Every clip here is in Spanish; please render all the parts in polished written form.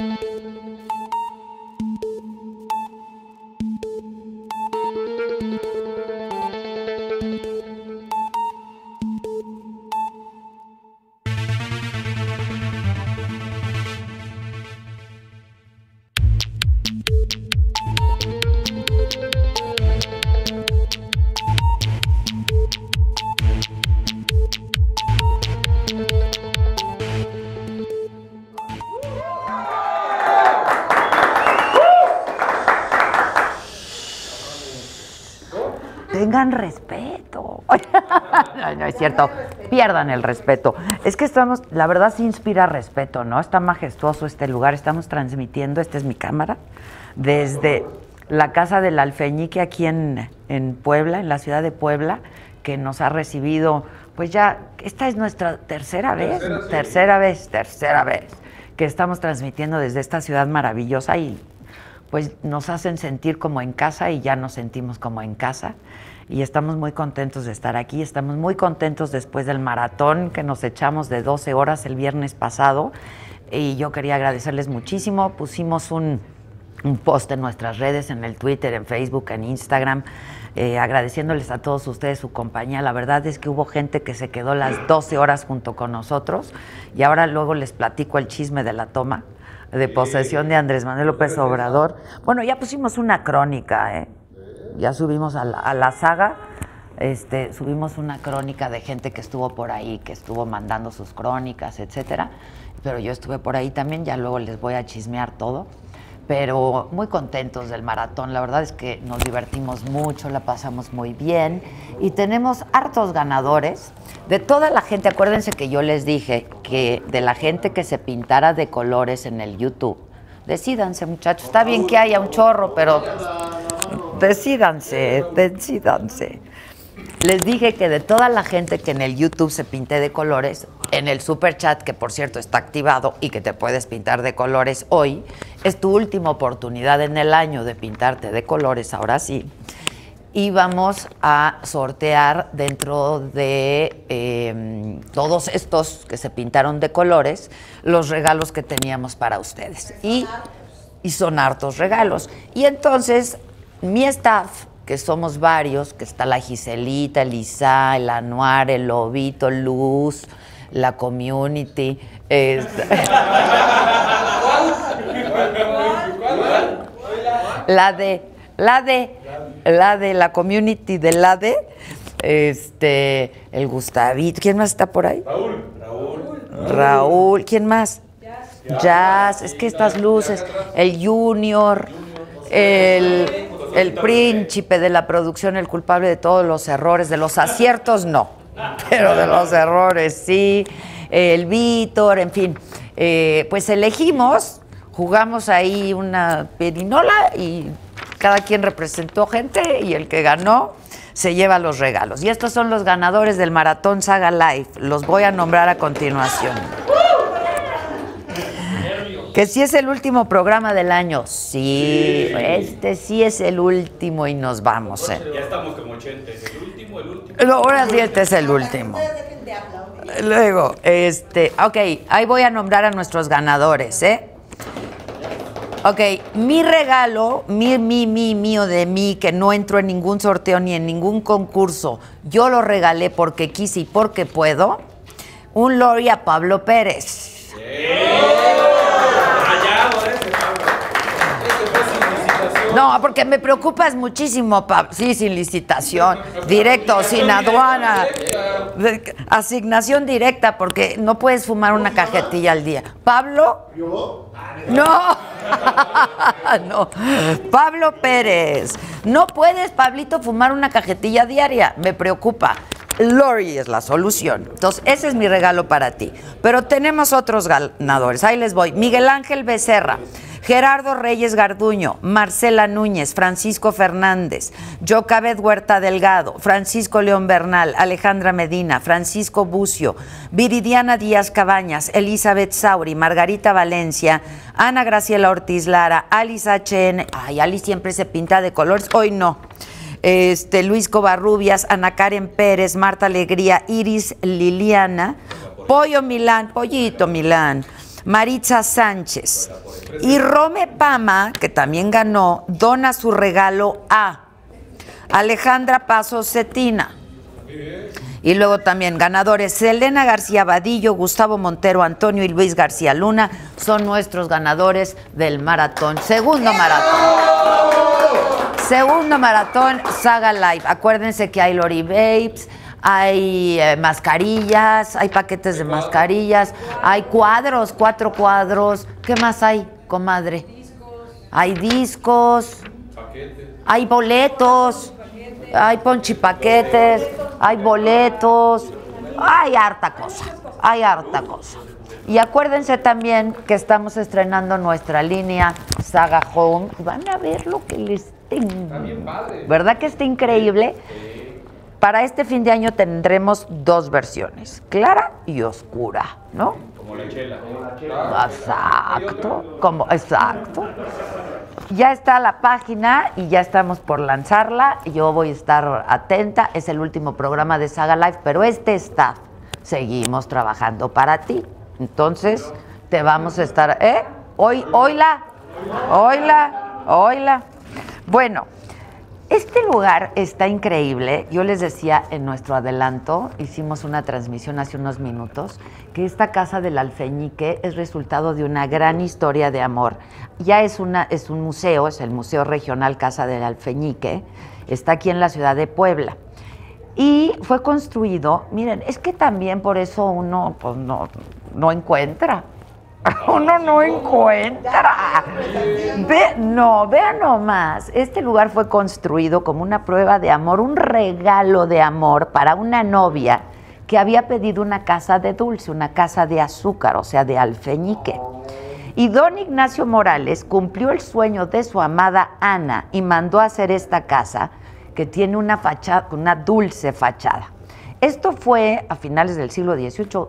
Tengan respeto. No es cierto, pierdan el respeto. Es que estamos, la verdad sí inspira respeto, ¿no? Está majestuoso este lugar, estamos transmitiendo, esta es mi cámara, desde la casa del Alfeñique aquí en Puebla, en la ciudad de Puebla, que nos ha recibido, pues ya, esta es nuestra tercera vez que estamos transmitiendo desde esta ciudad maravillosa y pues nos hacen sentir como en casa y ya nos sentimos como en casa. Y estamos muy contentos de estar aquí, estamos muy contentos después del maratón que nos echamos de 12 horas el viernes pasado y yo quería agradecerles muchísimo, pusimos un post en nuestras redes, en el Twitter, en Facebook, en Instagram, agradeciéndoles a todos ustedes su compañía. La verdad es que hubo gente que se quedó las 12 horas junto con nosotros y ahora luego les platico el chisme de la toma de posesión de Andrés Manuel López Obrador. Bueno, ya pusimos una crónica, ya subimos a la saga, subimos una crónica de gente que estuvo por ahí, que estuvo mandando sus crónicas, etcétera. Pero yo estuve por ahí también, ya luego les voy a chismear todo. Pero muy contentos del maratón, la verdad es que nos divertimos mucho, la pasamos muy bien y tenemos hartos ganadores de toda la gente. Acuérdense que yo les dije que de la gente que se pintara de colores en el YouTube, decídanse muchachos, está bien que haya un chorro, pero decídanse. Les dije que de toda la gente que en el YouTube se pinte de colores, en el super chat, que por cierto está activado y que te puedes pintar de colores hoy, es tu última oportunidad en el año de pintarte de colores, ahora sí. Y vamos a sortear dentro de todos estos que se pintaron de colores, los regalos que teníamos para ustedes. Y son hartos regalos. Y entonces, mi staff, que somos varios, que está la Giselita, el Isa, el Anuar, el Lobito, Luz, la Community. La Community de el Gustavito. ¿Quién más está por ahí? Raúl. ¿Quién más? Jazz. Es que estas luces. El Junior. El príncipe de la producción, el culpable de todos los errores, de los aciertos no, pero de los errores sí, el Víctor, en fin, pues elegimos, jugamos ahí una perinola y cada quien representó gente y el que ganó se lleva los regalos. Y estos son los ganadores del Maratón Saga Live, los voy a nombrar a continuación. Que sí es el último programa del año. Sí, este sí es el último y nos vamos. Ya estamos como 80, es el último. No, ahora sí este es el último. Luego, ok, ahí voy a nombrar a nuestros ganadores, Ok, mi regalo, mío de mí, que no entro en ningún sorteo ni en ningún concurso, yo lo regalé porque quise y porque puedo, un Lori a Pablo Pérez. No, porque me preocupas muchísimo, Pablo. Sí, sin licitación, directo, sin aduana, asignación directa, porque no puedes fumar una cajetilla al día. ¿Pablo? ¿Yo? No. No. Pablo Pérez. No puedes, Pablito, fumar una cajetilla diaria. Me preocupa. Lori es la solución. Entonces, ese es mi regalo para ti. Pero tenemos otros ganadores. Ahí les voy. Miguel Ángel Becerra, Gerardo Reyes Garduño, Marcela Núñez, Francisco Fernández, Jocabet Huerta Delgado, Francisco León Bernal, Alejandra Medina, Francisco Bucio, Viridiana Díaz Cabañas, Elizabeth Sauri, Margarita Valencia, Ana Graciela Ortiz Lara, Alice HN. Ay, Alice siempre se pinta de colores, hoy no. Luis Covarrubias, Ana Karen Pérez, Marta Alegría, Iris Liliana, Pollo Milán, Pollito Milán, Maritza Sánchez. Y Rome Pama, que también ganó, dona su regalo a Alejandra Paso Cetina. Y luego también ganadores, Selena García Vadillo, Gustavo Montero Antonio y Luis García Luna son nuestros ganadores del maratón. Segundo maratón Saga Live. Acuérdense que hay Lori Babes, hay mascarillas, hay paquetes de mascarillas, hay cuadros, 4 cuadros. ¿Qué más hay, comadre? Hay discos, hay boletos, hay ponchipaquetes, hay boletos, hay harta cosa. Y acuérdense también que estamos estrenando nuestra línea Saga Home. Van a ver lo que les tengo. ¿Verdad que está increíble? Para este fin de año tendremos 2 versiones, clara y oscura, ¿no? Como la chela. Exacto. Ya está la página y ya estamos por lanzarla. Yo voy a estar atenta. Es el último programa de Saga Live, pero este staff seguimos trabajando para ti. Entonces, te vamos a estar... Oíla. Bueno, este lugar está increíble. Yo les decía en nuestro adelanto, hicimos una transmisión hace unos minutos, que esta Casa del Alfeñique es resultado de una gran historia de amor. Ya es un museo, es el Museo Regional Casa del Alfeñique, está aquí en la ciudad de Puebla. Y fue construido, miren, es que también por eso uno pues, no encuentra. Uno no encuentra. Vean nomás. Este lugar fue construido como una prueba de amor, un regalo de amor para una novia que había pedido una casa de dulce, una casa de azúcar, o sea, de alfeñique. Y don Ignacio Morales cumplió el sueño de su amada Ana y mandó a hacer esta casa que tiene una fachada, una dulce fachada. Esto fue a finales del siglo XVIII,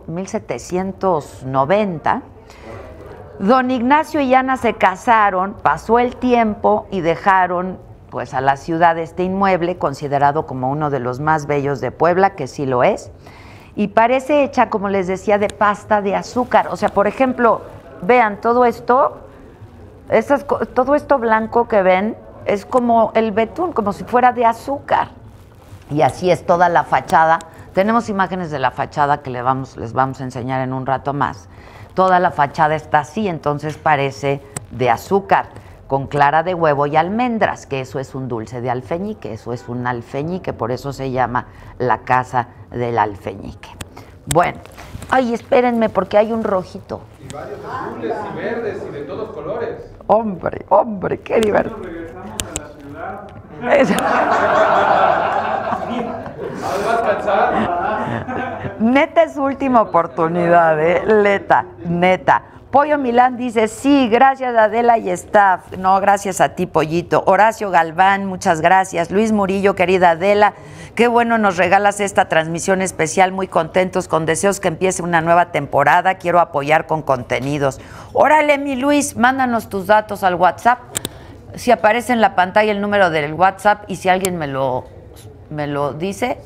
1790. Don Ignacio y Ana se casaron, pasó el tiempo y dejaron pues a la ciudad este inmueble, considerado como uno de los más bellos de Puebla, que sí lo es, y parece hecha, como les decía, de pasta de azúcar. O sea, por ejemplo, vean todo esto, todo esto blanco que ven es como el betún, como si fuera de azúcar. Y así es toda la fachada. Tenemos imágenes de la fachada que les vamos a enseñar en un rato más. Toda la fachada está así, entonces parece de azúcar, con clara de huevo y almendras, que eso es un dulce de alfeñique, eso es un alfeñique, por eso se llama la Casa del Alfeñique. Bueno, ay, espérenme, porque hay un rojito. Y varios azules y verdes y de todos colores. Hombre, qué divertido. Nos regresamos a la ciudad. ¿Vas a cansar? Neta es su última oportunidad, neta. Pollo Milán dice, sí, gracias Adela y staff. No, gracias a ti, Pollito. Horacio Galván, muchas gracias. Luis Murillo, querida Adela, qué bueno nos regalas esta transmisión especial. Muy contentos, con deseos que empiece una nueva temporada. Quiero apoyar con contenidos. Órale, mi Luis, mándanos tus datos al WhatsApp. Si aparece en la pantalla el número del WhatsApp y si alguien me lo dice.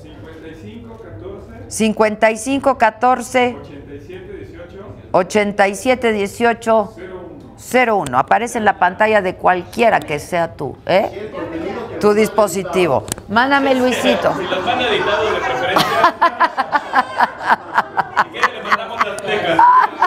55 14 87 18 01. Aparece en la pantalla de cualquiera que sea tu dispositivo. Mándame, Luisito. Si los van editados de preferencia. Si quieren le mandamos las tecas.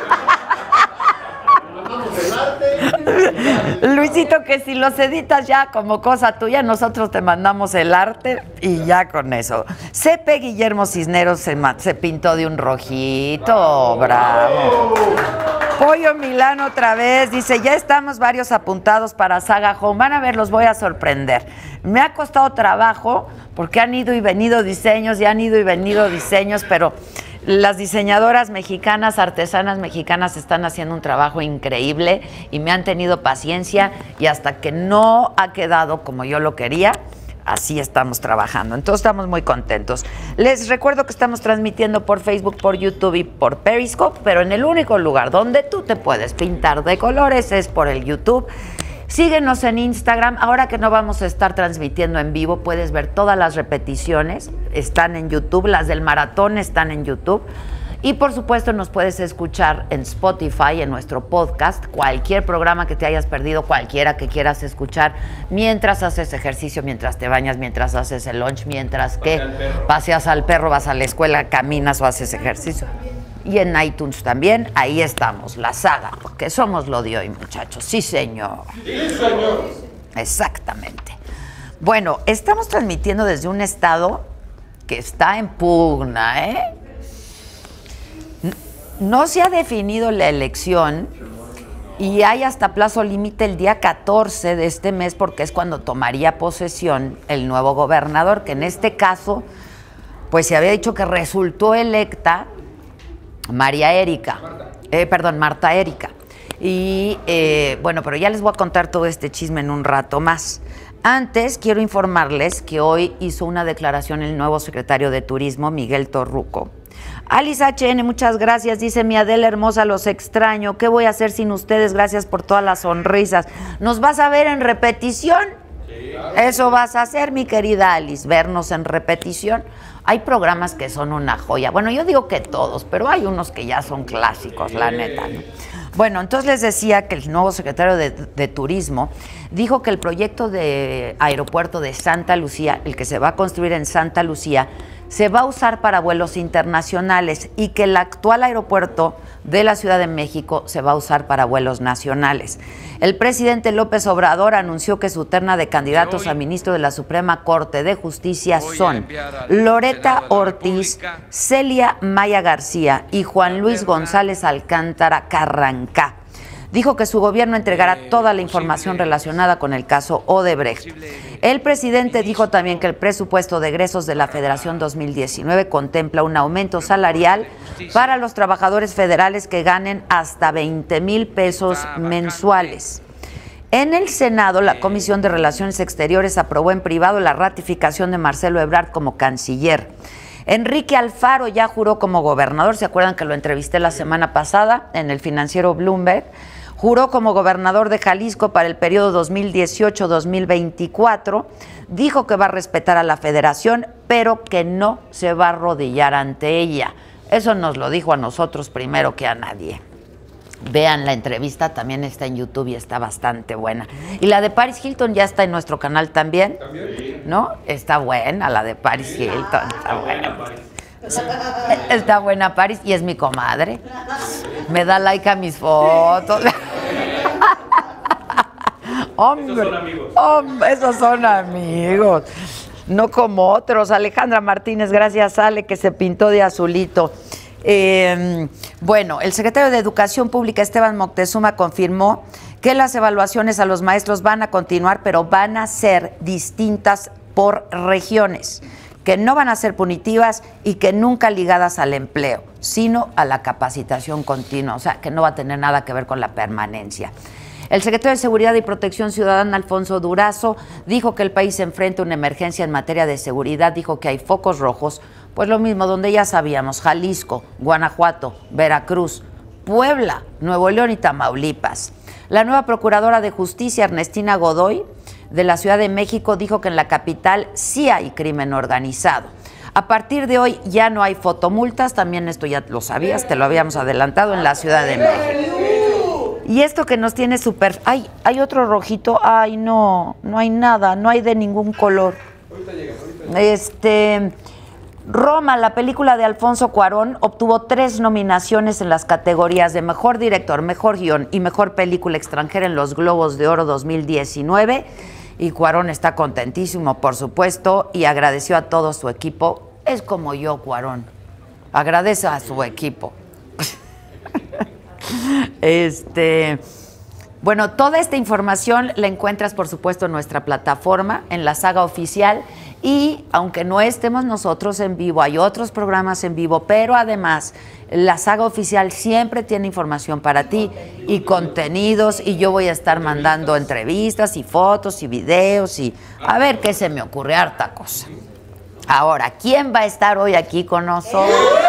Luisito, que si los editas ya como cosa tuya, nosotros te mandamos el arte y ya con eso. C.P. Guillermo Cisneros se pintó de un rojito, bravo. Pollo Milán otra vez, dice, ya estamos varios apuntados para Saga Home. Van a ver, los voy a sorprender. Me ha costado trabajo porque han ido y venido diseños, pero las diseñadoras mexicanas, artesanas mexicanas están haciendo un trabajo increíble y me han tenido paciencia y hasta que no ha quedado como yo lo quería, así estamos trabajando. Entonces estamos muy contentos. Les recuerdo que estamos transmitiendo por Facebook, por YouTube y por Periscope, pero en el único lugar donde tú te puedes pintar de colores es por el YouTube. Síguenos en Instagram. Ahora que no vamos a estar transmitiendo en vivo, puedes ver todas las repeticiones. Están en YouTube. Las del maratón están en YouTube. Y por supuesto nos puedes escuchar en Spotify, en nuestro podcast, cualquier programa que te hayas perdido, cualquiera que quieras escuchar, mientras haces ejercicio, mientras te bañas, mientras haces el lunch, mientras que paseas al perro, vas a la escuela, caminas o haces ejercicio. Y en iTunes también, ahí estamos, La Saga, porque somos lo de hoy, muchachos. Sí, señor. Sí, señor. Exactamente. Bueno, estamos transmitiendo desde un estado que está en pugna, ¿eh? No se ha definido la elección y hay hasta plazo límite el día 14 de este mes porque es cuando tomaría posesión el nuevo gobernador, que en este caso, pues se había dicho que resultó electa Marta Erika. Y bueno, pero ya les voy a contar todo este chisme en un rato más. Antes quiero informarles que hoy hizo una declaración el nuevo secretario de Turismo, Miguel Torruco. Alice HN, muchas gracias. Dice mi Adela hermosa, los extraño. ¿Qué voy a hacer sin ustedes? Gracias por todas las sonrisas. ¿Nos vas a ver en repetición? Sí. Eso vas a hacer, mi querida Alice, vernos en repetición. Hay programas que son una joya. Bueno, yo digo que todos, pero hay unos que ya son clásicos, la neta, ¿no? Bueno, entonces les decía que el nuevo secretario de Turismo dijo que el proyecto de aeropuerto de Santa Lucía, el que se va a construir en Santa Lucía, se va a usar para vuelos internacionales y que el actual aeropuerto de la Ciudad de México se va a usar para vuelos nacionales. El presidente López Obrador anunció que su terna de candidatos a ministro de la Suprema Corte de Justicia son Loreta Ortiz, Celia Maya García y Juan Luis González Alcántara Carrancá. Dijo que su gobierno entregará toda la información relacionada con el caso Odebrecht. El presidente dijo también que el presupuesto de egresos de la Federación 2019 contempla un aumento salarial para los trabajadores federales que ganen hasta 20,000 pesos mensuales. En el Senado, la Comisión de Relaciones Exteriores aprobó en privado la ratificación de Marcelo Ebrard como canciller. Enrique Alfaro ya juró como gobernador, ¿se acuerdan que lo entrevisté la semana pasada en el financiero Bloomberg? Juró como gobernador de Jalisco para el periodo 2018-2024, dijo que va a respetar a la federación, pero que no se va a arrodillar ante ella. Eso nos lo dijo a nosotros primero que a nadie. Vean la entrevista, también está en YouTube y está bastante buena. Y la de Paris Hilton ya está en nuestro canal también, ¿no? Está buena la de Paris Hilton, está buena. Está buena Paris y es mi comadre. Me da like a mis fotos. Hombre, esos son amigos. Hombre, esos son amigos. No como otros. Alejandra Martínez, gracias Ale, que se pintó de azulito. Bueno, el secretario de Educación Pública, Esteban Moctezuma, confirmó que las evaluaciones a los maestros van a continuar, pero van a ser distintas por regiones, que no van a ser punitivas y que nunca ligadas al empleo, sino a la capacitación continua, o sea, que no va a tener nada que ver con la permanencia. El secretario de Seguridad y Protección Ciudadana, Alfonso Durazo, dijo que el país se enfrenta a una emergencia en materia de seguridad, dijo que hay focos rojos, pues lo mismo donde ya sabíamos, Jalisco, Guanajuato, Veracruz, Puebla, Nuevo León y Tamaulipas. La nueva Procuradora de Justicia, Ernestina Godoy, de la Ciudad de México, dijo que en la capital sí hay crimen organizado. A partir de hoy ya no hay fotomultas, también esto ya lo sabías, te lo habíamos adelantado, en la Ciudad de México. Y esto que nos tiene súper... Ay, ¿hay otro rojito? Ay, no hay nada, no hay de ningún color. Ahorita llega. Roma, la película de Alfonso Cuarón, obtuvo 3 nominaciones en las categorías de Mejor Director, Mejor Guión y Mejor Película Extranjera en los Globos de Oro 2019. Y Cuarón está contentísimo, por supuesto, y agradeció a todo su equipo. Es como yo, Cuarón. Agradece a su equipo. Bueno, toda esta información la encuentras, por supuesto, en nuestra plataforma, en La Saga Oficial. Y aunque no estemos nosotros en vivo, hay otros programas en vivo, pero además La Saga Oficial siempre tiene información para ti y contenidos, y yo voy a estar mandando entrevistas y fotos y videos y a ver qué se me ocurre, harta cosa. Ahora, ¿quién va a estar hoy aquí con nosotros?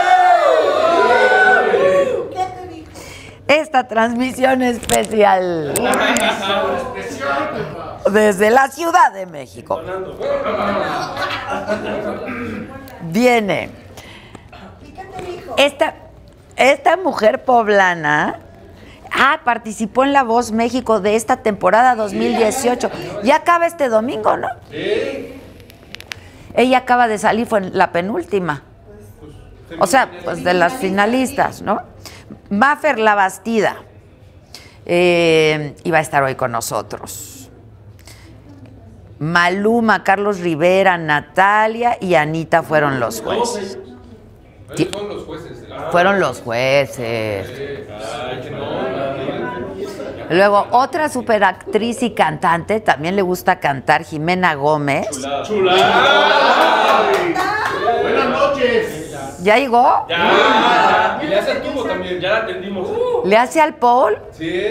Esta transmisión especial desde la Ciudad de México viene Esta mujer poblana participó en La Voz México de esta temporada 2018. Ya acaba este domingo, ¿no? Sí. Ella acaba de salir, fue en la penúltima. O sea, pues de las finalistas, ¿no? Mafer La Bastida iba a estar hoy con nosotros. Maluma, Carlos Rivera, Natalia y Anita fueron los jueces. Ellos son los jueces. Fueron los jueces. Luego, otra superactriz y cantante, también le gusta cantar, Jimena Gómez. Chulada. Buenas noches. ¿Ya llegó? Ya. Y le hace el tubo también, ya la atendimos. ¿Le hace al Paul? Sí.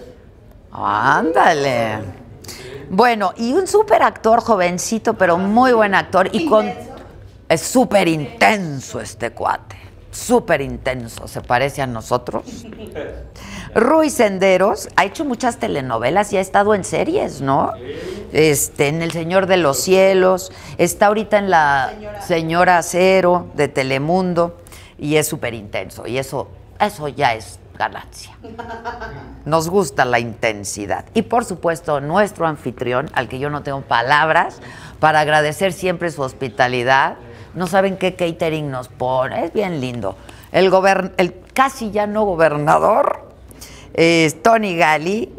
Ándale. Bueno, y un superactor jovencito, pero muy buen actor. Y con es súper intenso este cuate. Súper intenso, se parece a nosotros. Rui Senderos ha hecho muchas telenovelas y ha estado en series, ¿no? En El Señor de los Cielos, está ahorita en La Señora Cero de Telemundo y es súper intenso y eso ya es ganancia. Nos gusta la intensidad. Y por supuesto, nuestro anfitrión, al que yo no tengo palabras para agradecer siempre su hospitalidad. No saben qué catering nos pone, es bien lindo. El casi ya no gobernador, Tony Gali,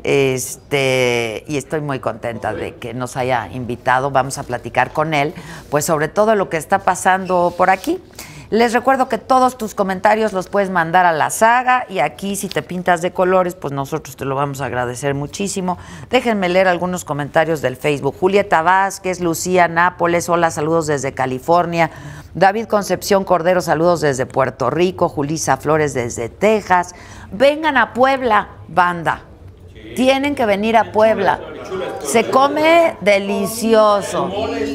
y estoy muy contenta de que nos haya invitado. Vamos a platicar con él, pues sobre todo lo que está pasando por aquí. Les recuerdo que todos tus comentarios los puedes mandar a la saga y aquí si te pintas de colores, pues nosotros te lo vamos a agradecer muchísimo. Déjenme leer algunos comentarios del Facebook. Julieta Vázquez, Lucía Nápoles, hola, saludos desde California. David Concepción Cordero, saludos desde Puerto Rico. Julisa Flores desde Texas. Vengan a Puebla, banda. Sí. Tienen que venir a Puebla. Se come delicioso.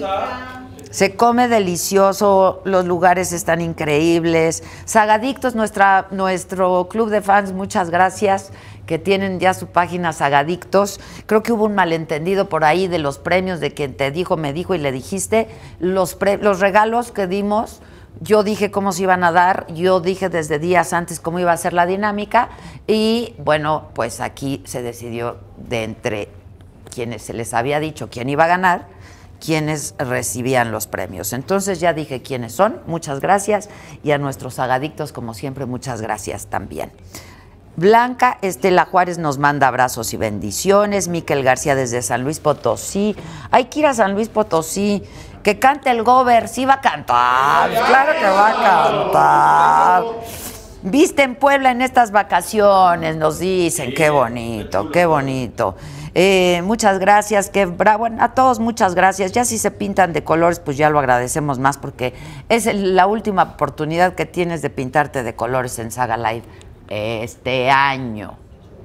Se come delicioso, los lugares están increíbles. Sagadictos, nuestro club de fans, muchas gracias, que tienen ya su página Sagadictos. Creo que hubo un malentendido por ahí de los premios, de quien te dijo, me dijo y le dijiste. Los regalos que dimos, yo dije cómo se iban a dar, yo dije desde días antes cómo iba a ser la dinámica y bueno, pues aquí se decidió de entre quienes se les había dicho quién iba a ganar, quienes recibían los premios. Entonces ya dije quiénes son, muchas gracias, y a nuestros sagadictos, como siempre, muchas gracias también. Blanca Estela Juárez nos manda abrazos y bendiciones. Miquel García desde San Luis Potosí. Hay que ir a San Luis Potosí, que cante el Gober, sí va a cantar, claro que va a cantar. Viste en Puebla en estas vacaciones, nos dicen, qué bonito, qué bonito. Muchas gracias, qué bravo, a todos muchas gracias. Ya si se pintan de colores, pues ya lo agradecemos más porque es la última oportunidad que tienes de pintarte de colores en Saga Live este año,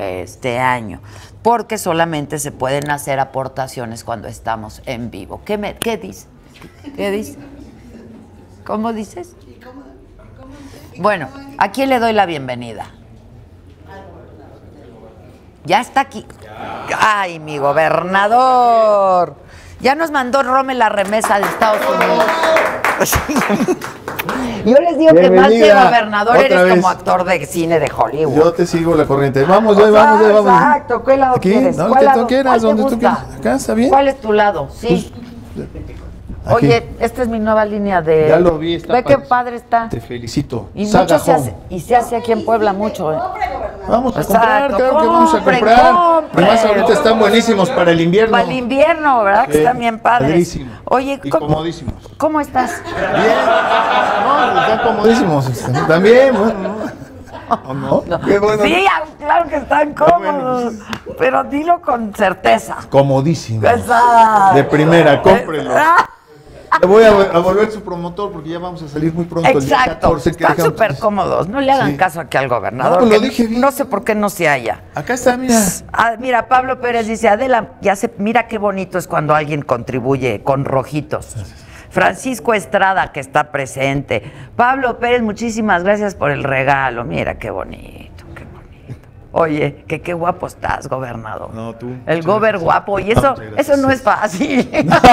porque solamente se pueden hacer aportaciones cuando estamos en vivo. ¿Qué dice? ¿Qué dice? ¿Cómo dices? Bueno, ¿a quién le doy la bienvenida? Ya está aquí. Ay, mi gobernador. Ya nos mandó Rommel la remesa de Estados Unidos. Yo les digo que más que gobernador eres como actor de cine de Hollywood. Yo te sigo la corriente. Vamos. Exacto. ¿Qué lado quieres? No, ¿Cuál que lado? tú quieras, donde tú quieras. Acá está bien. ¿Cuál es tu lado? Sí. Aquí. Oye, esta es mi nueva línea de... Ya lo vi, está Ve qué padre está. Te felicito. Y mucho se hace aquí en Puebla mucho, ¿eh? Vamos a Exacto, comprar, claro que vamos a comprar. Además ahorita están buenísimos para el invierno. Para el invierno, ¿verdad? Que están bien padres. Padrísimo. Oye, y comodísimos. ¿Cómo estás? Bien. No, están comodísimos. También, bueno. ¿O no? Qué bueno. Sí, claro que están cómodos, pero dilo con certeza. Comodísimos. Exacto. De primera, cómprenlo. Le voy a volver su promotor porque ya vamos a salir muy pronto. Exacto, el 14, están súper cómodos. No le hagan caso aquí al gobernador. No, lo dije bien. No sé por qué no se halla. Acá está, mira. Mira, Pablo Pérez dice, Adela, mira qué bonito es cuando alguien contribuye con rojitos. Francisco Estrada, que está presente. Pablo Pérez, muchísimas gracias por el regalo. Mira qué bonito, qué bonito. Oye, que qué guapo estás, gobernador. No, tú. El gober guapo. Y eso, Muchas gracias. eso no es fácil.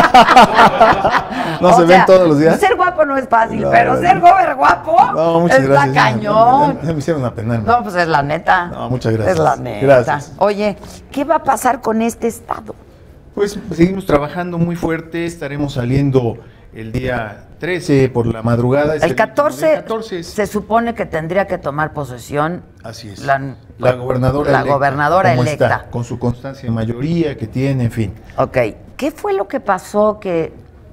No O se sea, ven todos los días. Ser guapo no es fácil, No, pero ser gober guapo No, muchas está gracias. cañón. Ya me hicieron apenar. No, pues es la neta. No, muchas gracias. Es la neta. Gracias. Oye, ¿qué va a pasar con este estado? Pues seguimos trabajando muy fuerte, estaremos saliendo el día 13 por la madrugada. El 14, El 14 es- se supone que tendría que tomar posesión Así es. la gobernadora la electa. gobernadora ¿Cómo electa. está? Con su constancia de mayoría que tiene, en fin. Ok, ¿qué fue lo que pasó que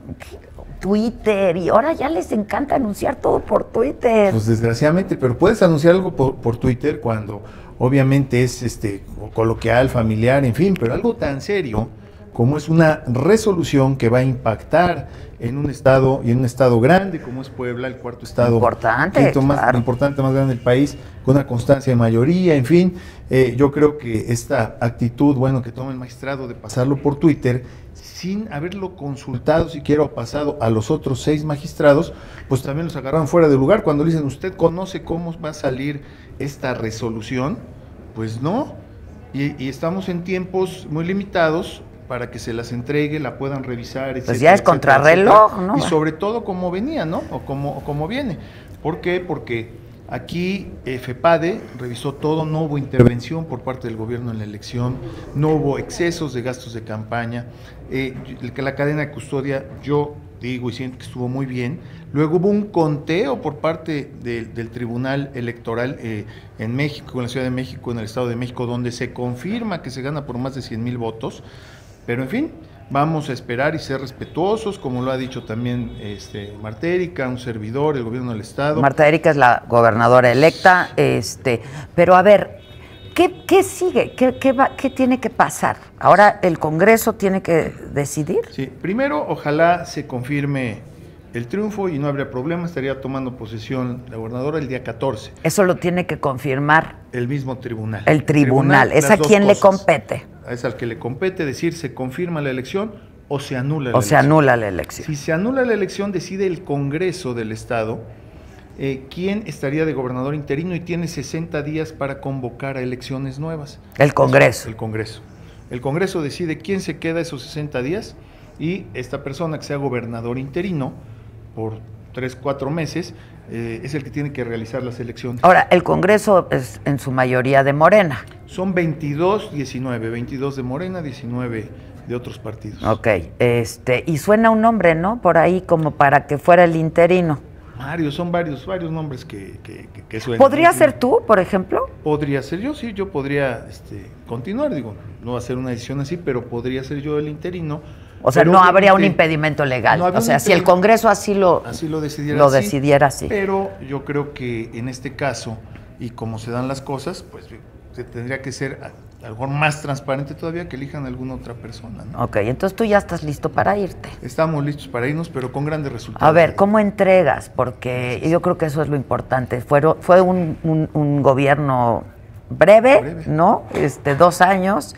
Twitter y ahora ya les encanta anunciar todo por Twitter? Pues desgraciadamente, pero puedes anunciar algo por Twitter cuando obviamente es coloquial, familiar, en fin, pero algo tan serio como es una resolución que va a impactar en un estado y en un estado grande como es Puebla, el cuarto estado Importante, quinto más claro. importante, más grande del país, con una constancia de mayoría, en fin, yo creo que esta actitud, bueno, que toma el magistrado de pasarlo por Twitter sin haberlo consultado siquiera o pasado a los otros 6 magistrados, pues también los agarraron fuera de lugar cuando le dicen, ¿usted conoce cómo va a salir esta resolución? Pues no, y estamos en tiempos muy limitados para que se las entregue, la puedan revisar, etcétera. Pues ya es contrarreloj, ¿no? Y sobre todo como venía, ¿no? O como viene. ¿Por qué? Porque aquí FEPADE revisó todo, no hubo intervención por parte del gobierno en la elección, no hubo excesos de gastos de campaña, la cadena de custodia, yo digo y siento que estuvo muy bien. Luego hubo un conteo por parte del Tribunal Electoral en México, en la Ciudad de México, en el Estado de México, donde se confirma que se gana por más de 100,000 votos. Pero en fin, vamos a esperar y ser respetuosos, como lo ha dicho también Marta Erika, un servidor, el gobierno del Estado. Marta Erika es la gobernadora electa, pero a ver, ¿qué sigue? ¿Qué tiene que pasar? ¿Ahora el Congreso tiene que decidir? Sí, primero ojalá se confirme el triunfo y no habría problema, estaría tomando posesión la gobernadora el día 14. Eso lo tiene que confirmar El mismo tribunal. el tribunal. ¿Es las a dos quién le cosas. compete? Es al que le compete decir se confirma la elección o se anula la O elección. se anula la elección. Si se anula la elección, decide el Congreso del Estado quién estaría de gobernador interino y tiene 60 días para convocar a elecciones nuevas. El Congreso. El Congreso. El Congreso decide quién se queda esos 60 días y esta persona que sea gobernador interino por 3-4 meses es el que tiene que realizar las elecciones. Ahora, el Congreso es en su mayoría de Morena. Son 22-19, 22 de Morena, 19 de otros partidos. Ok, y suena un nombre, ¿no? Por ahí como para que fuera el interino. Son varios nombres que suenan. ¿Podría ser tú, por ejemplo? Podría ser yo, sí, yo podría continuar, digo, no va a ser una decisión así, pero podría ser yo el interino. O sea, pero no habría un obviamente impedimento legal. no habría O sea, un si el impedimento. Congreso así lo decidiera así. Pero yo creo que en este caso, y como se dan las cosas, pues se tendría que ser algo más transparente todavía, que elijan a alguna otra persona, ¿no? Ok, entonces tú ya estás listo para irte. Estamos listos para irnos, pero con grandes resultados. A ver, ¿cómo entregas? Porque yo creo que eso es lo importante. Fue un gobierno breve, ¿no? 2 años.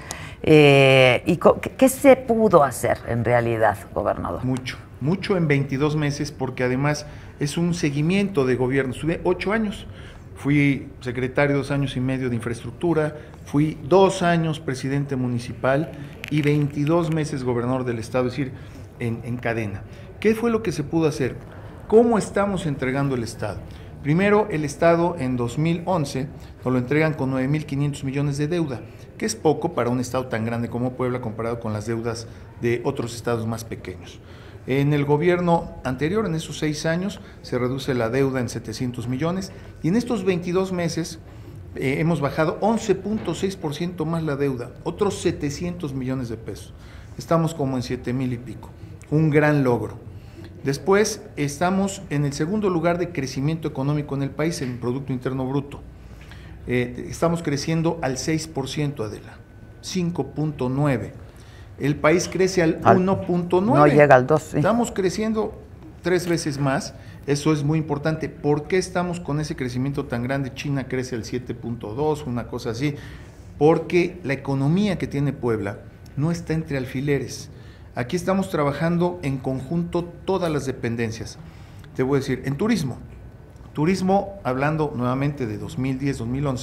¿Y qué se pudo hacer en realidad, gobernador? Mucho en 22 meses, porque además es un seguimiento de gobierno. Estuve 8 años. Fui secretario 2 años y medio de infraestructura, fui 2 años presidente municipal y 22 meses gobernador del estado, es decir, en cadena. ¿Qué fue lo que se pudo hacer? ¿Cómo estamos entregando el estado? Primero, el estado en 2011 nos lo entregan con 9,500 millones de deuda, que es poco para un estado tan grande como Puebla comparado con las deudas de otros estados más pequeños. En el gobierno anterior, en esos 6 años, se reduce la deuda en 700 millones y en estos 22 meses hemos bajado 11.6% más la deuda, otros 700 millones de pesos. Estamos como en 7,000 y pico, un gran logro. Después estamos en el segundo lugar de crecimiento económico en el país, en Producto Interno Bruto. Estamos creciendo al 6%, Adela, 5.9%. El país crece al 1.9%. No llega al 2%. Sí. Estamos creciendo 3 veces más. Eso es muy importante. ¿Por qué estamos con ese crecimiento tan grande? China crece al 7.2%, una cosa así. Porque la economía que tiene Puebla no está entre alfileres. Aquí estamos trabajando en conjunto todas las dependencias. Te voy a decir, en turismo, hablando nuevamente de 2010-2011,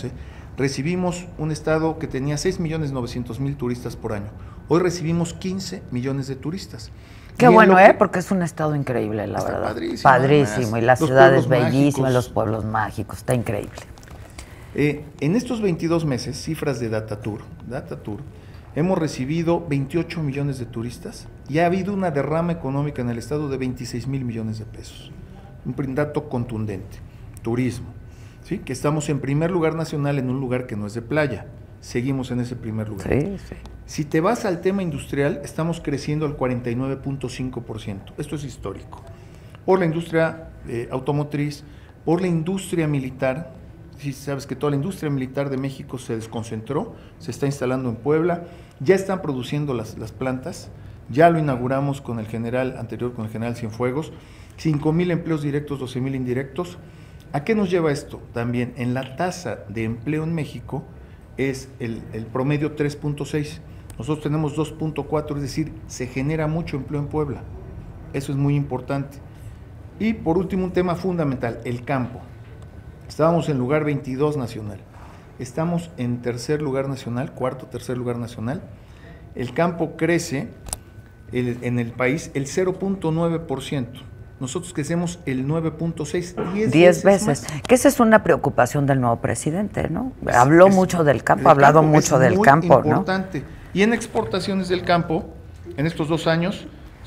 recibimos un estado que tenía 6.900.000 turistas por año. Hoy recibimos 15 millones de turistas. Qué bueno, porque es un estado increíble, la verdad. Padrísimo. Y la ciudad es bellísima, los pueblos mágicos, está increíble. En estos 22 meses, cifras de Datatur, hemos recibido 28 millones de turistas y ha habido una derrama económica en el estado de 26,000 millones de pesos. Un dato contundente. Turismo, ¿sí? Que estamos en primer lugar nacional en un lugar que no es de playa. Seguimos en ese primer lugar. Sí, sí. Si te vas al tema industrial, estamos creciendo al 49.5%. Esto es histórico. Por la industria automotriz, por la industria militar. Si sabes que toda la industria militar de México se desconcentró, se está instalando en Puebla, ya están produciendo las plantas, ya lo inauguramos con el general Cienfuegos, 5,000 empleos directos, 12,000 indirectos. ¿A qué nos lleva esto? También en la tasa de empleo en México es el promedio 3.6, nosotros tenemos 2.4, es decir, se genera mucho empleo en Puebla, eso es muy importante. Y por último, un tema fundamental, el campo. Estábamos en lugar 22 nacional, estamos en tercer lugar nacional, tercer lugar nacional. El campo crece en el país el 0.9%, nosotros crecemos el 9.6%, 10 veces. Que esa es una preocupación del nuevo presidente, ¿no? Habló mucho del campo, ha hablado mucho del campo, ¿no? Importante. Y en exportaciones del campo, en estos 2 años,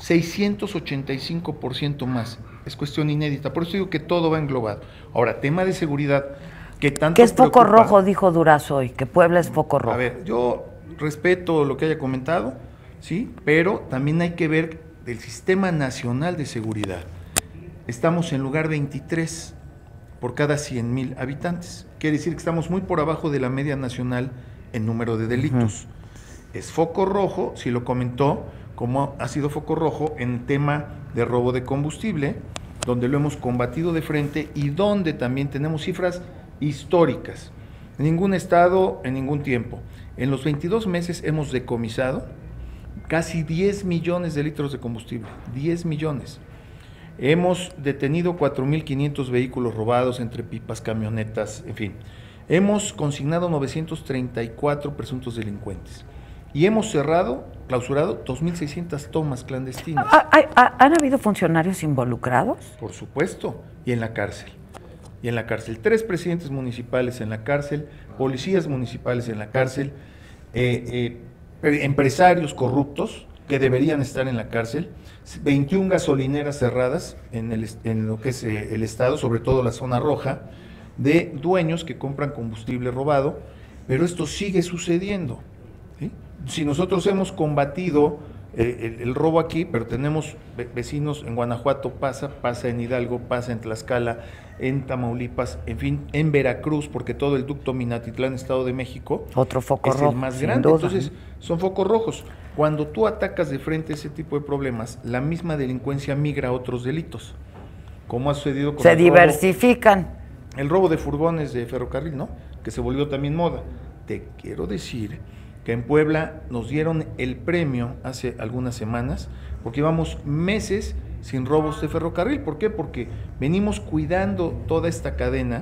685% más. Es cuestión inédita, por eso digo que todo va englobado. Ahora, tema de seguridad, que tanto que es foco rojo, dijo Durazo hoy, que Puebla es foco rojo. A ver, yo respeto lo que haya comentado, sí, pero también hay que ver del Sistema Nacional de Seguridad. Estamos en lugar 23 por cada 100,000 habitantes. Quiere decir que estamos muy por abajo de la media nacional en número de delitos. Es foco rojo, si lo comentó, como ha sido foco rojo en tema de robo de combustible, donde lo hemos combatido de frente y donde también tenemos cifras históricas. En ningún estado, en ningún tiempo. En los 22 meses hemos decomisado casi 10 millones de litros de combustible, 10 millones. Hemos detenido 4,500 vehículos robados entre pipas, camionetas, en fin. Hemos consignado 934 presuntos delincuentes. Y hemos clausurado 2,600 tomas clandestinas. ¿Han habido funcionarios involucrados? Por supuesto, y en la cárcel. 3 presidentes municipales en la cárcel, policías municipales en la cárcel, empresarios corruptos que deberían estar en la cárcel, 21 gasolineras cerradas en lo que es el estado, sobre todo la zona roja, de dueños que compran combustible robado, pero esto sigue sucediendo, ¿sí? Si nosotros hemos combatido el robo aquí, pero tenemos vecinos en Guanajuato, pasa en Hidalgo, pasa en Tlaxcala, en Tamaulipas, en fin, en Veracruz, porque todo el ducto Minatitlán, Estado de México, otro foco rojo, es el más grande. Entonces, son focos rojos. Cuando tú atacas de frente ese tipo de problemas, la misma delincuencia migra a otros delitos, como ha sucedido con se diversifican. El robo de furgones de ferrocarril, ¿no? Que se volvió también moda. Te quiero decir que en Puebla nos dieron el premio hace algunas semanas, porque llevamos meses sin robos de ferrocarril. ¿Por qué? Porque venimos cuidando toda esta cadena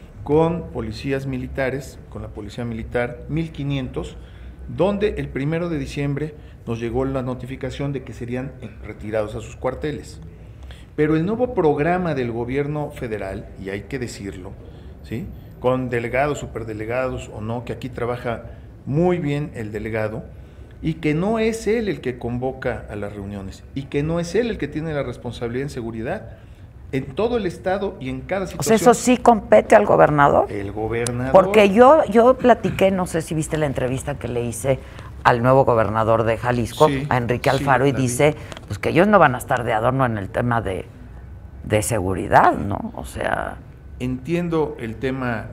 con policías militares, con la policía militar, 1,500, donde el 1 de diciembre nos llegó la notificación de que serían retirados a sus cuarteles. Pero el nuevo programa del gobierno federal, y hay que decirlo, ¿sí?, con delegados, superdelegados o no, que aquí trabaja muy bien el delegado, y que no es él el que convoca a las reuniones, y que no es él el que tiene la responsabilidad en seguridad, en todo el estado y en cada situación. O sea, ¿eso sí compete al gobernador? El gobernador. Porque yo platiqué, no sé si viste la entrevista que le hice al nuevo gobernador de Jalisco, sí, a Enrique Alfaro, y dice pues que ellos no van a estar de adorno en el tema de seguridad, ¿no? O sea... Entiendo el tema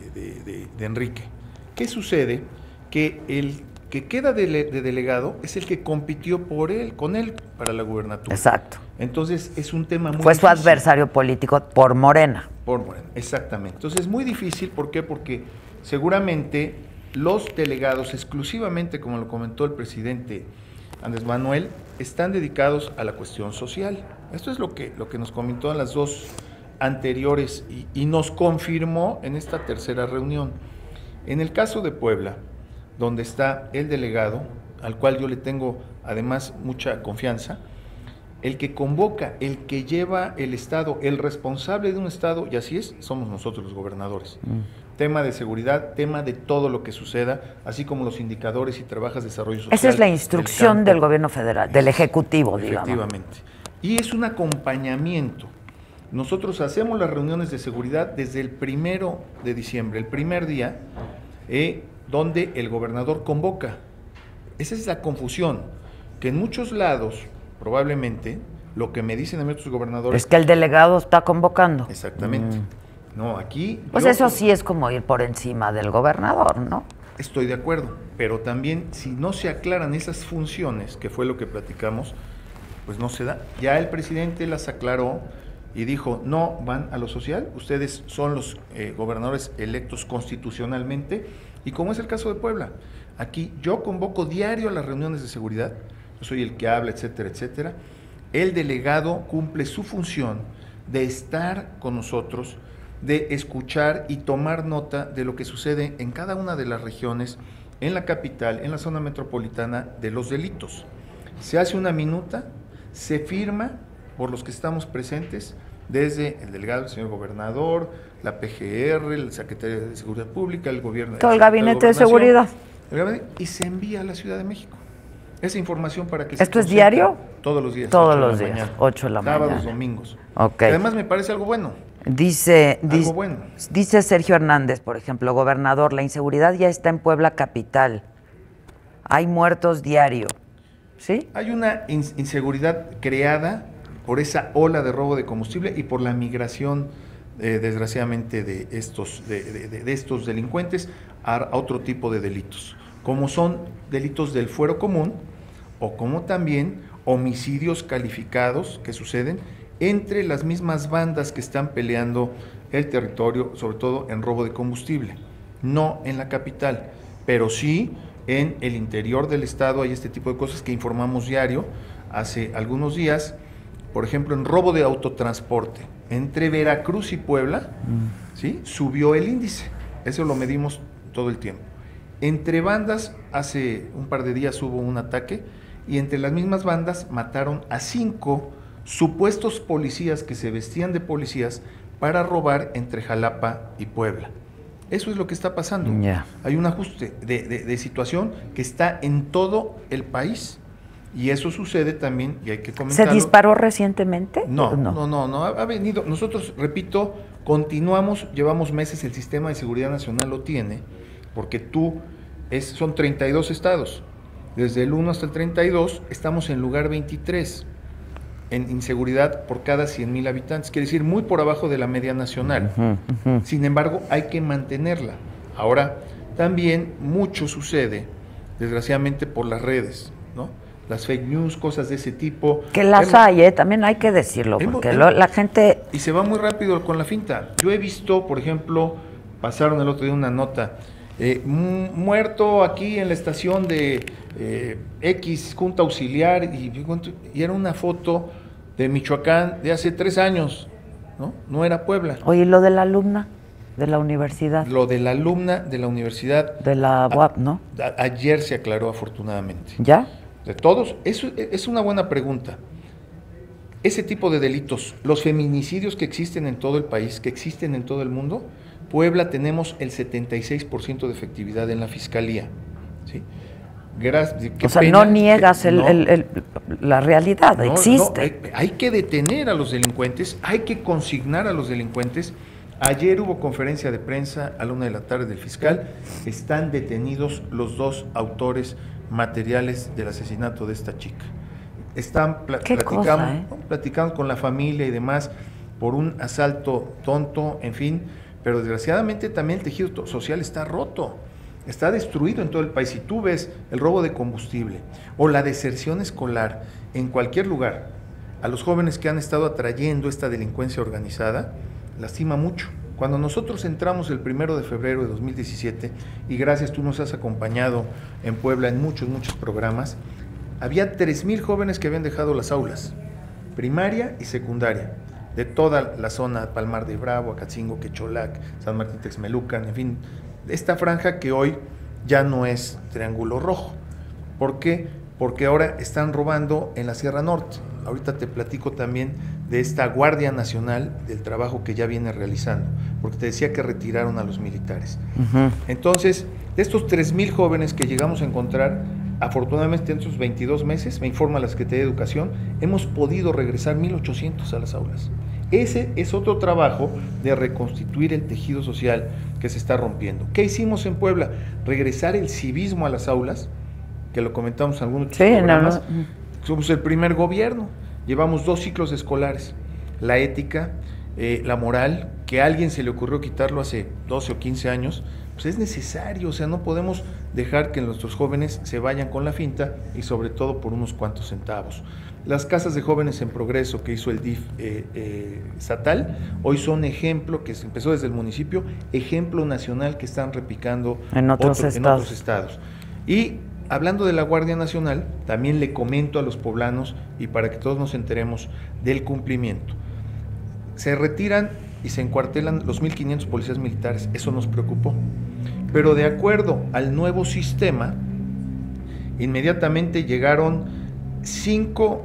de Enrique. ¿Qué sucede? Que el que queda de delegado es el que compitió con él para la gubernatura. Exacto. Entonces es un tema muy Fue difícil. Su adversario político por Morena. Por Morena, exactamente. Entonces es muy difícil, ¿por qué? Porque seguramente los delegados, exclusivamente, como lo comentó el presidente Andrés Manuel, están dedicados a la cuestión social. Esto es lo que nos comentó en las 2 anteriores y nos confirmó en esta tercera reunión. En el caso de Puebla, donde está el delegado, al cual yo le tengo además mucha confianza, el que convoca, el que lleva el Estado, el responsable de un Estado, y así es, somos nosotros los gobernadores. Tema de seguridad, tema de todo lo que suceda, así como los indicadores y trabajas de desarrollo social. Esa es la instrucción del gobierno federal, del Ejecutivo, digamos. Efectivamente. Y es un acompañamiento. Nosotros hacemos las reuniones de seguridad desde el 1 de diciembre, el primer día, donde el gobernador convoca. Esa es la confusión, que en muchos lados, probablemente, lo que me dicen a mí otros gobernadores... Es que el delegado está convocando. Exactamente. No, aquí... Pues eso sí es como ir por encima del gobernador, ¿no? Estoy de acuerdo, pero también si no se aclaran esas funciones, que fue lo que platicamos, pues no se da. Ya el presidente las aclaró y dijo, no van a lo social, ustedes son los gobernadores electos constitucionalmente, y como es el caso de Puebla, aquí yo convoco diario a las reuniones de seguridad, yo soy el que habla, etcétera, etcétera. El delegado cumple su función de estar con nosotros, de escuchar y tomar nota de lo que sucede en cada una de las regiones, en la capital, en la zona metropolitana, de los delitos. Se hace una minuta, se firma por los que estamos presentes, desde el delegado, el señor gobernador, la PGR, el secretario de Seguridad Pública, el gobierno... Todo el gabinete de seguridad. Y se envía a la Ciudad de México. Esa información para que... ¿Esto es diario? Todos los días. Todos los días, 8 de la mañana. Sábados, domingos. Ok. Además me parece algo bueno. Dice Sergio Hernández, por ejemplo, gobernador, la inseguridad ya está en Puebla capital. Hay muertos diario. ¿Sí? Hay una inseguridad creada por esa ola de robo de combustible y por la migración, desgraciadamente, de estos delincuentes a otro tipo de delitos, como son delitos del fuero común o como también homicidios calificados que suceden entre las mismas bandas que están peleando el territorio, sobre todo en robo de combustible. No en la capital, pero sí en el interior del estado hay este tipo de cosas que informamos diario. Hace algunos días, por ejemplo, en robo de autotransporte, entre Veracruz y Puebla, ¿sí?, subió el índice. Eso lo medimos todo el tiempo. Entre bandas, hace un par de días hubo un ataque, y entre las mismas bandas mataron a 5 supuestos policías que se vestían de policías para robar entre Jalapa y Puebla. Eso es lo que está pasando. Yeah. Hay un ajuste de situación que está en todo el país. Y eso sucede también, y hay que comentarlo. ¿Se disparó recientemente? No, ha venido. Nosotros, repito, continuamos, llevamos meses, el Sistema de Seguridad Nacional lo tiene, porque son 32 estados. Desde el 1 hasta el 32 estamos en lugar 23 en inseguridad por cada 100,000 habitantes, quiere decir muy por abajo de la media nacional. Sin embargo, hay que mantenerla. Ahora, también mucho sucede, desgraciadamente, por las redes, ¿no? Las fake news, cosas de ese tipo. Que las hay, también hay que decirlo, porque la gente... Y se va muy rápido con la finta. Yo he visto, por ejemplo, pasaron el otro día una nota, muerto aquí en la estación de X, Junta Auxiliar, y era una foto de Michoacán de hace 3 años, ¿no? No era Puebla. Oye, ¿lo de la alumna de la universidad? Lo de la alumna de la universidad. De la UAP, ¿no? Ayer se aclaró, afortunadamente. ¿Ya? De todos, eso es una buena pregunta. Ese tipo de delitos, los feminicidios que existen en todo el país, que existen en todo el mundo, Puebla tenemos el 76% de efectividad en la fiscalía, ¿sí? O sea, no niegas la realidad, no, existe. No, hay que detener a los delincuentes, hay que consignar a los delincuentes. Ayer hubo conferencia de prensa a la 1:00 p.m. del fiscal. Están detenidos los 2 autores materiales del asesinato de esta chica. Están platicando con la familia y demás por un asalto tonto, en fin, pero desgraciadamente también el tejido social está roto, está destruido en todo el país. Si tú ves el robo de combustible o la deserción escolar en cualquier lugar, a los jóvenes que han estado atrayendo esta delincuencia organizada, lastima mucho. Cuando nosotros entramos el 1 de febrero de 2017, y gracias, tú nos has acompañado en Puebla en muchos programas, había 3,000 jóvenes que habían dejado las aulas, primaria y secundaria, de toda la zona, Palmar de Bravo, Acatzingo, Quecholac, San Martín Texmelucan, en fin, esta franja que hoy ya no es Triángulo Rojo. ¿Por qué? Porque ahora están robando en la Sierra Norte. Ahorita te platico también de esta Guardia Nacional, del trabajo que ya viene realizando, porque te decía que retiraron a los militares. Entonces, de estos 3,000 jóvenes que llegamos a encontrar, afortunadamente en estos 22 meses, me informa la Secretaría de Educación, hemos podido regresar 1,800 a las aulas. Ese es otro trabajo de reconstituir el tejido social que se está rompiendo. ¿Qué hicimos en Puebla? Regresar el civismo a las aulas, que lo comentamos en algunos programas. Somos el primer gobierno, llevamos 2 ciclos escolares, la ética, la moral, que a alguien se le ocurrió quitarlo hace 12 o 15 años, pues es necesario, o sea, no podemos dejar que nuestros jóvenes se vayan con la finta y sobre todo por unos cuantos centavos. Las casas de jóvenes en progreso que hizo el DIF estatal, hoy son ejemplo, que se empezó desde el municipio, ejemplo nacional que están replicando en otros estados. Y hablando de la Guardia Nacional, también le comento a los poblanos y para que todos nos enteremos del cumplimiento. Se retiran y se encuartelan los 1,500 policías militares, eso nos preocupó. Pero de acuerdo al nuevo sistema, inmediatamente llegaron 5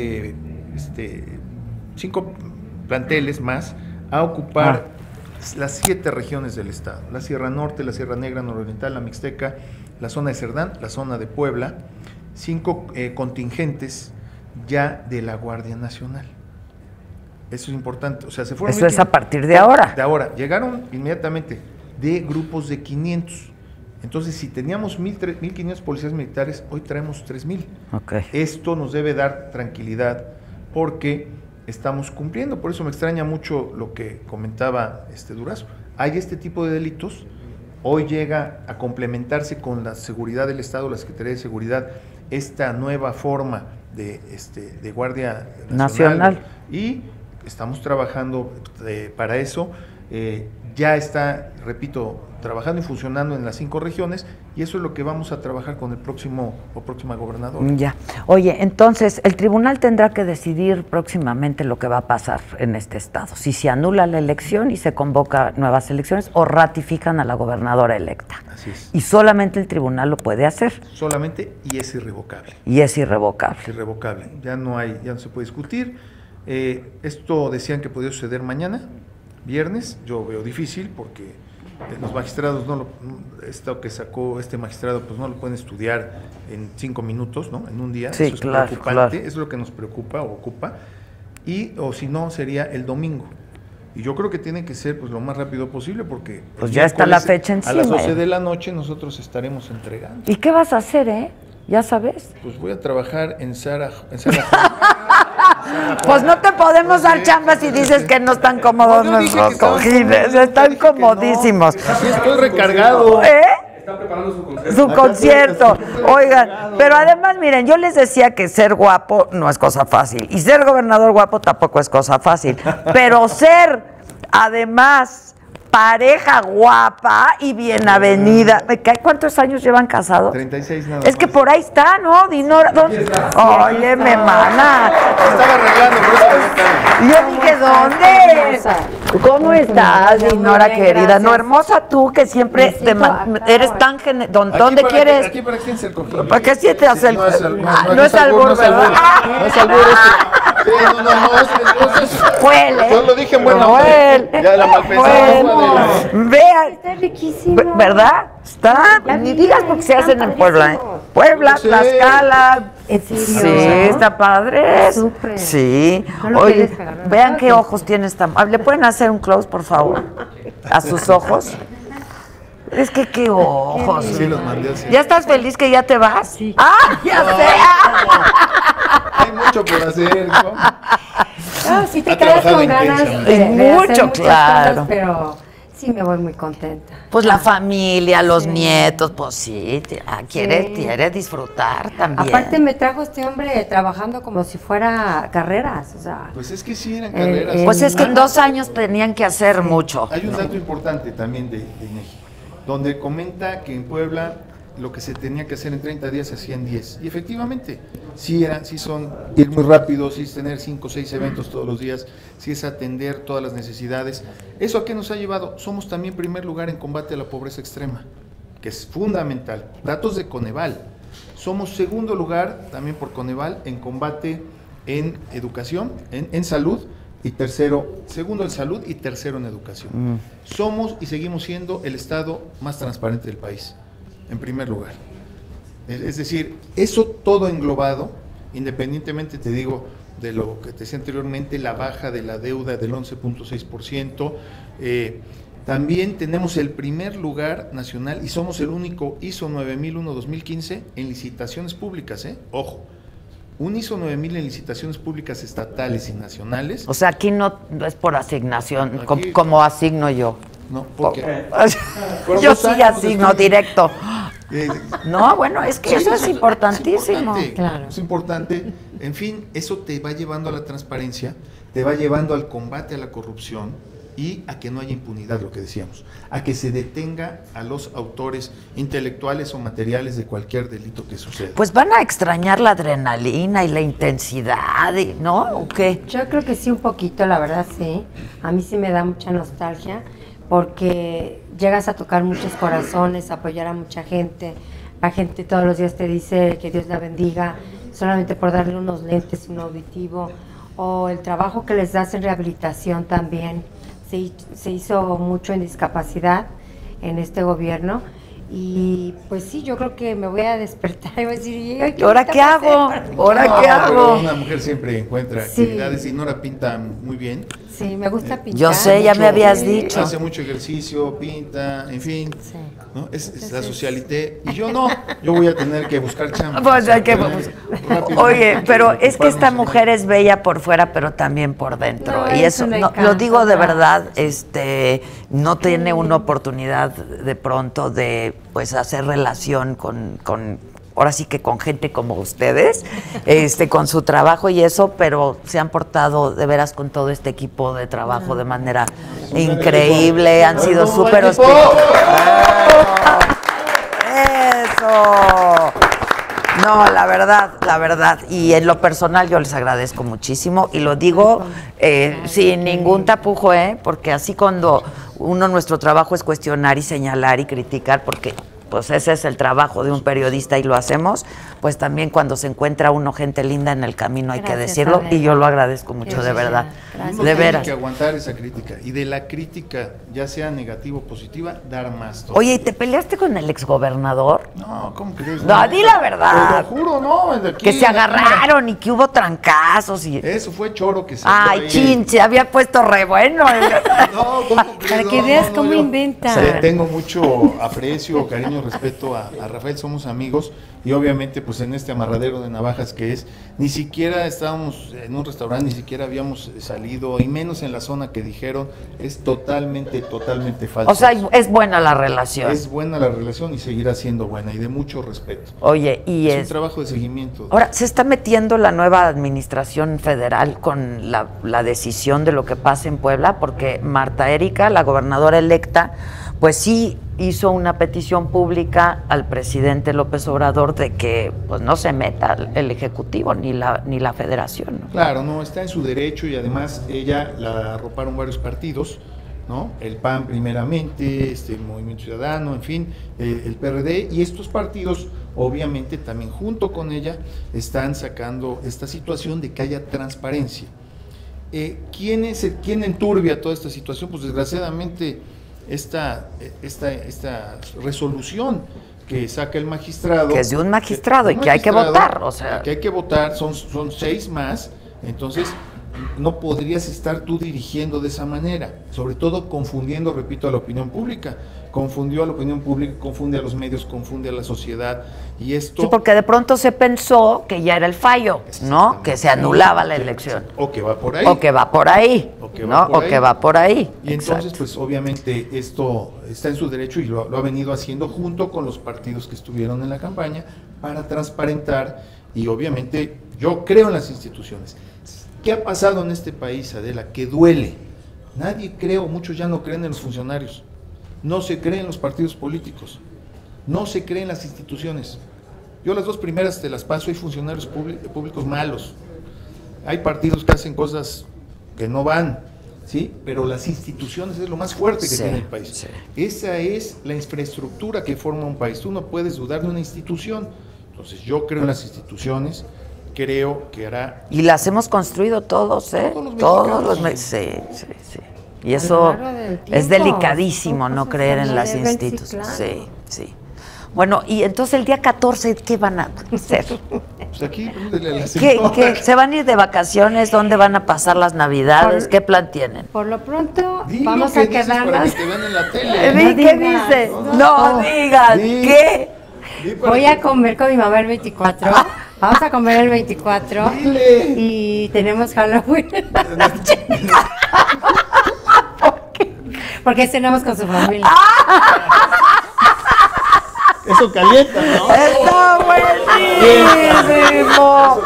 planteles más a ocupar las 7 regiones del estado, la Sierra Norte, la Sierra Negra, Nororiental, la Mixteca, la zona de Cerdán, la zona de Puebla, 5 contingentes ya de la Guardia Nacional. Eso es importante. O sea, se fueron. Eso es a partir de ahora. De ahora. Llegaron inmediatamente de grupos de 500. Entonces, si teníamos 1,500 policías militares, hoy traemos 3,000. Okay. Esto nos debe dar tranquilidad porque estamos cumpliendo. Por eso me extraña mucho lo que comentaba Durazo. Hay este tipo de delitos. Hoy llega a complementarse con la seguridad del Estado, la Secretaría de Seguridad, esta nueva forma de Guardia Nacional. Y estamos trabajando para eso. Ya está, repito, trabajando y funcionando en las 5 regiones y eso es lo que vamos a trabajar con el próxima gobernador. Ya. Oye, entonces, el tribunal tendrá que decidir próximamente lo que va a pasar en este estado. Si se anula la elección y se convoca nuevas elecciones o ratifican a la gobernadora electa. Así es. Y solamente el tribunal lo puede hacer. Solamente y es irrevocable. Y es irrevocable. Es irrevocable. Ya no se puede discutir. Esto decían que podía suceder mañana, viernes. Yo veo difícil porque los magistrados esto que sacó este magistrado pues no lo pueden estudiar en 5 minutos, ¿no? En un día. Sí, eso es claro, preocupante, claro. Eso es lo que nos preocupa o ocupa. O si no, sería el domingo. Y yo creo que tiene que ser pues lo más rápido posible porque pues ya está la fecha encima. A las 12 de la noche nosotros estaremos entregando. ¿Y qué vas a hacer, ¿Ya sabes? Pues voy a trabajar en Sara. Pues no te podemos dar chambas si dices que no están cómodos nuestros cojines, están comodísimos. Sí, estoy recargado. Está preparando su concierto. Su concierto. Oigan, pero además, miren, yo les decía que ser guapo no es cosa fácil. Y ser gobernador guapo tampoco es cosa fácil. Pero ser, además, pareja guapa y bien avenida. ¿Cuántos años llevan casados? 36 nada más. Es que por ahí está, ¿no? Dinora. Oye, me mana. Estaba arreglando, por eso Yo dije, ¿dónde? ¿Cómo estás, Dinora querida? Gracias. No, hermosa tú que siempre eres tan ¿Dónde quieres? Aquí para quién se el cojín. ¿Para qué sientes el No no es albur, no es ¿verdad? albur. No es albur. Sí, no. Fue él, Yo lo dije en buena Fue fe. él. Ya la malpensada. Vean, Está riquísimo. ¿verdad? Está, ni digas porque se hacen en Puebla, Puebla, Sí. Tlaxcala. ¿En serio? Sí, está padre. Súper. Sí. No lo Oye, quieres agarrar. vean qué ojos tiene esta. ¿Le pueden hacer un close, por favor? A sus ojos. Es que qué ojos. Sí, los mandé así. ¿Ya estás feliz que ya te vas? Sí. ¡Ah, ya sé! Hay mucho por hacer, ¿no? No, sí te Ha quedas trabajado con ganas intensamente. de hacer Mucho, muchas claro. cosas, pero sí me voy muy contenta. Pues la familia, los Sí. nietos, pues sí, quiere disfrutar también. Aparte me trajo este hombre trabajando como si fuera carreras, o sea. Pues es que sí eran carreras. Pues es que en 2 años tenían que hacer mucho. Hay un dato importante también de INEGI, donde comenta que en Puebla lo que se tenía que hacer en 30 días se hacía en 10. Y efectivamente, sí son ir muy rápido, sí es tener 5 o 6 eventos todos los días, sí es atender todas las necesidades. ¿Eso a qué nos ha llevado? Somos también primer lugar en combate a la pobreza extrema, que es fundamental. Datos de Coneval. Somos segundo lugar, también por Coneval, en combate en educación, en salud, y segundo en salud y tercero en educación. Somos y seguimos siendo el estado más transparente del país, en primer lugar. Es decir, eso todo englobado, independientemente, te digo, de lo que te decía anteriormente, la baja de la deuda del 11.6%, también tenemos el primer lugar nacional y somos el único ISO 9001-2015 en licitaciones públicas, ojo. Un ISO 9000 en licitaciones públicas estatales y nacionales. O sea, aquí no es por asignación, Aquí, como asigno yo. No, porque yo sí asigno directo. No, bueno, es que eso es importantísimo. Claro. Es importante. En fin, eso te va llevando a la transparencia, te va llevando al combate a la corrupción y a que no haya impunidad, lo que decíamos, a que se detenga a los autores intelectuales o materiales de cualquier delito que suceda. Pues van a extrañar la adrenalina y la intensidad, ¿no? ¿O qué? Yo creo que sí, un poquito, la verdad, sí. A mí sí me da mucha nostalgia porque llegas a tocar muchos corazones, apoyar a mucha gente. La gente todos los días te dice que Dios la bendiga solamente por darle unos lentes, un auditivo, o el trabajo que les das en rehabilitación también. Se hizo mucho en discapacidad en este gobierno y pues sí, yo creo que me voy a despertar y voy a decir, ¿y ahora qué hago? ¿Ahora qué hago? Pero una mujer siempre encuentra actividades y Nora pinta muy bien. Sí, me gusta pintar. Yo sé, ya me habías dicho. Hace mucho ejercicio, pinta, en fin. Sí. ¿No? Es la socialité. Y yo no, yo voy a tener que buscar chamba. Pues hay que... Oye, pero es que esta mujer es bella por fuera, pero también por dentro. No, y eso, me no, encanta, lo digo de ¿no? verdad, no tiene una oportunidad de pronto de pues hacer relación con ahora sí que con gente como ustedes, con su trabajo y eso, pero se han portado de veras con todo este equipo de trabajo de manera increíble, han sido súper hospitalarios. ¡Eso! No, la verdad, y en lo personal yo les agradezco muchísimo y lo digo sin ningún tapujo, porque así cuando nuestro trabajo es cuestionar y señalar y criticar, porque pues ese es el trabajo de un periodista y lo hacemos, pues también cuando se encuentra uno gente linda en el camino hay que decirlo y yo lo agradezco mucho, de verdad, Uno de tiene veras. que aguantar esa crítica y de la crítica, ya sea negativa o positiva, dar más. Oye, ¿y te peleaste con el exgobernador? No, ¿cómo crees? No, di la verdad. Te lo juro, no. El de aquí, Que se agarraron y que hubo trancazos y... Eso fue choro que se... Ay, chin, se había puesto re bueno. No, ¿cómo crees? Para que No, veas no, cómo yo inventan. Tengo mucho aprecio, cariño, respeto a Rafael, somos amigos y obviamente pues en este amarradero de navajas que es, ni siquiera estábamos en un restaurante, ni siquiera habíamos salido y menos en la zona que dijeron, es totalmente falso. O sea, es buena la relación. Es buena la relación y seguirá siendo buena y de mucho respeto. Oye, y es un trabajo de seguimiento. Ahora, se está metiendo la nueva administración federal con la decisión de lo que pasa en Puebla, porque Marta Erika, la gobernadora electa, pues sí hizo una petición pública al presidente López Obrador de que pues no se meta el Ejecutivo ni la Federación, ¿no? Claro, no, está en su derecho y además ella la arroparon varios partidos, ¿no? El PAN primeramente, el Movimiento Ciudadano, en fin, el PRD, y estos partidos obviamente también junto con ella están sacando esta situación de que haya transparencia. ¿Quién enturbia toda esta situación? Pues desgraciadamente esta resolución que saca el magistrado, que es de un magistrado y que hay que votar, o sea, que hay que votar, son 6 más, entonces no podrías estar tú dirigiendo de esa manera, sobre todo confundiendo, repito, a la opinión pública. Confundió a la opinión pública, confunde a los medios, confunde a la sociedad, y esto... Sí, porque de pronto se pensó que ya era el fallo, ¿no? Que se anulaba la elección. O que va por ahí. O que va por ahí, ¿no? O que va por ahí. Y entonces, pues obviamente esto está en su derecho y lo ha venido haciendo junto con los partidos que estuvieron en la campaña para transparentar, y obviamente yo creo en las instituciones. ¿Qué ha pasado en este país, Adela? Que duele. Nadie cree, o muchos ya no creen en los funcionarios. No se cree en los partidos políticos. no se creen las instituciones. Yo las 2 primeras te las paso, hay funcionarios públicos malos, hay partidos que hacen cosas que no van, ¿sí? Pero las instituciones es lo más fuerte que tiene el país. Sí. Esa es la infraestructura que forma un país. Tú no puedes dudar de una institución. Entonces yo creo en las instituciones, creo que hará... Y las hemos construido todos, ¿eh? Todos los mexicanos. Sí. Y eso es delicadísimo, no creer en las instituciones. Sí. Bueno, y entonces el día 14, ¿qué van a hacer? Pues aquí, ¿Qué? ¿Se van a ir de vacaciones? ¿Dónde van a pasar las Navidades? ¿Qué plan tienen? Por lo pronto, vamos a quedarnos. Para que te vean en la tele. ¿Qué dices? No digas. ¿Qué? Voy a comer con mi mamá el 24. Vamos a comer el 24. Dile. Y tenemos Halloween. Porque cenamos con su familia. Eso calienta, ¿no? ¡Está buenísimo!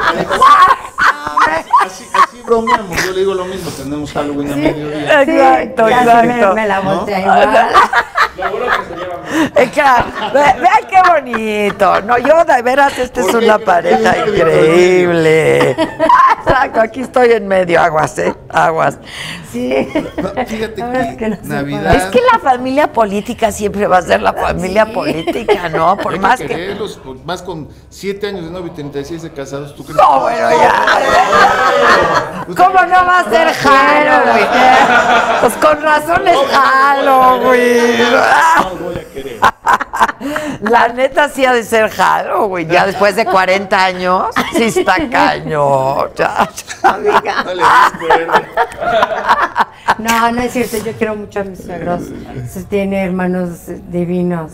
Así bromeamos, yo le digo lo mismo, tenemos Halloween a mediodía. Exacto. Me la volteé igual. Lo bueno que se llevan bien. Vean qué bonito. No, yo de veras, esta es una pareja increíble. Exacto, aquí estoy en medio, aguas. Sí. No, fíjate que no Navidad... Es que la familia política siempre va a ser la familia política, ¿no? Por más que... quererlos, más con 7 años de novio y 36 de casados, ¿tú crees? No, bueno, ya. ¿Cómo no va a ser Halloween? Pues con razón es Halloween. No voy a querer. La neta sí ha de ser Halloween. Ya después de 40 años, sí está cañón. No le des cuerda. No es cierto, yo quiero mucho a mis suegros. Tiene hermanos divinos.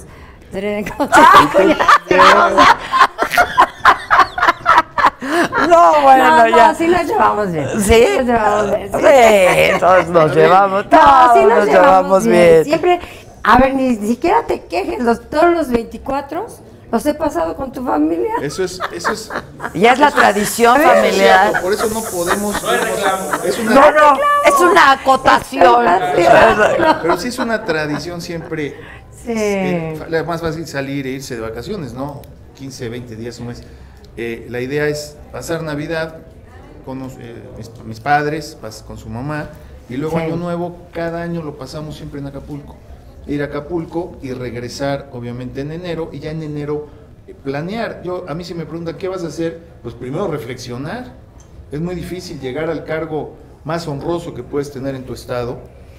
No, bueno, ya. Sí nos llevamos bien. ¿Sí? Nos llevamos bien. Sí, todos nos llevamos. Sí nos llevamos bien. Siempre, a ver, ni siquiera te quejes. Todos los 24 los he pasado con tu familia. Eso es. Ya es la tradición familiar. Por eso no podemos. Es una acotación. Pero sí es una tradición siempre. Sí. Es más fácil salir e irse de vacaciones, ¿no? 15, 20 días, un mes. La idea es pasar Navidad con mis padres, con su mamá, y luego Año Nuevo, cada año lo pasamos siempre en Acapulco. Ir a Acapulco y regresar, obviamente, en enero, y ya en enero planear. A mí si me preguntan, ¿qué vas a hacer? Pues primero reflexionar. Es muy difícil llegar al cargo más honroso que puedes tener en tu estado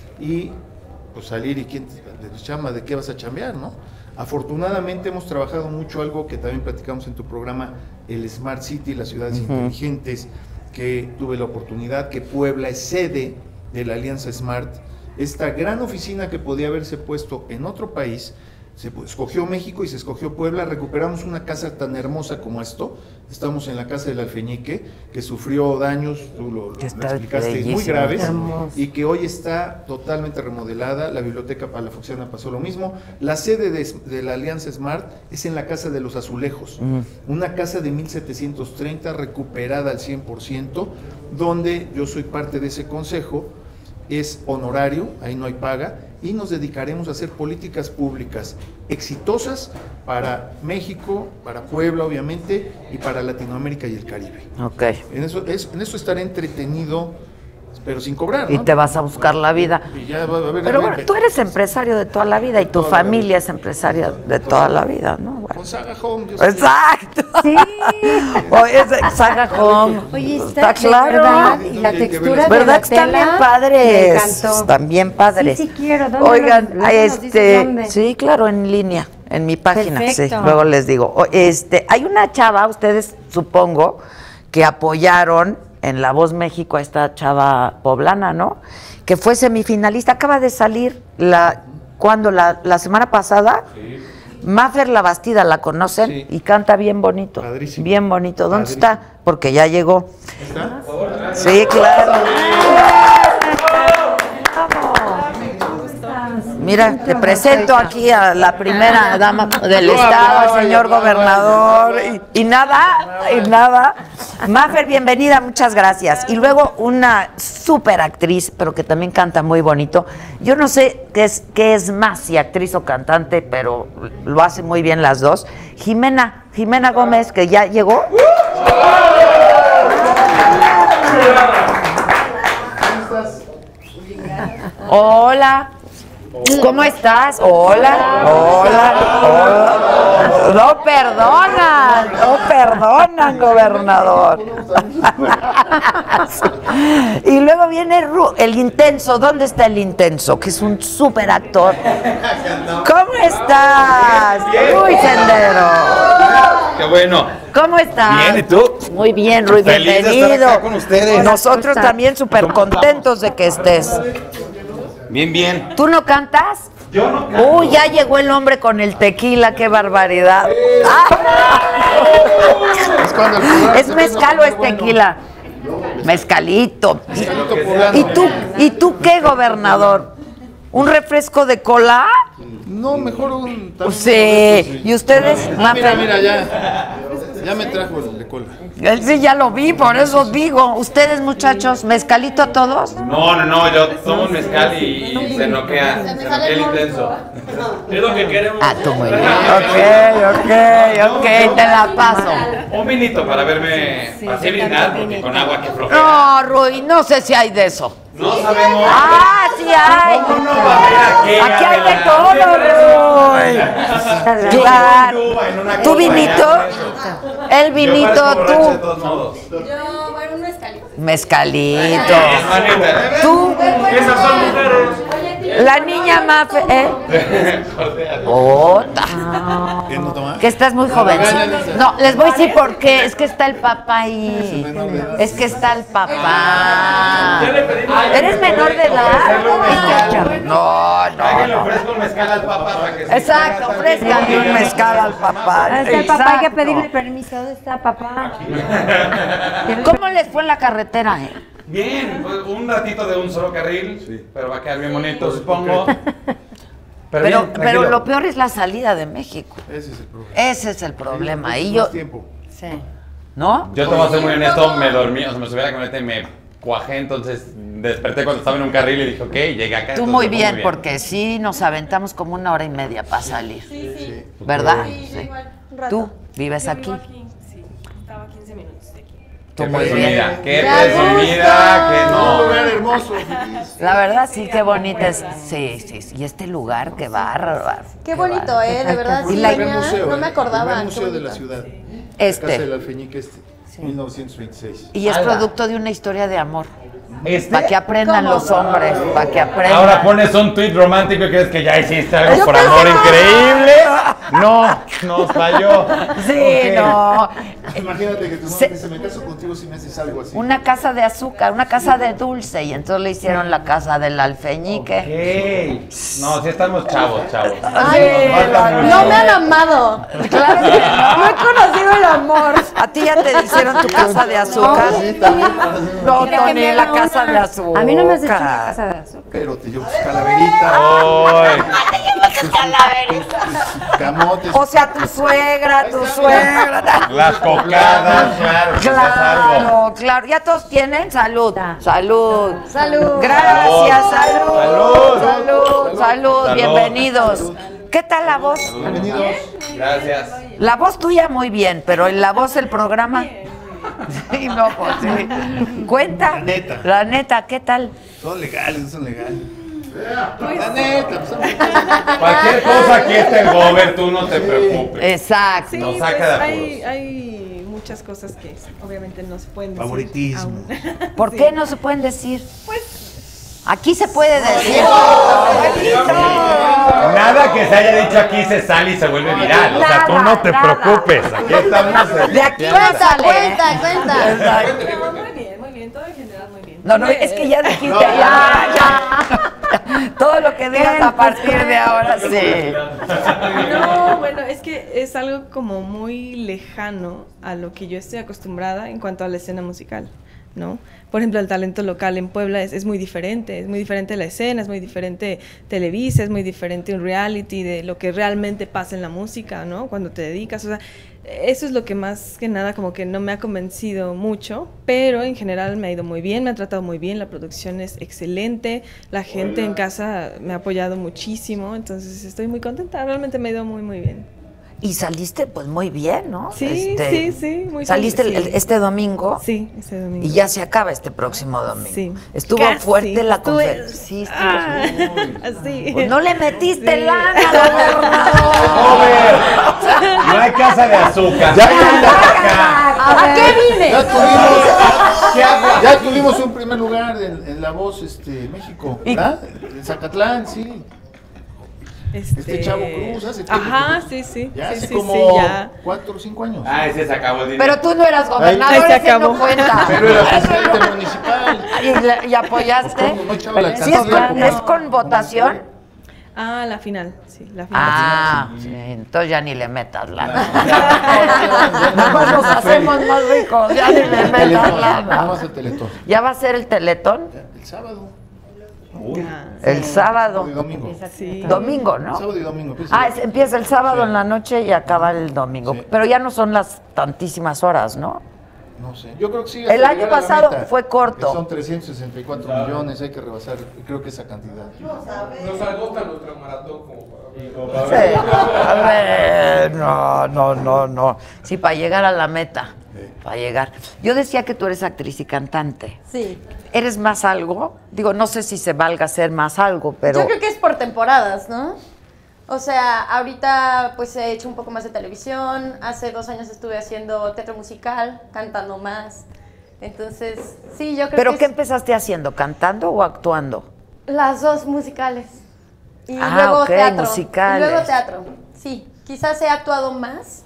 y pues salir y quién te llama, de qué vas a chambear, ¿no? Afortunadamente hemos trabajado mucho algo que también platicamos en tu programa, el Smart City, las ciudades inteligentes, que tuve la oportunidad, que Puebla es sede de la Alianza Smart. Esta gran oficina que podía haberse puesto en otro país, se escogió México y se escogió Puebla. Recuperamos una casa tan hermosa como esto. Estamos en la casa del Alfeñique, que sufrió daños, tú lo explicaste, muy graves, y que hoy está totalmente remodelada. La biblioteca para la Foxiana pasó lo mismo. La sede de la Alianza Smart es en la Casa de los Azulejos, una casa de 1730 recuperada al 100%, donde yo soy parte de ese consejo. Es honorario, ahí no hay paga, y nos dedicaremos a hacer políticas públicas exitosas para México, para Puebla obviamente, y para Latinoamérica y el Caribe. Okay. En eso estaré entretenido, pero sin cobrar, ¿no? Y te vas a buscar la vida. Y ya va a haber. Pero bueno, tú eres empresario de toda la vida y tu familia es empresaria de toda la vida, ¿no? Bueno. Con Saga Home. Exacto. Sí. Oye, Saga Home. Oye, está claro. ¿Verdad? Y la textura de la están tela bien padres. me encantó. Están bien padres. Sí, quiero. ¿Dónde Oigan, nos dices dónde? Sí, claro, en línea, en mi página. Perfecto. Sí, luego les digo. Hay una chava, ustedes supongo que apoyaron en La Voz México a esta chava poblana, ¿no? Que fue semifinalista, acaba de salir la semana pasada. Sí. Mafer La Bastida, ¿la conocen? Sí. Y canta bien bonito. Padrísimo. Bien bonito. ¿Dónde está? Porque ya llegó. ¿Está? Sí, claro. Mira, te presento aquí a la primera dama del estado, al señor gobernador, y nada. Mafer, bienvenida, muchas gracias. Y luego una súper actriz, pero que también canta muy bonito. Yo no sé qué es más, si actriz o cantante, pero lo hace muy bien las dos. Jimena Gómez, que ya llegó. Hola. ¿Cómo estás? Hola. No perdonan, gobernador. Y luego viene el Intenso. ¿Dónde está el Intenso? Que es un súper actor. ¿Cómo estás? Uy, Sendero. Qué bueno. ¿Cómo estás? Bien, ¿y tú? Muy bien, Rui, Feliz de bienvenido. estar acá con ustedes. Nosotros también súper contentos de que estés. Bien. ¿Tú no cantas? Yo no canto. Uy, ya llegó el hombre con el tequila, qué barbaridad. ¿Es mezcal o es tequila? Mezcalito. ¿Y tú qué, gobernador? ¿Un refresco de cola? No, mejor un... Sí. ¿Y ustedes? Mira, ya me trajo el de cola. Sí, ya lo vi, por eso digo. ¿Ustedes, muchachos, mezcalito a todos? No, yo tomo un mezcal y se noquea el Intenso. Es lo que queremos. Ah, tú muy bien. Ok, te la paso. Un vinito para verme así brindar, porque con agua que flojera. No, Rui, no sé si hay de eso. No sabemos. ¡Ah, sí hay! ¿Cómo no va a haber Aquí hay de todo, Rui. Claro. ¿Tú vinito? El vinito, tú. Yo, bueno, un mezcalito. Mezcalito. ¿Tú? Esas son mujeres. La niña más... ¡Ota! ¿Qué no toma? Que estás muy joven. No, les voy a decir por qué. Es que está el papá ahí. Es que está el papá. ¿Eres menor de edad? No. Alguien le ofrezco un mezcal al papá para que se... Exacto, ofrézcale un mezcal al papá. ¿Dónde está el papá? Hay que Exacto. pedirle permiso. ¿Dónde está papá? ¿Cómo les fue en la carretera? Bien, pues, un ratito de un solo carril, pero va a quedar bien bonito, supongo. Pero lo peor es la salida de México. Ese es el problema. Ese es el problema. Y yo, Sí. ¿no? Yo te voy a ser muy honesto, me dormí, o sea, me subí a la camioneta y me cuajé, entonces desperté cuando estaba en un carril y dije, ok, llegué acá. Tú muy bien, porque sí nos aventamos como 1 hora y media para salir. Sí. ¿Verdad? Sí, Sí. igual, un rato. ¿Tú vives Yo aquí? vivo Sí, estaba 15 minutos de aquí. Tú Qué muy bien. presumida, qué presumida, que Un no. lugar hermoso, feliz. La verdad sí, qué bonita es. Sí. Y este lugar, qué bárbaro. Qué bonito, de verdad. Y Sí, la- venía, no me acordaba. El qué museo de la bonito. ciudad. La Casa del Este. Alfeñique 1926. Y es Ala. producto de una historia de amor. Este, Para que aprendan ¿Cómo? los hombres, para que aprendan. ahora pones un tweet romántico y crees que ya hiciste algo por amor increíble. No, nos falló. Sí, Ok. no. Imagínate que tu mamá Se- dice, me caso contigo si me haces algo así. Una casa de azúcar, una casa de dulce, y entonces le hicieron la casa del alfeñique. Ok. No, sí estamos chavos. Ay, Nos falta mucho. no me han amado. Claro que no. No he conocido el amor. ¿A ti ya te hicieron tu casa de azúcar? No, Tony, la casa de azúcar. A mí no me has hecho una casa de azúcar. Pero te llevo tus calaveritas, Ay. tus camotes. O sea, tu suegra. Las cocadas, claro. que es algo. Claro. ¿Ya todos tienen? Salud. Salud. Gracias, Salud. salud. Salud. Bienvenidos. ¿Qué tal la voz? Bienvenidos. Gracias. La voz tuya muy bien, pero en la voz del programa. Sí, no, pues sí. Cuenta. La neta, ¿qué tal? Son legales, son legales. La neta, pues, Cualquier cosa aquí está el gober, tú no te preocupes. Exacto. Sí, Nos saca de apuros. hay muchas cosas que obviamente no se pueden decir. Favoritismo. aún. ¿Por qué no se pueden decir? Pues aquí se puede decir. Nada que se haya dicho aquí se sale y se vuelve viral. O sea, tú no te Nada. preocupes. Aquí estamos. De aquí no Cuenta, sale. cuenta. Muy bien, todo en general muy bien. No, es que ya dijiste, ya. Todo lo que digas a partir de ahora, sí. No, bueno, es que es algo como muy lejano a lo que yo estoy acostumbrada en cuanto a la escena musical. ¿no? Por ejemplo, el talento local en Puebla es muy diferente la escena, es muy diferente Televisa, es muy diferente un reality de lo que realmente pasa en la música, ¿no? Cuando te dedicas, o sea, eso es lo que más que nada como que no me ha convencido mucho, pero en general me ha ido muy bien, me ha tratado muy bien, la producción es excelente, la gente en casa me ha apoyado muchísimo, entonces estoy muy contenta, realmente me ha ido muy, muy bien. Y saliste pues muy bien, ¿no? Sí, sí, muy ¿Saliste sí. este domingo? Sí, este domingo. Y ya se acaba este próximo domingo. Sí. Estuvo Casi. fuerte la conferencia. Sí, estuvo. Sí. Pues no le metiste Sí. lana, gobernador. Joder, no hay casa de azúcar. ¿A qué vine? Ya tuvimos un primer lugar en La Voz México, ¿verdad? En Zacatlán, sí. Este Chavo Cruz hace tiempo. Ajá, sí. Ya hace sí, como sí, ya. 4 o 5 años. Ah, ese se acabó el dinero. Pero tú no eras gobernador, Ahí se ese acabó. no cuenta. Pero era presidente municipal. ¿Y apoyaste? No echaba la ¿Sí alcancía es con votación? Ah, la final, sí, la final. Ah, sí, entonces ya ni le metas lana. Nada nos hacemos más ricos, ya ni le metas Teletón, nada lana. más el Teletón. ¿Ya va a ser el Teletón? El sábado. El sábado. Y domingo. Sí. Domingo, ¿no? Sábado y domingo. Empieza el sábado en la noche y acaba el domingo. Sí. Pero ya no son las tantísimas horas, ¿no? No sé, yo creo que sí. El hasta año llegar a la pasado meta, fue corto. que son 364 millones, hay que rebasar, creo que esa cantidad. Nos agota nuestra maratón como para Sí. A ver, no. Sí, para llegar a la meta. Para llegar. Yo decía que tú eres actriz y cantante. Sí. ¿Eres más algo? Digo, no sé si se valga ser más algo, pero... Yo creo que es por temporadas, ¿no? O sea, ahorita pues he hecho un poco más de televisión, hace 2 años estuve haciendo teatro musical, cantando más. Entonces, sí, yo creo ¿Pero que qué es empezaste haciendo? ¿Cantando o actuando? las dos musicales. Y Ah, luego ok, teatro. musicales. Y luego teatro, sí. Quizás he actuado más,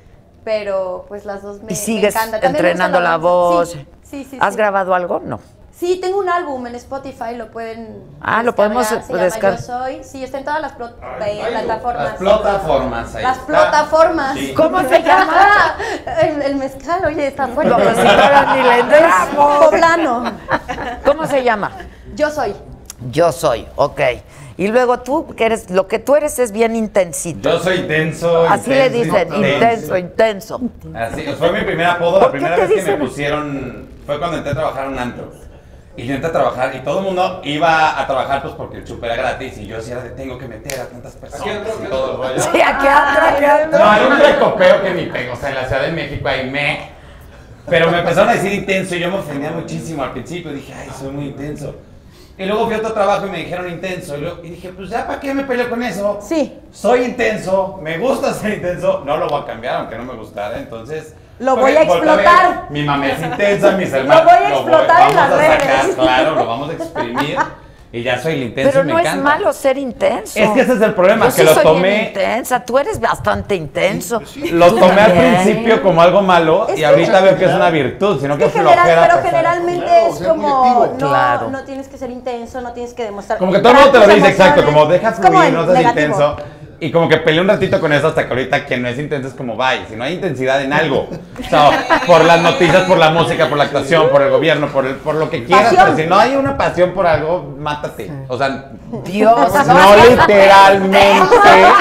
pero pues las dos me ¿Y sigues me encantan. También me gusta entrenando la voz? Sí. ¿Has grabado algo? No. Sí, tengo un álbum en Spotify, lo pueden Lo podemos descargar, se llama descargar. Yo Soy. Sí, está en todas las plataformas. Las plataformas ahí Las está. plataformas. Sí. ¿Cómo se llama? el mezcal, oye, está fuerte. No, pues si ahora ni le entramos. Poblano. ¿Cómo se llama? Yo Soy. Yo soy, ok. Y luego tú, que eres, lo que tú eres es bien intensito. Yo soy intenso. Así le dicen, intenso. Así, fue mi primer apodo. ¿Por La qué primera te vez que dicen? me pusieron fue cuando entré a trabajar en un antro. Y yo entré a trabajar y todo el mundo iba a trabajar pues porque el chup era gratis y yo decía, tengo que meter a tantas personas y todo el rollo. Sí, aquí anda. No, hay un recopeo que ni pego, o sea, en la Ciudad de México ahí Pero me empezaron a decir intenso y yo me ofendía muchísimo al principio, dije, ay, soy muy intenso. Y luego fui a otro trabajo y me dijeron intenso y dije, pues ya, ¿para qué me peleo con eso? Sí. Soy intenso, me gusta ser intenso, no lo voy a cambiar aunque no me gustara, entonces... Lo voy a volví explotar. ver, mi mamá es intensa, mis hermanos... Lo voy a explotar en las vamos a sacar, redes. claro, lo vamos a exprimir y ya soy el intenso Pero y me no encanta. es malo ser intenso. Es que ese es el problema, Yo que sí lo soy bien tomé... intensa, tú eres bastante intenso. Lo Tú tomé al también. principio como algo malo Es y que- ahorita veo que es una virtud, sino que Pero flojera. pasar. generalmente Claro, es ser como, objetivo. no, Claro. no tienes que ser intenso, no tienes que demostrar. Como que todo el mundo te lo tus dice, exacto, como emociones. deja Es como fluir, el no seas negativo. intenso. Y como que peleé un ratito con eso hasta que ahorita quien no es intenso es como, bye, si no hay intensidad en algo. O sea, por las noticias, por la música, por la actuación, por el gobierno, por lo que quieras. Pasión. Pero si no hay una pasión por algo, mátate. O sea, Dios, no literalmente.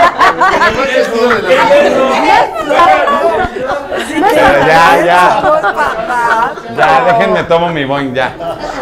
Pero ya, déjenme tomo mi boing ya.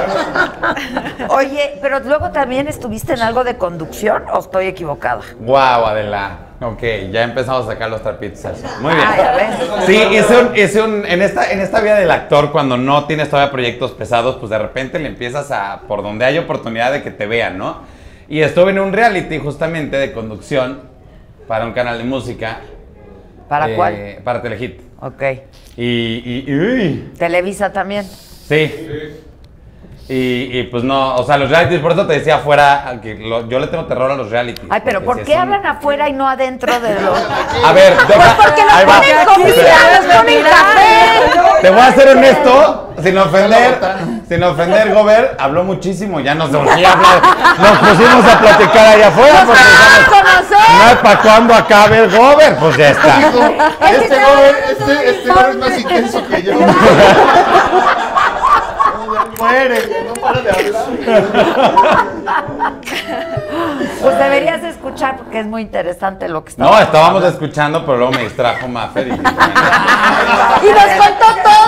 Oye, pero luego también estuviste en algo de conducción, ¿o estoy equivocada? Guau, Adela. Ok, ya empezamos a sacar los trapitos. Muy bien. Ay, a ver. Sí, en esta vida del actor, cuando no tienes todavía proyectos pesados, pues de repente le empiezas a, por donde hay oportunidad de que te vean, ¿no? Y estuve en un reality justamente de conducción para un canal de música. ¿Para cuál? Para Telehit. Ok. Uy, Televisa también. sí. Y pues no, o sea, los realities, por eso te decía afuera, que yo le tengo terror a los realities. Ay, pero ¿por porque qué sí son- hablan afuera y no adentro de los...? A ver, deja, Porque nos ahí va. ponen comida, nos ponen café. Te voy a ser honesto, sin ofender, Gober, habló muchísimo, ya nos urgía hablar, nos pusimos a platicar allá afuera, porque dijimos, no hay para cuando acabe el Gober, pues ya está. Este Gober es más intenso que yo. muere, no para de hablar. Pues deberías escuchar porque es muy interesante lo que está No, estábamos escuchando, pero luego me distrajo Maffer y... Y nos contó todo.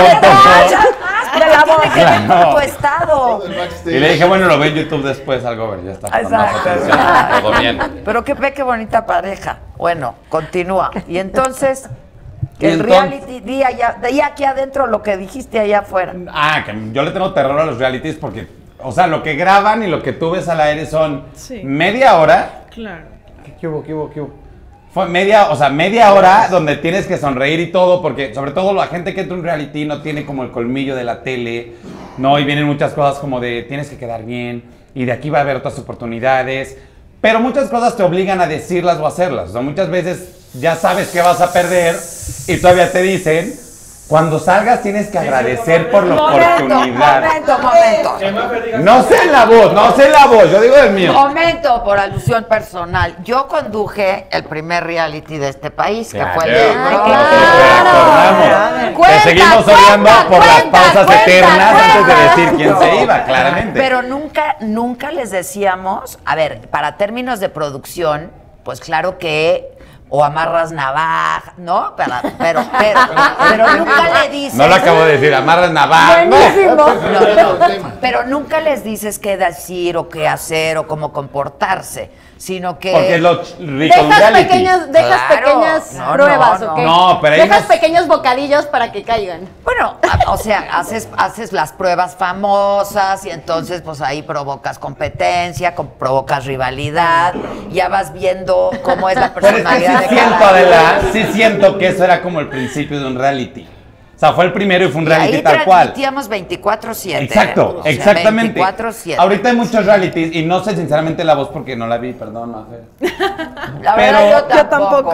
de la voz que ver Claro. con tu estado. Y le dije, bueno, lo ve en YouTube después, algo, ver, ya está. Con más Exacto. atención, todo bien. Pero qué bonita pareja. Bueno, continúa. Y entonces, Y el entonces- reality, di aquí adentro lo que dijiste allá afuera. Ah, que yo le tengo terror a los realities porque, o sea, lo que graban y lo que tú ves al aire son Sí. media hora. Claro. ¿Qué hubo? Fue media hora donde tienes que sonreír y todo, porque sobre todo la gente que entra en un reality no tiene como el colmillo de la tele, ¿no? Y vienen muchas cosas como de tienes que quedar bien, y de aquí va a haber otras oportunidades, pero muchas cosas te obligan a decirlas o hacerlas. O sea, muchas veces ya sabes que vas a perder y todavía te dicen, cuando salgas tienes que agradecer por la oportunidad. Momento. Que Maffer diga, No sé la voz, yo digo el mío. Momento, por alusión personal. Yo conduje el primer reality de este país, que fue el de Claro. Big Claro. Brother. Cuenta, Te seguimos cuenta, odiando por las cuenta, pausas cuenta, eternas antes de cuenta. decir quién se iba, claramente. Pero nunca les decíamos, a ver, para términos de producción, pues claro que o amarras navaja, ¿no? Pero nunca le dices. No lo acabo de decir, amarras navaja. Buenísimo. Pero nunca les dices qué decir o qué hacer o cómo comportarse, sino que Porque es lo rico de un reality. Dejas Claro. pequeñas No, pruebas, no, ¿ok? no, pero ahí dejas nos- pequeños bocadillos para que caigan. bueno, o sea, haces las pruebas famosas y entonces pues ahí provocas competencia, provocas rivalidad, ya vas viendo cómo es la Pero es que personalidad sí de siento, cada Adela, sí siento que eso era como el principio de un reality. O sea, fue el primero y fue un Y reality ahí tal cual. transmitíamos 24/7. Exacto, O sea, exactamente. 24/7. Ahorita hay muchos realities y no sé sinceramente la voz porque no la vi, perdón, Mafer. La pero- verdad, Yo tampoco.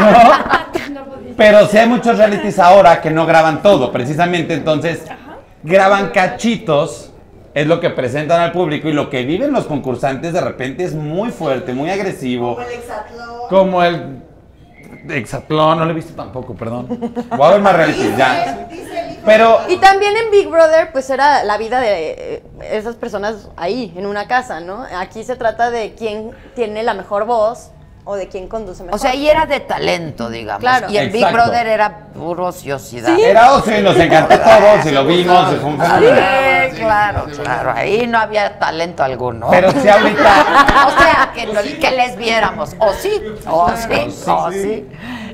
Pero sí hay muchos realities ahora que no graban todo, precisamente, entonces graban cachitos, es lo que presentan al público y lo que viven los concursantes de repente es muy fuerte, muy agresivo. Como el Hexatlón, no lo he visto tampoco, perdón. Voy a ver más realities, ya. Pero Y también en Big Brother, pues era la vida de esas personas ahí, en una casa, ¿no? Aquí se trata de quién tiene la mejor voz o de quién conduce mejor. O sea, ahí era de talento, digamos. Claro. Y en Big Exacto. Brother era puro ociosidad. era ocio y nos encantó todos y lo vimos y fue un fenómeno. Sí, claro. Ahí no había talento alguno. Pero sí ahorita... O sea, que les viéramos. O sí.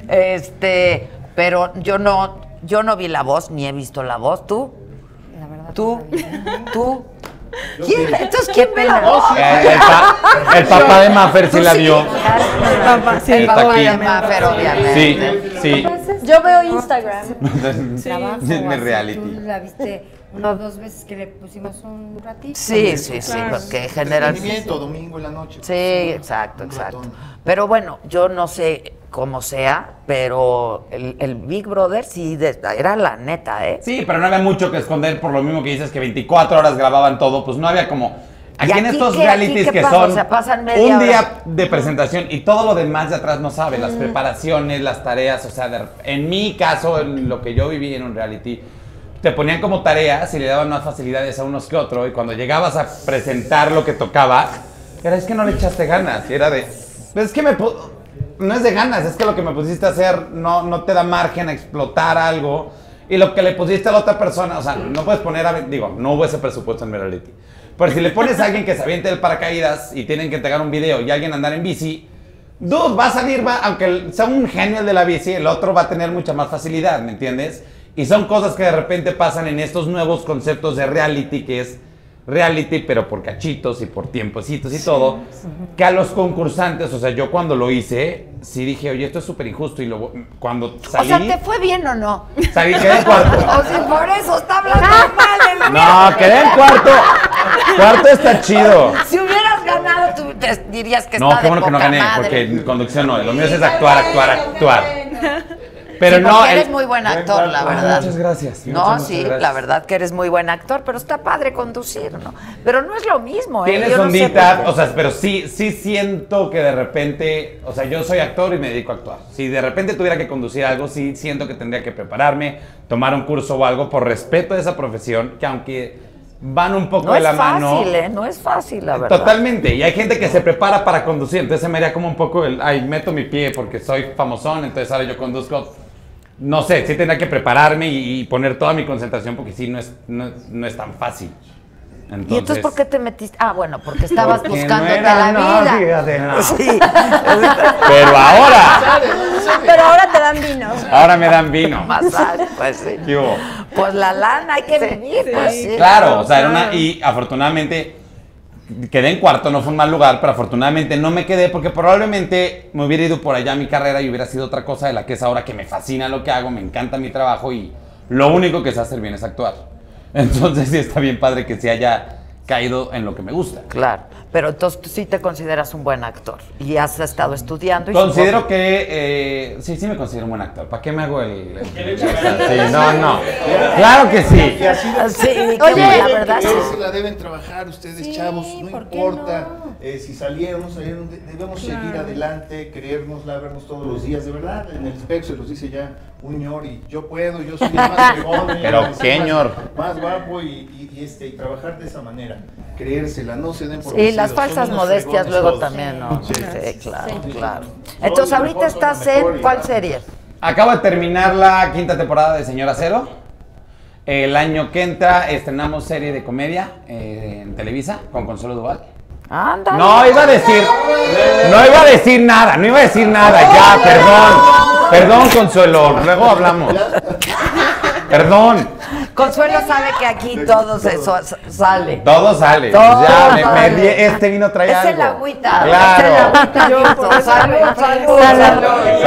Pero yo no vi La Voz, ni he visto La Voz. ¿Tú? La verdad. ¿Tú? ¿Quién? Entonces, ¿quién ve La Voz? El papá de Mafer sí la vio. Papá, sí, El Está papá aquí. de Maffer, obviamente. Sí. Yo veo Instagram. Trabajo, Es mi así, reality. Tú la viste 1 o 2 veces que le pusimos un ratito. Sí, Claro. porque general. Entretenimiento, domingo en la noche. Sí, exacto. Pero bueno, yo no sé cómo sea, pero el Big Brother sí era la neta, ¿eh? Sí, pero no había mucho que esconder por lo mismo que dices que 24 horas grababan todo, pues no había como... Aquí en aquí estos qué? realities ¿Aquí qué que pasa? son O sea, pasan media un hora. día de presentación y todo lo demás de atrás no sabe, las preparaciones, las tareas, o sea, en mi caso, en lo que yo viví en un reality, te ponían como tareas y le daban más facilidades a unos que otros y cuando llegabas a presentar lo que tocaba, era es que no le echaste ganas y era de, pues es que no es de ganas, es que lo que me pusiste a hacer no te da margen a explotar algo y lo que le pusiste a la otra persona, o sea, no puedes poner, no hubo ese presupuesto en mi reality. Pero si le pones a alguien que se aviente el paracaídas y tienen que entregar un video y alguien andar en bici, dude, va a salir, aunque sea un genio de la bici, el otro va a tener mucha más facilidad, ¿me entiendes? Y son cosas que de repente pasan en estos nuevos conceptos de reality, que es reality, pero por cachitos y por tiempecitos y todo, que a los concursantes, o sea, yo cuando lo hice, sí dije, oye, esto es súper injusto, y cuando salí, O sea, ¿te fue bien o no? salí, quedé en cuarto. O sea, por eso está hablando mal de No, quedé en cuarto. Cuarto está chido. Si hubieras ganado, tú dirías que No, está qué de bueno que no poca gané, madre. porque en conducción no, lo mío es actuar. Pero Sí, no, porque eres muy buen actor, la verdad. Muchas gracias. No, muchas sí, gracias. la verdad que eres muy buen actor, pero está padre conducir, ¿no? Pero no es lo mismo, ¿eh? Tienes Yo no sé ondita, por qué. o sea, pero sí siento que de repente, o sea, yo soy actor y me dedico a actuar. Si de repente tuviera que conducir algo, sí siento que tendría que prepararme, tomar un curso o algo por respeto a esa profesión, que aunque van un poco No de es la mano. fácil, no es fácil, la verdad. Totalmente, y hay gente que se prepara para conducir, entonces se me haría como un poco ay, meto mi pie porque soy famosón, entonces ahora yo conduzco. No sé, sí tendría que prepararme y poner toda mi concentración porque sí, no es tan fácil. Entonces, ¿Y entonces por qué te metiste? Ah, bueno, porque estabas porque buscándote no era, la no, vida. fíjate, no. Sí. Pero ahora, Pero ahora te dan vino. ahora me dan vino. Más alto, pues sí. ¿Qué hubo? Pues la lana hay que vivir, pues sí. Claro, o sea, y afortunadamente quedé en cuarto, no fue un mal lugar, pero afortunadamente no me quedé porque probablemente me hubiera ido por allá a mi carrera y hubiera sido otra cosa de la que es ahora, que me fascina lo que hago, me encanta mi trabajo y lo único que sé hacer bien es actuar. Entonces sí está bien padre que se haya caído en lo que me gusta. Claro, pero entonces tú sí te consideras un buen actor y has estado estudiando. Y Considero que sí me considero un buen actor. ¿Para qué me hago el sí, no. Claro que sí. Y así Sí, Oye, la verdad sí. se la deben trabajar ustedes, Sí, chavos, no ¿por qué importa no? si salieron, no salieron, debemos seguir adelante, creérnosla, vernos todos los días, de verdad, en el espejo se los dice ya un ñor y yo puedo, yo soy el más fregón, Pero más- qué ñor. más guapo y trabajar de esa manera, creérsela, no se den por Y las vencidos, falsas son unos modestias fregones luego todos. también, ¿no? Sí. Sí, claro, Sí. claro. Entonces ahorita estás en ¿cuál serie? Acabo de terminar la 5ª temporada de Señora Cero. El año que entra estrenamos serie de comedia en Televisa con Consuelo Duval. Ándale. No iba a decir nada, ya, perdón Consuelo, luego hablamos. Perdón, Consuelo sabe que aquí todo eso sale. todo sale. Todo Ya, sale. este vino trae Esa algo. es la agüita. Claro. Esa es la agüita. Yo, por eso Salud, me- salud.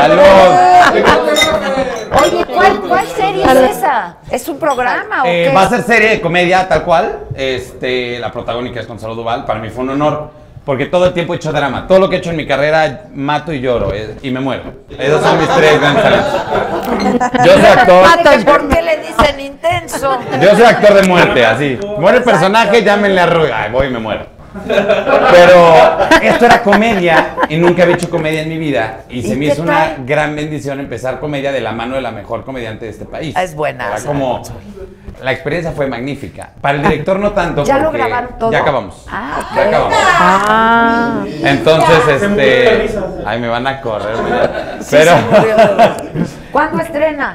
Salud. Oye, ¿cuál serie es esa? ¿Es un programa o qué? Va a ser serie de comedia tal cual. La protagónica es Consuelo Duval. Para mí fue un honor. Porque todo el tiempo he hecho drama. Todo lo que he hecho en mi carrera, mato y lloro. Y me muero. Esos son mis 3 grandes talentos. Yo soy actor. ¿Por qué le dicen intenso? Yo soy actor de muerte, así. Muere el personaje, llámenle a Rui. Ay, voy y me muero. Pero esto era comedia y nunca había hecho comedia en mi vida. Y se me qué hizo una tal? gran bendición empezar comedia de la mano de la mejor comediante de este país. Es buena. Era como... La experiencia fue magnífica. Para el director no tanto. ¿Ya lo porque grabaron todo? Ya acabamos. Ah, ok. Ya acabamos. Ah. Entonces, ay, me van a correr. Pero... ¿Cuándo estrena?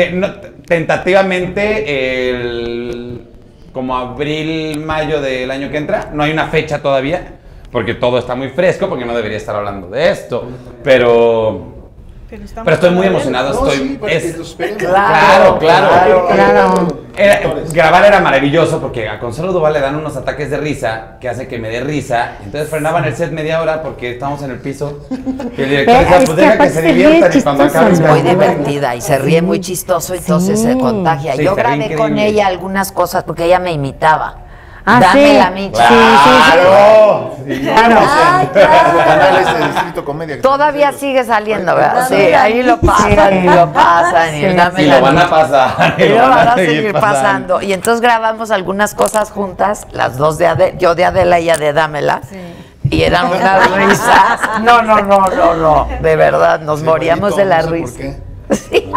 Tentativamente como abril, mayo del año que entra. No hay una fecha todavía, porque todo está muy fresco, porque no debería estar hablando de esto. Pero estoy muy emocionado. No, Estoy, sí, para que los esperemos. Claro. Claro. Grabar era maravilloso porque a Consuelo Duval le dan unos ataques de risa que hace que me dé risa. Entonces frenaban el set media hora porque estamos en el piso. Y el director decía, pues deja que se diviertan y cuando acaben. Es muy divertida y se ríe muy chistoso, entonces se contagia. Sí, Yo se ríe grabé con increíble. ella algunas cosas porque ella me imitaba. Ah, Dame sí. la Michi. ¡Claro! Ay, claro. Canales de Distrito Comedia. Todavía sigue saliendo, ¿verdad? Sí, Dame la ahí lo Michi. pasan y lo pasan. Y Sí. dame Y la lo van a Michi. pasar. Y lo van a seguir pasando. Y entonces grabamos algunas cosas juntas, las dos de Adela, yo de Adela y ella de Dámela. Y eran unas risas. No. De verdad, nos moríamos de la risa. Sí.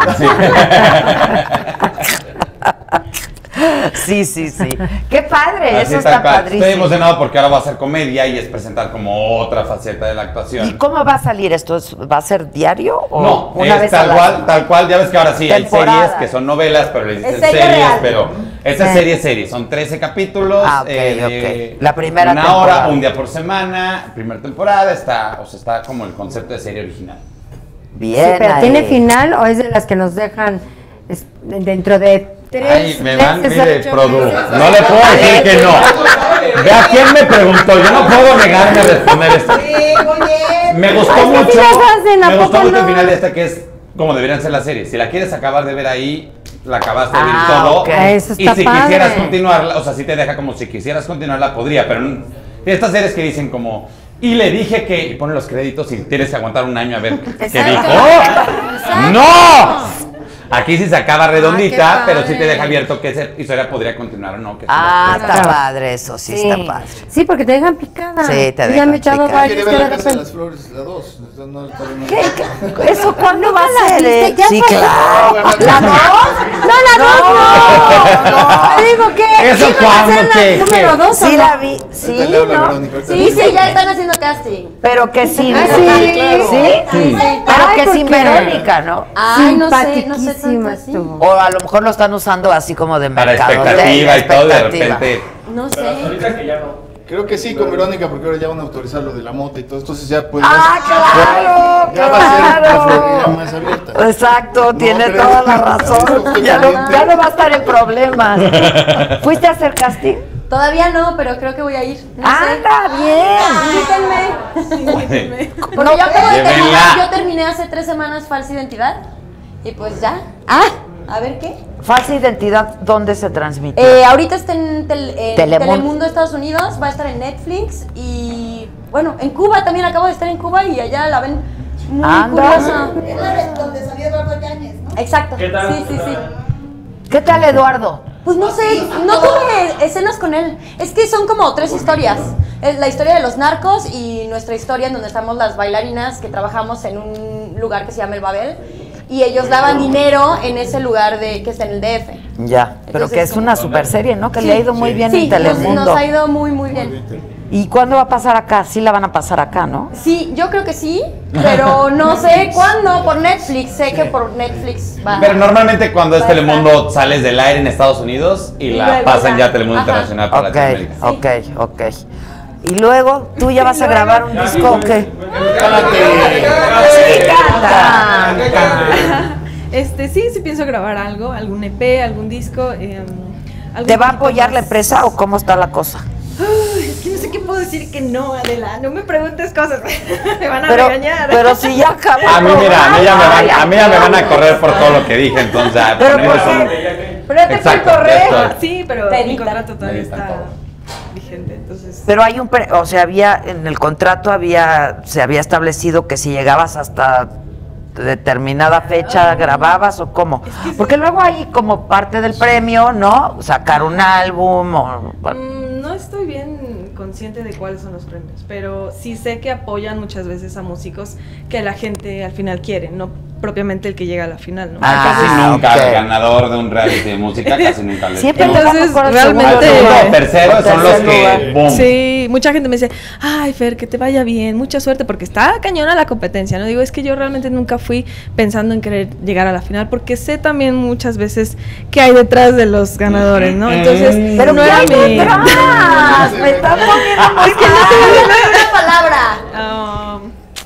Sí. Qué padre, Así eso está tal cual. padrísimo. Estoy emocionado porque ahora va a ser comedia y es presentar como otra faceta de la actuación. ¿Y cómo va a salir esto? ¿Va a ser diario o No, una es vez tal al cual, año? tal cual. Ya ves que ahora sí hay Temporada. series que son novelas, pero les dicen Es serie series, real. pero esta es serie. Son 13 capítulos. Ah, ok, de ok. La primera una temporada. hora, un día por semana. Primera temporada está como el concepto de serie original. Bien. ¿Pero ahí. tiene final o es de las que nos dejan dentro de 3 Ay, me van, meses, mire, 8 Produ. meses? No le puedo decir que no. Ve a quién me preguntó. Yo no puedo negarme a responder esto. Me gustó Ay, mucho. sí lo hacen, ¿a Me gustó poco mucho el no? final de esta, que es como deberían ser las series. Si la quieres acabar de ver ahí, la acabaste de ver Ah, todo. ok. Eso Y está si padre. quisieras continuarla, o sea, si te deja como si quisieras continuarla, podría, pero estas series que dicen como, y le dije que, y ponen los créditos y tienes que aguantar un año a ver qué Exacto. dijo. Exacto. ¡No! Aquí sí se acaba redondita, Ah, qué pero sí te padre. deja abierto que esa historia podría continuar o no. Que sí Ah, la- está padre eso, sí está padre. Sí, porque te dejan picada. Sí, te Yo ya dejan me he echado picada. Quiere varios ver que la de Casa de repente... las Flores, la 2. ¿Eso cuándo va a la ser? viste? Ya Sí, pasó. claro. ¿La dos? No, la dos no. Te digo que... Eso ¿Cómo que? Número 2, Sí la vi, sí, Ahorita le habla ¿no? Verónica, ahorita Sí, le sí, habla. ya están haciendo casting. Pero que sí, Ah, sí, sí, claro. sí, pero Ay, que ¿por sin qué? Verónica, ¿no? Ay, no sé tanto Simpaticísima así. estuvo. O a lo mejor lo están usando así como de Para mercado. expectativa y todo, de repente. No sé. Ahorita que ya no. Creo que sí, con Verónica, porque ahora ya van a autorizar lo de la moto y todo, entonces ya pues... ¡Ah, ya va a ser la claro! Florida más abierta. Exacto, tiene pero- toda la razón. Estoy Ya no pendiente. va a estar en problemas. ¿Fuiste a hacer casting? Todavía no, pero creo que voy a ir. No sé. ¡Anda, bien! Invítenme. Porque No, yo acabo de llévenla. terminar, yo terminé hace 3 semanas Falsa Identidad. Y pues ya. A ver qué. Falsa Identidad, ¿dónde se transmite? Ahorita está en Telemundo, Estados Unidos, va a estar en Netflix y bueno, en Cuba también acabo de estar en Cuba y allá la ven muy Anda. curiosa. Es la de donde salió Eduardo Yáñez, ¿no? Exacto. ¿Qué tal? Sí, sí, sí. ¿Qué tal, Eduardo? Pues no sé, no tuve escenas con él. Es que son como 3 historias. Es la historia de los narcos y nuestra historia en donde estamos las bailarinas que trabajamos en un lugar que se llama El Babel. Y ellos daban dinero en ese lugar que está en el DF. Ya, pero Entonces, que es una super serie, ¿no? Que le ha ido muy bien Sí, en Telemundo. nos ha ido muy, muy bien. ¿Y cuándo va a pasar acá? Sí la van a pasar acá, ¿no? Sí, yo creo que sí, pero no sé cuándo, por Netflix, sé que por Netflix va. Pero normalmente cuando es Va a estar. Telemundo sales del aire en Estados Unidos y Y la luego pasan ya. ya a Telemundo Ajá. Internacional para Ok, Latinoamérica. ok. ¿Y luego tú ya vas a grabar un disco o qué? Sí, canta. Sí pienso grabar algo, algún EP, algún disco. Algo ¿Te va a un poquito apoyar la más. empresa o cómo está la cosa? Ay, es que no sé qué puedo decir que no, Adela. No me preguntes cosas. Me van a Pero, regañar. pero si ya acabó. A mí, mira, a mí ya me van a Ay, correr por todo lo que dije, entonces Pero ponemos ¿por un... Pero ya te fue el Exacto, correo. ya estoy. Sí, pero Te mi editan. contrato todavía Editan está todo. vigente, entonces. Pero hay o sea, en el contrato se había establecido que si llegabas hasta determinada fecha grababas o cómo. Porque luego hay como parte del premio, ¿no? Sacar un álbum o... No estoy bien consciente de cuáles son los premios, pero sí sé que apoyan muchas veces a músicos que la gente al final quiere, no propiamente el que llega a la final, ¿no? Casi Ah, nunca ok. el ganador de un reality de música, casi nunca le Siempre toca. Entonces, llegamos por el realmente- segundo Segundo o lugar. tercero son los Tercer lugar. que boom. Sí, mucha gente me dice, ay Fer, que te vaya bien, mucha suerte, porque está cañona la competencia, ¿no? Digo, es que yo realmente nunca fui pensando en querer llegar a la final, porque sé también muchas veces qué hay detrás de los ganadores, ¿no? Entonces, Pero no ¿qué era hay mi... detrás? Me están poniendo muy Una palabra. Ah,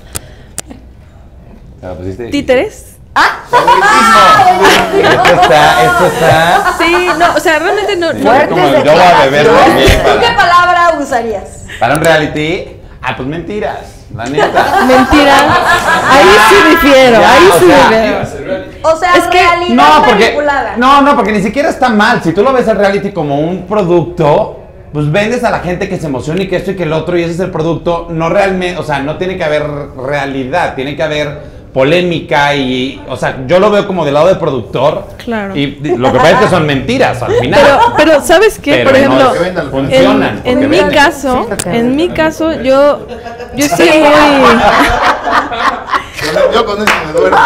¿Te la pusiste? ¿títeres? Esto está... Sí, no, o sea, realmente no... Sí, Fuertes como yo voy a beber también ¿Qué para, palabra usarías? para un reality. Ah, pues mentiras, la neta. Mentira. Ahí sí difiero, Ya, ahí o sí sea, difiero. O sea, Es que- realidad No, porque manipulada. no, porque ni siquiera está mal. Si tú lo ves al reality como un producto, pues vendes a la gente que se emociona y que esto y que el otro y ese es el producto. No realmente, o sea, no tiene que haber realidad, tiene que haber polémica y, o sea, yo lo veo como del lado del productor. Claro. Y lo que pasa es que son mentiras al final. Pero ¿sabes qué? Pero Por no, ejemplo, que vendan, funcionan. en porque mi venden. caso, en mi caso, yo estoy muy... Yo con eso me duermo.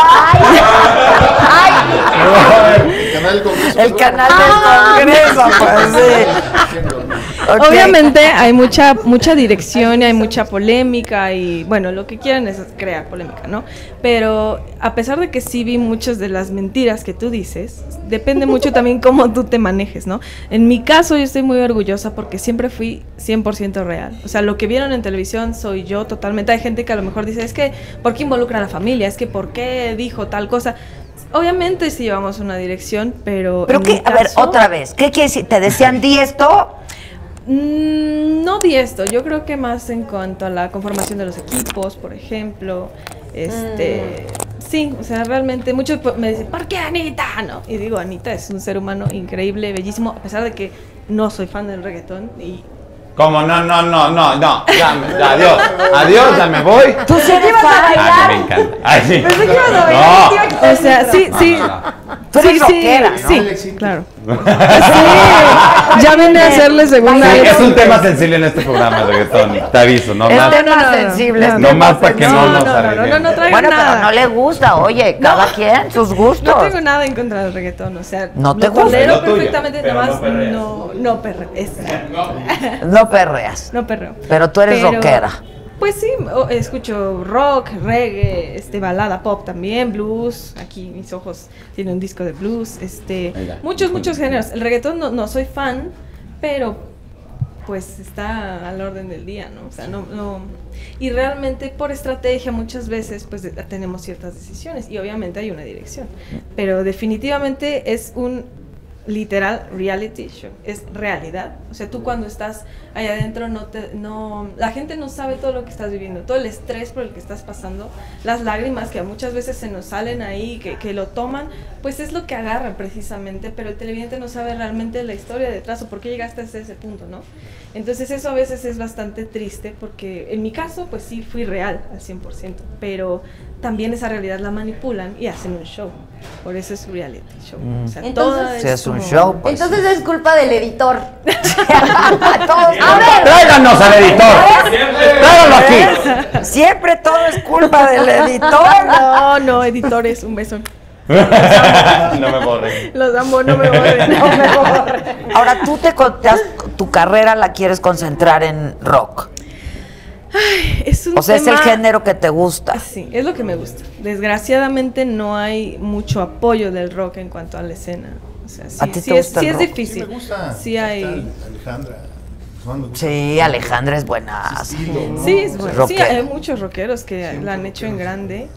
El canal del Congreso. El canal del Congreso, pues sí. Ok. Obviamente hay mucha dirección y hay mucha polémica y bueno, lo que quieren es crear polémica, ¿no? Pero a pesar de que sí vi muchas de las mentiras que tú dices, depende mucho también cómo tú te manejes, ¿no? En mi caso yo estoy muy orgullosa porque siempre fui 100% real. O sea, lo que vieron en televisión soy yo totalmente. Hay gente que a lo mejor dice, es que ¿por qué involucra a la familia? Es que ¿por qué dijo tal cosa? Obviamente sí llevamos una dirección, pero... Pero en qué, mi a ver, caso- otra vez, ¿qué quiere decir? ¿Te decían di esto? No di esto, yo creo que más en cuanto a la conformación de los equipos, por ejemplo, sí, o sea, realmente muchos me dicen, ¿por qué Anita? No, y digo, Anita es un ser humano increíble, bellísimo, a pesar de que no soy fan del reggaetón y... ¿Cómo? No, ya, adiós, ya me voy. ¿Tú sí eres fan? Ah, me encanta. Ay, sí. O sea, sí, No. Tú eres sí, rockera, ¿no? sí, Alex, sí. claro. Sí, Ya vine a hacerle segunda. Sí, es un tema sensible en este programa, el reggaetón. Te aviso, no más. Temas sensibles. No más para que no nos arreglemos. No traigo Bueno, nada. pero no le gusta, oye, cada quien, sus gustos. No tengo nada en contra del reggaetón, o sea, No te lo gusta. tolero Lo tuyo, perfectamente, pero nada más no perreas. no perreo. Exacto. No perreas. No perreo. Pero tú eres rockera. Pues sí, escucho rock, reggae, balada pop también, blues. Aquí mis ojos tienen un disco de blues, Oiga. muchos géneros. El reggaetón no soy fan, pero pues está al orden del día, ¿no? O sea, no. Y realmente por estrategia muchas veces pues tenemos ciertas decisiones y obviamente hay una dirección. Pero definitivamente es un literal reality show, es realidad. O sea, tú cuando estás allá adentro la gente no sabe todo lo que estás viviendo, todo el estrés por el que estás pasando, las lágrimas que muchas veces se nos salen ahí, que lo toman, pues es lo que agarran precisamente, pero el televidente no sabe realmente la historia detrás o por qué llegaste hasta ese punto, ¿no? Entonces eso a veces es bastante triste porque en mi caso pues sí fui real al 100%, pero también esa realidad la manipulan y hacen un show. Por eso es reality show. O sea, Entonces, Si es un show, pues. Entonces es culpa del editor. A ver, ¡Tráiganos al editor! ¡Tráiganlo aquí! siempre todo es culpa del editor. No, editores, un beso. No me borres. Los amo, no me borren. Ahora, tú tu carrera la quieres concentrar en rock. Es un O sea, es tema- el género que te gusta. Sí, es lo que me gusta. Desgraciadamente no hay mucho apoyo del rock en cuanto a la escena. O sea, sí, ¿A ti sí te es, gusta el sí es rock? difícil. Sí, me gusta. Sí hay. Alejandra. Guzmán me gusta. Sí, Alejandra es buena. Sí, es bueno. Sí, Rockero. hay muchos rockeros que la han hecho en grande.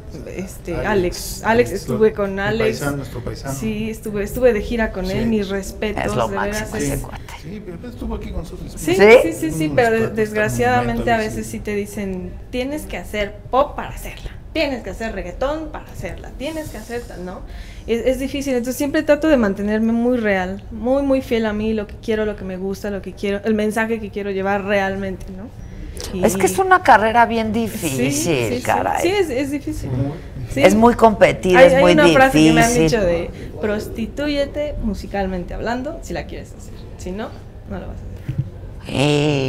Alex, estuve con Mi Alex. paisano, nuestro paisano. Sí, estuve de gira con él, mis respetos. Es lo de veras, máximo es- ese cuate. Sí, pero estuvo aquí con nosotros. Sí, ¿Sí? sí, pero desgraciadamente a veces sí te dicen, tienes que hacer pop para hacerla, tienes que hacer reggaetón para hacerla, tienes que hacer tal, ¿no? Es difícil, entonces siempre trato de mantenerme muy real, muy fiel a mí, lo que quiero, lo que me gusta, lo que quiero, el mensaje que quiero llevar realmente, ¿no? Y- Es que es una carrera bien Sí, difícil, caray. Sí, es difícil. Sí. Es muy competida, Hay es muy una frase que me han difícil. dicho de prostitúyete musicalmente hablando si la quieres hacer, si no, no lo vas a hacer.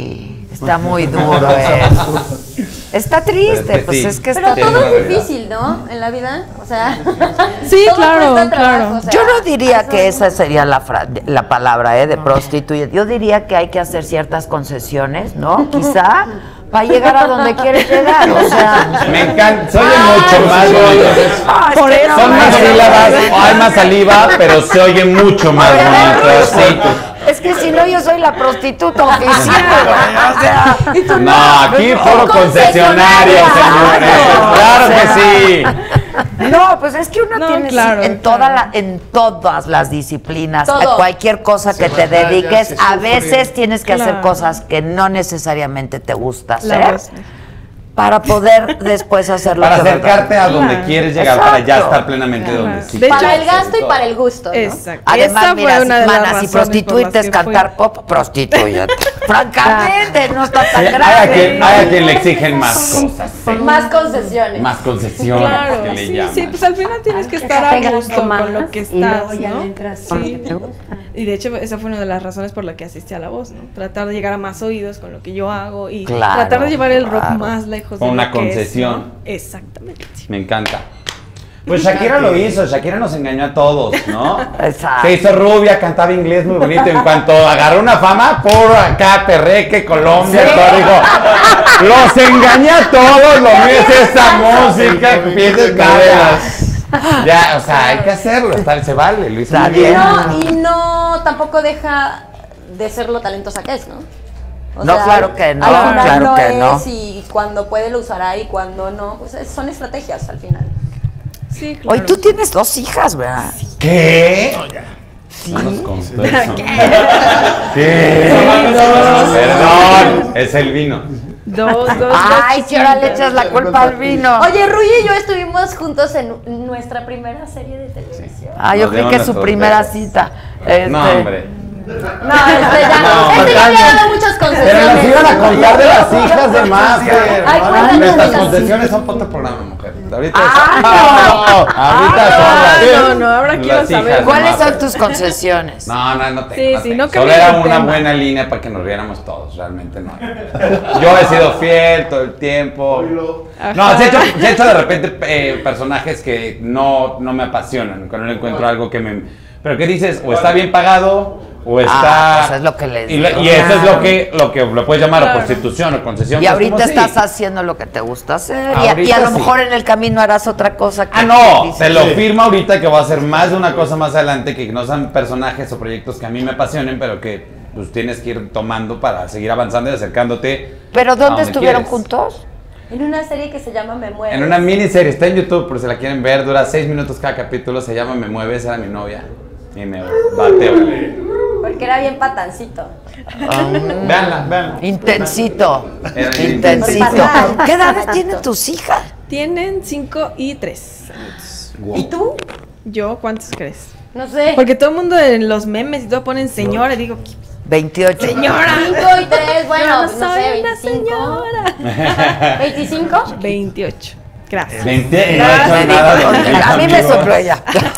Está muy duro eso. Está triste, Pero pues sí. es que Pero está... todo es difícil, ¿no? En la vida. O sea, Sí, todo claro, cuesta trabajo, claro. o sea, Yo no diría eso- que esa sería la palabra de prostituir. Yo diría que hay que hacer ciertas concesiones, ¿no? Quizá para llegar a donde quieres llegar. O sea, Me encanta, se oye mucho más bonito. por eso Son más sílabas, hay más saliva, pero se oye mucho más bonito. Sí. es que si no yo soy la prostituta oficial, güey, o sea, No, aquí puro concesionario, señores. Claro que sí. no, pues es que uno No, tiene claro, en todas las disciplinas, Todo. a cualquier cosa que te batalla, dediques, se a sufre. veces tienes que hacer Claro. cosas que no necesariamente te gusta La hacer voz. para poder después hacer lo Para que acercarte a donde Claro. quieres llegar, para ya Exacto. estar plenamente donde sí. De hecho- Para el gasto y para el gusto, ¿no? Exacto. Además, Esa mira, fue una de las mana, si razones por prostituirte las es que fui. cantar pop, prostitúyete. Francamente, no está tan Hay a grave. quien le exigen más cosas. sí. Más concesiones. Más concesiones Claro, que le sí, llaman. sí, pues al final tienes que estar a Pegas gusto más con lo que y estás, luego ya ¿no? le entras Sí. te gusta. Y de hecho esa fue una de las razones por la que asistí a La Voz, ¿no? Tratar de llegar a más oídos con lo que yo hago y Claro, tratar de llevar el rock claro. más lejos Con de una lo que es, concesión. ¿no? Exactamente. Me encanta. Pues Shakira lo hizo, Shakira nos engañó a todos, ¿no? Exacto. Se hizo rubia, cantaba inglés muy bonito. En cuanto agarró una fama, por acá, Perreque, Colombia, todo, dijo, los engañé a todos, lo mío es esta música, pies cadenas. Ya, o sea, hay que hacerlo, se vale, lo hizo Está muy bien. bien. Y no tampoco deja de ser lo talentosa que es, ¿no? O No, claro que no, al final claro no que es, no. y cuando puede lo usará y cuando no, pues son estrategias al final. Sí, claro. Hoy tú tienes 2 hijas, ¿verdad? ¿Qué? No nos contó eso. ¿Qué? Perdón, es el vino. Dos, Ay, que ahora le echas la culpa al vino. Oye, Ruy y yo estuvimos juntos en nuestra primera serie de televisión. Ah, yo Nos creí dieron que su nuestros primera besos. cita. No, hombre. No, ya No, había Tania. dado muchos Pero las iban a contar de las hijas de Maffer. Ay, cuéntanos de Nuestras las concesiones son para otro programa, mujer. Ahorita No, ahora quiero las hijas saber. de ¿Cuáles Maffer. son tus concesiones? No tengo. Sí, no sí, tengo. no Solo cambies era de una tema. buena línea para que nos riéramos todos, realmente no. Yo he sido fiel todo el tiempo. No, sí he hecho de repente personajes que no me apasionan, cuando no encuentro algo que me... Pero ¿qué dices? O está bien pagado, o está... pues es lo que les y, digo. y eso es lo que lo puedes llamar Claro. prostitución o concesión. Y pues, ahorita como sí. estás haciendo lo que te gusta hacer. Y Ahorita a lo sí. mejor en el camino harás otra cosa que No, dices, te lo firmo ahorita que voy a hacer más de una cosa más adelante, que no sean personajes o proyectos que a mí me apasionen, pero que pues tienes que ir tomando para seguir avanzando y acercándote. ¿Pero a dónde donde estuvieron quieres. juntos? En una serie que se llama Me Mueves. En una miniserie, está en YouTube, por si la quieren ver, dura 6 minutos cada capítulo, se llama Me Mueves, era mi novia. Y me bateo. Porque era bien patancito. Veanla. Intensito. Era Intensito. Patán. ¿Qué edades tienen tus hijas? Tienen 5 y 3 años. ¿Y tú? ¿Yo cuántos crees? No sé. Porque todo el mundo en los memes y todo ponen señora y digo, 28. señora. 5 y 3, bueno, Yo no no soy sé, una 25. señora. ¿25? 28. Gracias. 20, no he hecho nada de A mí me sopló ella.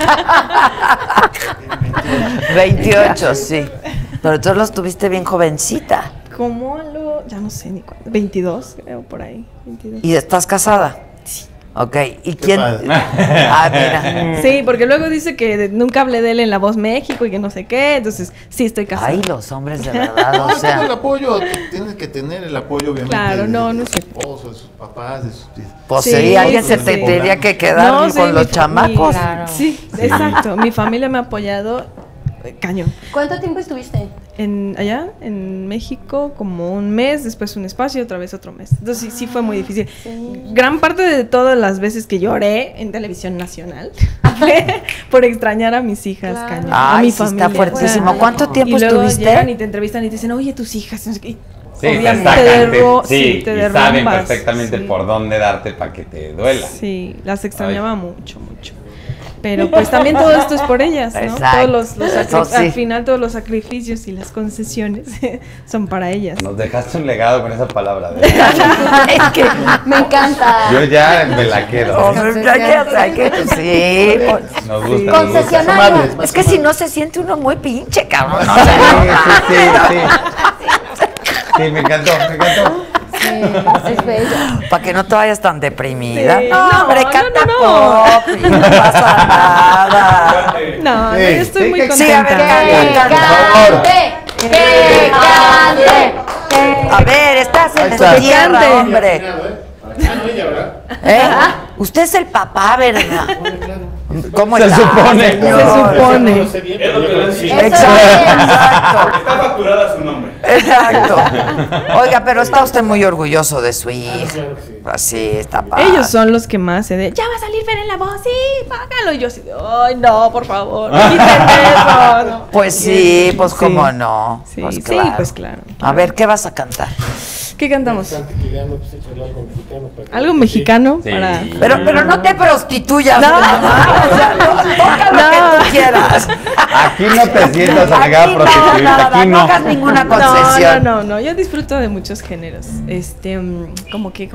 28, sí. Pero tú los tuviste bien jovencita. ¿Cómo ya no sé ni cuándo, 22 creo, por ahí, 22. ¿Y estás casada? Sí. Ok, ¿y quién? padre. Ah, mira. Sí, porque luego dice que nunca hablé de él en La Voz México y que no sé qué, entonces sí estoy casada. Ay, los hombres de verdad, o No, sea. tengo el apoyo, tienes que tener el apoyo, obviamente. Claro, no de es su esposo, de sus papás, de sus... Pues Sí, sí, alguien se sí. te tendría que quedar No, sí, con los mi- chamacos. Claro. Sí, exacto. Mi familia me ha apoyado cañón. ¿Cuánto tiempo estuviste? Allá en México como un mes, después un espacio y otra vez otro mes. Entonces sí fue muy difícil. Gran parte de todas las veces que lloré en televisión nacional fue por extrañar a mis hijas, cañón. A Ay, mi sí, familia. está fuertísimo. ¿Cuánto tiempo Y luego estuviste? llegan y te entrevistan y te dicen, oye, tus hijas. No sé qué. Y Sí, obviamente exactamente. sí, te y derrumbas. saben perfectamente Sí. por dónde darte para que te duela. Sí, las extrañaba mucho. Pero pues también todo esto es por ellas, ¿no? Exacto. Todos los Eso sí. Al final todos los sacrificios y las concesiones son para ellas. Nos dejaste un legado con esa palabra. Es que Me encanta. Yo ya me la quedo. Sí, pues, Nos gusta. Concesionario. es que si no se siente uno muy pinche, cabrón. ¿no? Sí, me encantó. Es bello. Para que no te vayas tan deprimida. Sí. No, hombre, No, canta no. pop y no pasa nada. No, Sí, yo estoy sí, muy que- sí, a ver, contenta. ¡Que cante! A ver, estás en está. la tierra, Cante. hombre. Ah, no, ella, ¿verdad? ¿Eh? Usted es el papá, ¿verdad? ¿Cómo Se está, supone. señor? Se supone. No sé bien, Es lo que pero le yo- decía. Exacto. Está facturada su nombre. Exacto. Oiga, pero está usted muy orgulloso de su hija. claro que sí. Así está padre. Ellos son los que más se de, ya va a salir Fer en La Voz, sí, págalo. Y yo así de, ay, no, por favor, no quiten eso. No. Pues sí, pues Sí. cómo no. Sí, Pues sí, claro. pues claro. A ver, ¿qué vas a cantar? ¿Qué cantamos? Bastante que ya no, pues, échale algo mexicano para que- Algo mexicano Sí. para... Pero no te prostituyas. No. mamá. O sea, toca lo que tú quieras. Aquí no te sientas obligada a Aquí prostituirte. nada, Aquí no no. hagas ninguna concesión. No, yo disfruto de muchos géneros. Como que.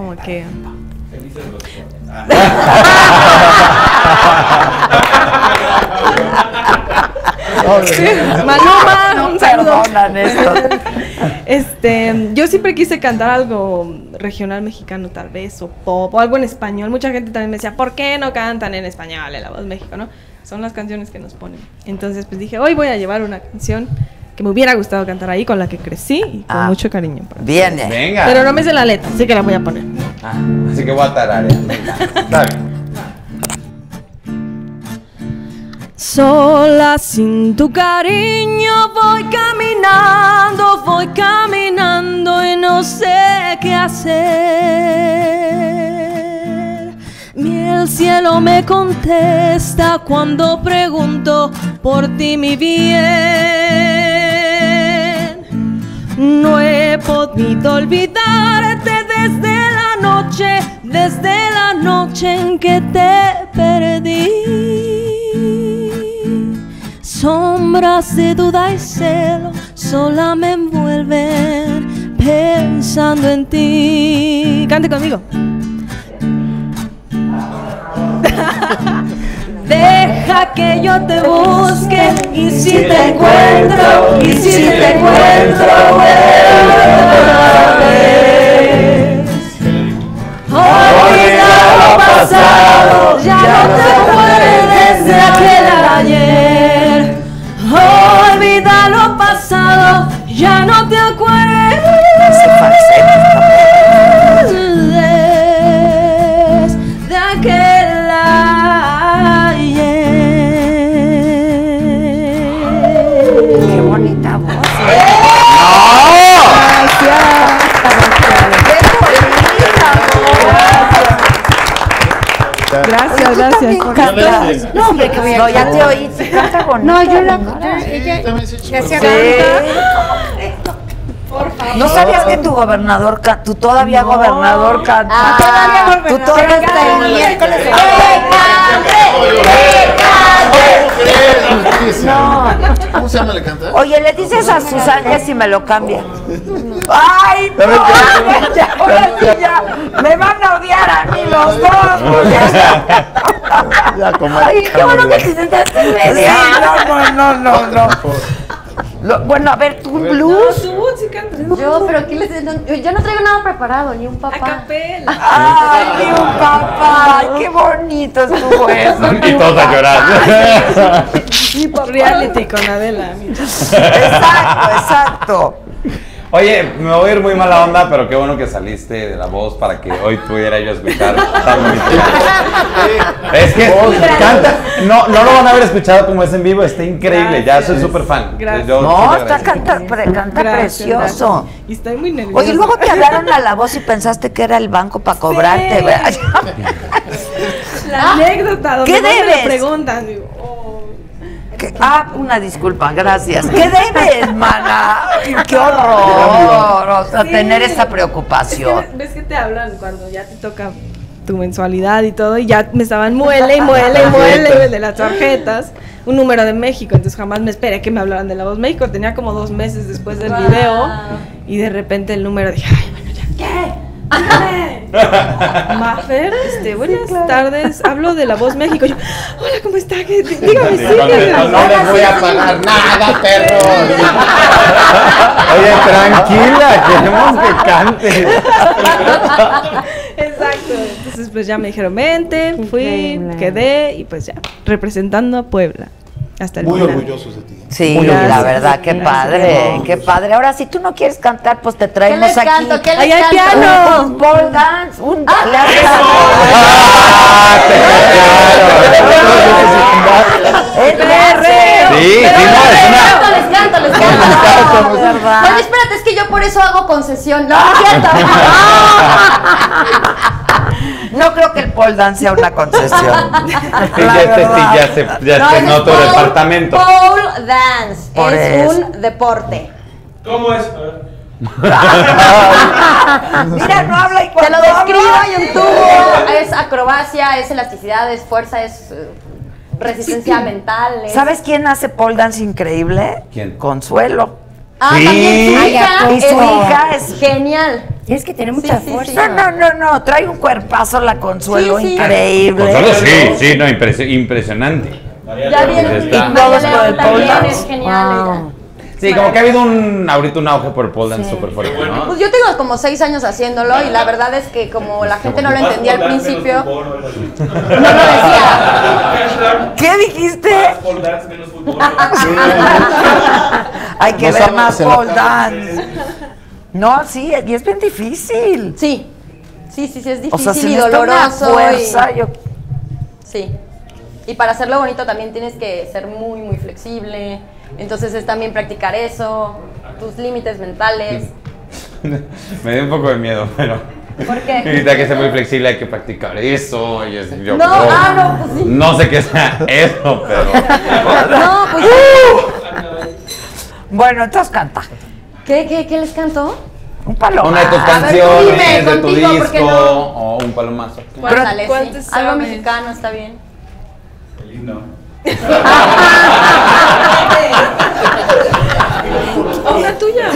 Maluma, No un saludo. perdonan esto. Yo siempre quise cantar algo regional mexicano tal vez, o pop, o algo en español. Mucha gente también me decía, ¿por qué no cantan en español en La Voz México, no? Son las canciones que nos ponen. Entonces pues dije, hoy voy a llevar una canción que me hubiera gustado cantar ahí, con la que crecí y con mucho cariño. para Viene. Venga. Pero no me sé la letra, así que la voy a poner. Ah, así que voy a tararear. Venga. Está bien. Sola sin tu cariño voy caminando y no sé qué hacer. Ni el cielo me contesta cuando pregunto por ti, mi bien. No he podido olvidarte desde la noche en que te perdí. Sombras de duda y celo sola me envuelven pensando en ti. Cante conmigo. Deja que yo te busque y si te encuentro, otra vez. Olvida lo pasado, ya no te acuerdes de aquel ayer. Olvida lo pasado, ya no te acuerdes de aquel ayer. Qué bonita voz. Gracias, gracias. No, hombre, que no, ya te oí. Canta bonito. No, yo la Ella ya se ¿No sabías que tu gobernador, tu todavía gobernador canta? todavía Tú todavía hasta el miércoles. No. ¿Cómo se llama la canta? Oye, le dices a Susana si me lo cambia. ¡Ay, no! Ya, ahora sí ya. Me van a odiar a mí los dos. Ya, comadre. Ay, qué bueno que te sentaste en medio. Sí, no. Bueno, a ver, ¿tu blues? Yo, pero ¿qué les yo no traigo nada preparado, ni un papá. Acapela. ¡Ay, ni un papá! ¡Qué bonito estuvo eso! Y todos a llorar. Reality con Adela. Exacto. Oye, me voy a ir muy mala onda, pero qué bueno que saliste de La Voz para que hoy pudiera yo escuchar tan bonito. Es que canta, no lo van a haber escuchado como es en vivo, está increíble, ya soy súper fan. Gracias. No, canta precioso. Y estoy muy nerviosa. Oye, luego te hablaron a La Voz y pensaste que era el banco para cobrarte, ¿verdad? La anécdota donde ¿Qué no me debes? lo preguntan, digo, una disculpa, gracias. ¿Qué debes, mana? ¡Qué horror! O sea, tener esa preocupación. ¿Ves que te hablan cuando ya te toca tu mensualidad y todo? Y ya me estaban muele de las tarjetas. Un número de México, entonces jamás me esperé que me hablaran de La Voz México. Tenía como 2 meses después del video y de repente el número dije, ay, bueno, ya, ¿qué? Mafer, buenas tardes, hablo de La Voz México. Yo, hola, ¿cómo está? Dígame, sí. No les voy a pagar nada, perros. Oye, tranquila, queremos que cantes. Exacto, entonces pues ya me dijeron, vente, fui, quedé y pues ya, representando a Puebla. Hasta el Muy final. orgullosos de ti. Sí, Gracias. la verdad, qué padre, qué padre. Ahora, si tú no quieres cantar, pues te traemos ¿Qué les aquí. canto? ¿Qué les Ahí hay canto? piano. Un pole dance, le haces Sí, Les canto. ¿verdad? Oye, espérate, es que yo por eso hago concesión. No, es cierto. No creo que el pole dance sea una concesión. Sí, ya se notó el departamento. Pole dance Por es eso. un deporte. ¿Cómo es? A ver. Mira, no habla y Te cuando lo describo habla, y un tubo. Es acrobacia, es elasticidad, es fuerza, es resistencia mental. ¿Sabes quién hace pole dance increíble? ¿Quién? Consuelo. Sí. También su hija Y su hija es... genial. Tienes que tener mucha Sí, fuerza. No, trae un cuerpazo la Consuelo Sí. increíble. Consuelo, sí, no, impresionante. Ya viene. Está. Y Todos María por el León también pole dance. es genial. ella. Sí, como que ha habido ahorita un auge por el pole dance súper fuerte, ¿no? Pues yo tengo como 6 años haciéndolo y la verdad es que como la gente no lo entendía al principio, no lo decía. ¿Qué dijiste? Pole dance menos fútbol. Hay que No ver sabes más en la pole dance. No, sí, y es bien difícil. Sí, es difícil O sea, se y necesita una doloroso. fuerza. Sí. Y para hacerlo bonito también tienes que ser muy, muy flexible. Entonces es también practicar eso, tus límites mentales. Me dio un poco de miedo, pero... ¿Por qué? Ahorita que sea muy flexible hay que practicar eso. Y yo, No, pues sí. No sé qué sea eso, pero... No, pues Bueno, entonces canta. ¿Qué les canto? Un palomazo. Una de tus A ver, tú canciones, dime, de tu contigo, ¿por qué disco, no? o un palomazo. Ándale, ¿cuántos sí. Algo sabes? mexicano está bien. El himno. Una tuya.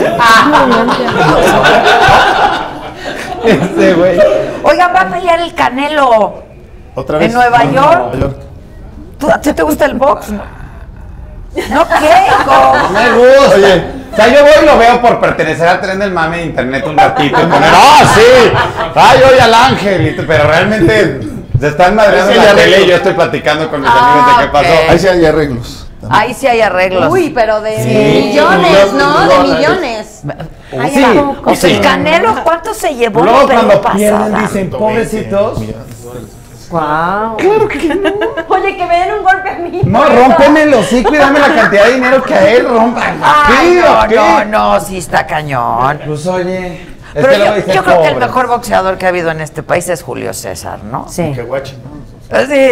Güey. Oigan, va a pelear el Canelo. ¿Otra vez? ¿En Nueva No, York? Nueva York. ¿A ti te gusta el box? No, ¿qué? No me gusta. Oye, o sea, yo voy y lo veo por pertenecer al tren del mame de internet un ratito y poner, sí! ¡Ay, oye al ángel! Pero realmente se están madreando en la tele y yo estoy platicando con mis amigos de qué pasó. Ahí sí hay arreglos. Ahí sí hay arreglos. Uy, pero de Sí. millones, ¿no? De millones. Ahí Sí, va. o sea, el Canelo, ¿cuánto se llevó Luego la pelea cuando pierden pasada? dicen, pobrecitos. Wow. Oye, que me den un golpe a mí. No, por eso. rómpeme el hocico y dame la cantidad de dinero que a él rompa. Ay, ¿Qué? no, sí está cañón. Pues oye, es Pero que luego dicen yo creo que el pobres. mejor boxeador que ha habido en este país es Julio César, ¿no? Sí. Que guachi, ¿no? Sí.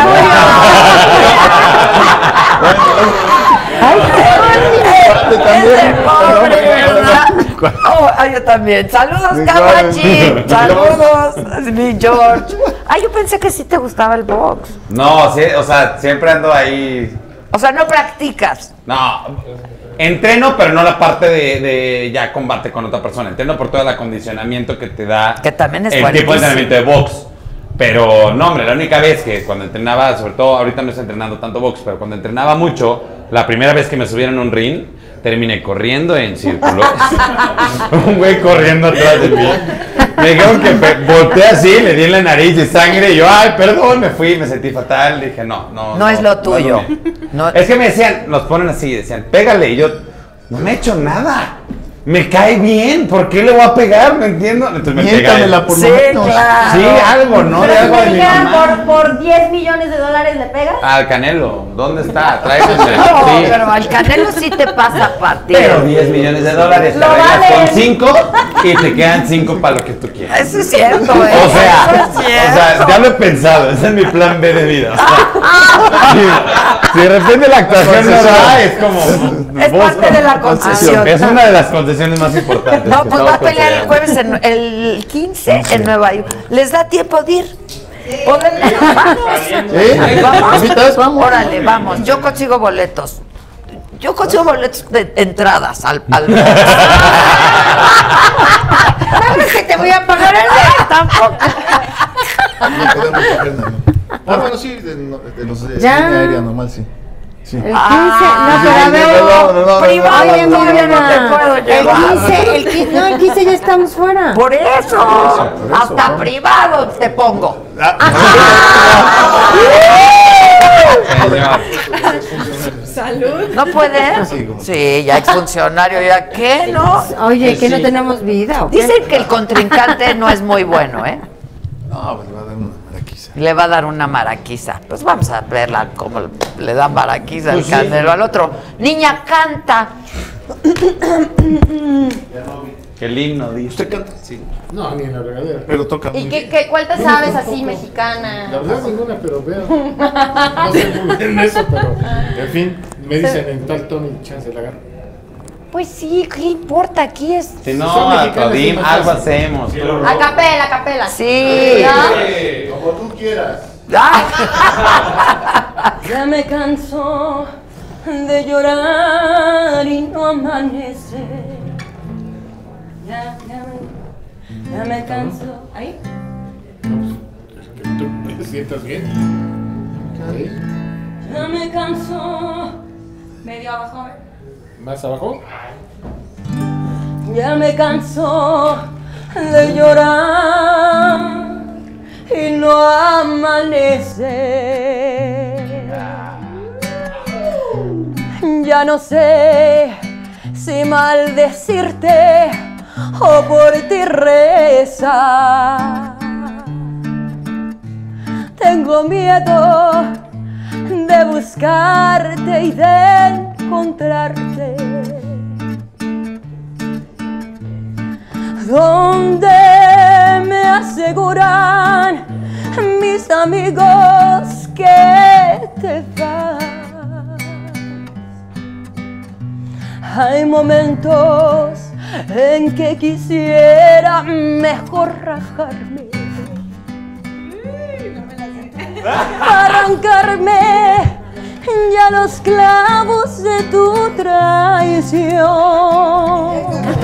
Ese pobre, ¿verdad? Oh, ay, yo también. Saludos, Cabachi. Saludos, mi George. Ay, yo pensé que sí te gustaba el box. No, sí, o sea, siempre ando ahí. O sea, no practicas. No, entreno, pero no la parte de ya combate con otra persona. Entreno por todo el acondicionamiento que te da Que también es el tipo de buenísimo. entrenamiento de box. Pero no, hombre, la única vez que cuando entrenaba, sobre todo ahorita no estoy entrenando tanto box, pero cuando entrenaba mucho, la primera vez que me subieron a un ring, terminé corriendo en círculo. Un güey corriendo atrás de mí. Me dijeron que volteé así, le di en la nariz y sangre, y yo, ay, perdón, me fui, me sentí fatal. Dije, No es lo tuyo. No. Es que me decían, nos ponen así, decían, pégale, y yo, no me he hecho nada. Me cae bien, ¿por qué le voy a pegar? No entiendo. Entonces me pega él. Miéntamela por Sí, lo menos. claro. Sí, algo, ¿no? Pero De si algo me de mi dijeran mamá. por 10 millones de dólares, ¿le pegas? Al Canelo, ¿dónde está? Tráiganme. No, Sí. pero al Canelo sí te pasa partido. Pero 10 millones de dólares, te Lo arreglas valen. con 5 y te quedan 5 para lo que tú quieras. Eso es cierto, ¿eh? O sea, Eso es cierto. ya lo he pensado, ese es mi plan B de vida. Si de repente la actuación no da, es como... Es parte de la concesión. Es una de las concesiones más importantes. No, que pues todos va a pelear el consideran. jueves, el 15 en Nueva York. ¿Les da tiempo de ir? Vamos. ¿Sí? Vamos. ¿Invitas? Vamos. Órale, vamos. Yo consigo boletos. Yo consigo boletos de entradas al... ¿Sabes que te voy a pagar el día? Tampoco. No podemos coger nada. Ah, bueno, sí, de los de Ya. línea aérea normal, sí. Sí. El 15, no, pero a ver. no, Privado, Oye, todavía no te Emiliana, puedo llevar. el 15 ya estamos fuera. Por eso, hasta privado te pongo. Salud. ¿No puedes? Sí, ya exfuncionario, ¿ya qué? ¿No? Oye, que no tenemos vida, ¿o qué? Dicen que el contrincante no es muy bueno, ¿eh? No, pues le va a dar una maraquiza. Le va a dar una maraquiza. Pues vamos a verla cómo le da maraquiza al Canelo al otro. Niña, canta. Que el himno dice. ¿Usted canta? Sí. No, ni en la regadera. Pero toca ¿Y muy qué, bien. cuál te sabes así La mexicana? verdad ninguna, pero veo. No sé muy bien eso, pero en fin, me dicen en tal tono y chance la agarro. Pues sí, ¿qué importa? Aquí es... Si no, Son mexicanos, Todim, sí, más algo fácil. hacemos. A capela, a capela. Sí. ¿Ya? Como tú quieras. Ya me canso de llorar y no amanece. Ya me canso. ¿Ahí? Que tú te sientas bien. ¿Sí? Ya me canso. Medio abajo, a ver. ¿Más abajo? Ya me canso de llorar y no amanece. Ya no sé si maldecirte o por ti rezar. Tengo miedo de buscarte y de encontrarte. Donde me aseguran mis amigos que te vas. Hay momentos en que quisiera mejor rajarme, arrancarme ya los clavos de tu traición.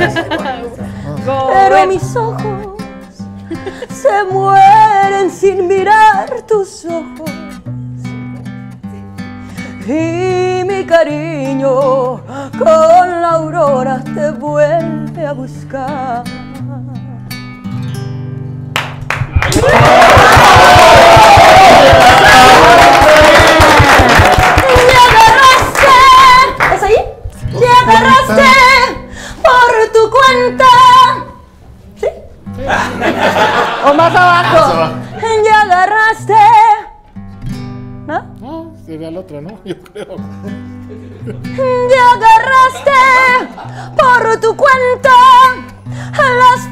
Pero mis ojos se mueren sin mirar tus ojos. Y mi cariño con la aurora te vuelve a buscar. Me agarraste, ¿es ahí? Te agarraste por tu cuenta. ¿Sí? ¿O más abajo? Te agarraste. ¿No? No, sería la otra, ¿no? Yo creo. Te agarraste por tu cuenta a las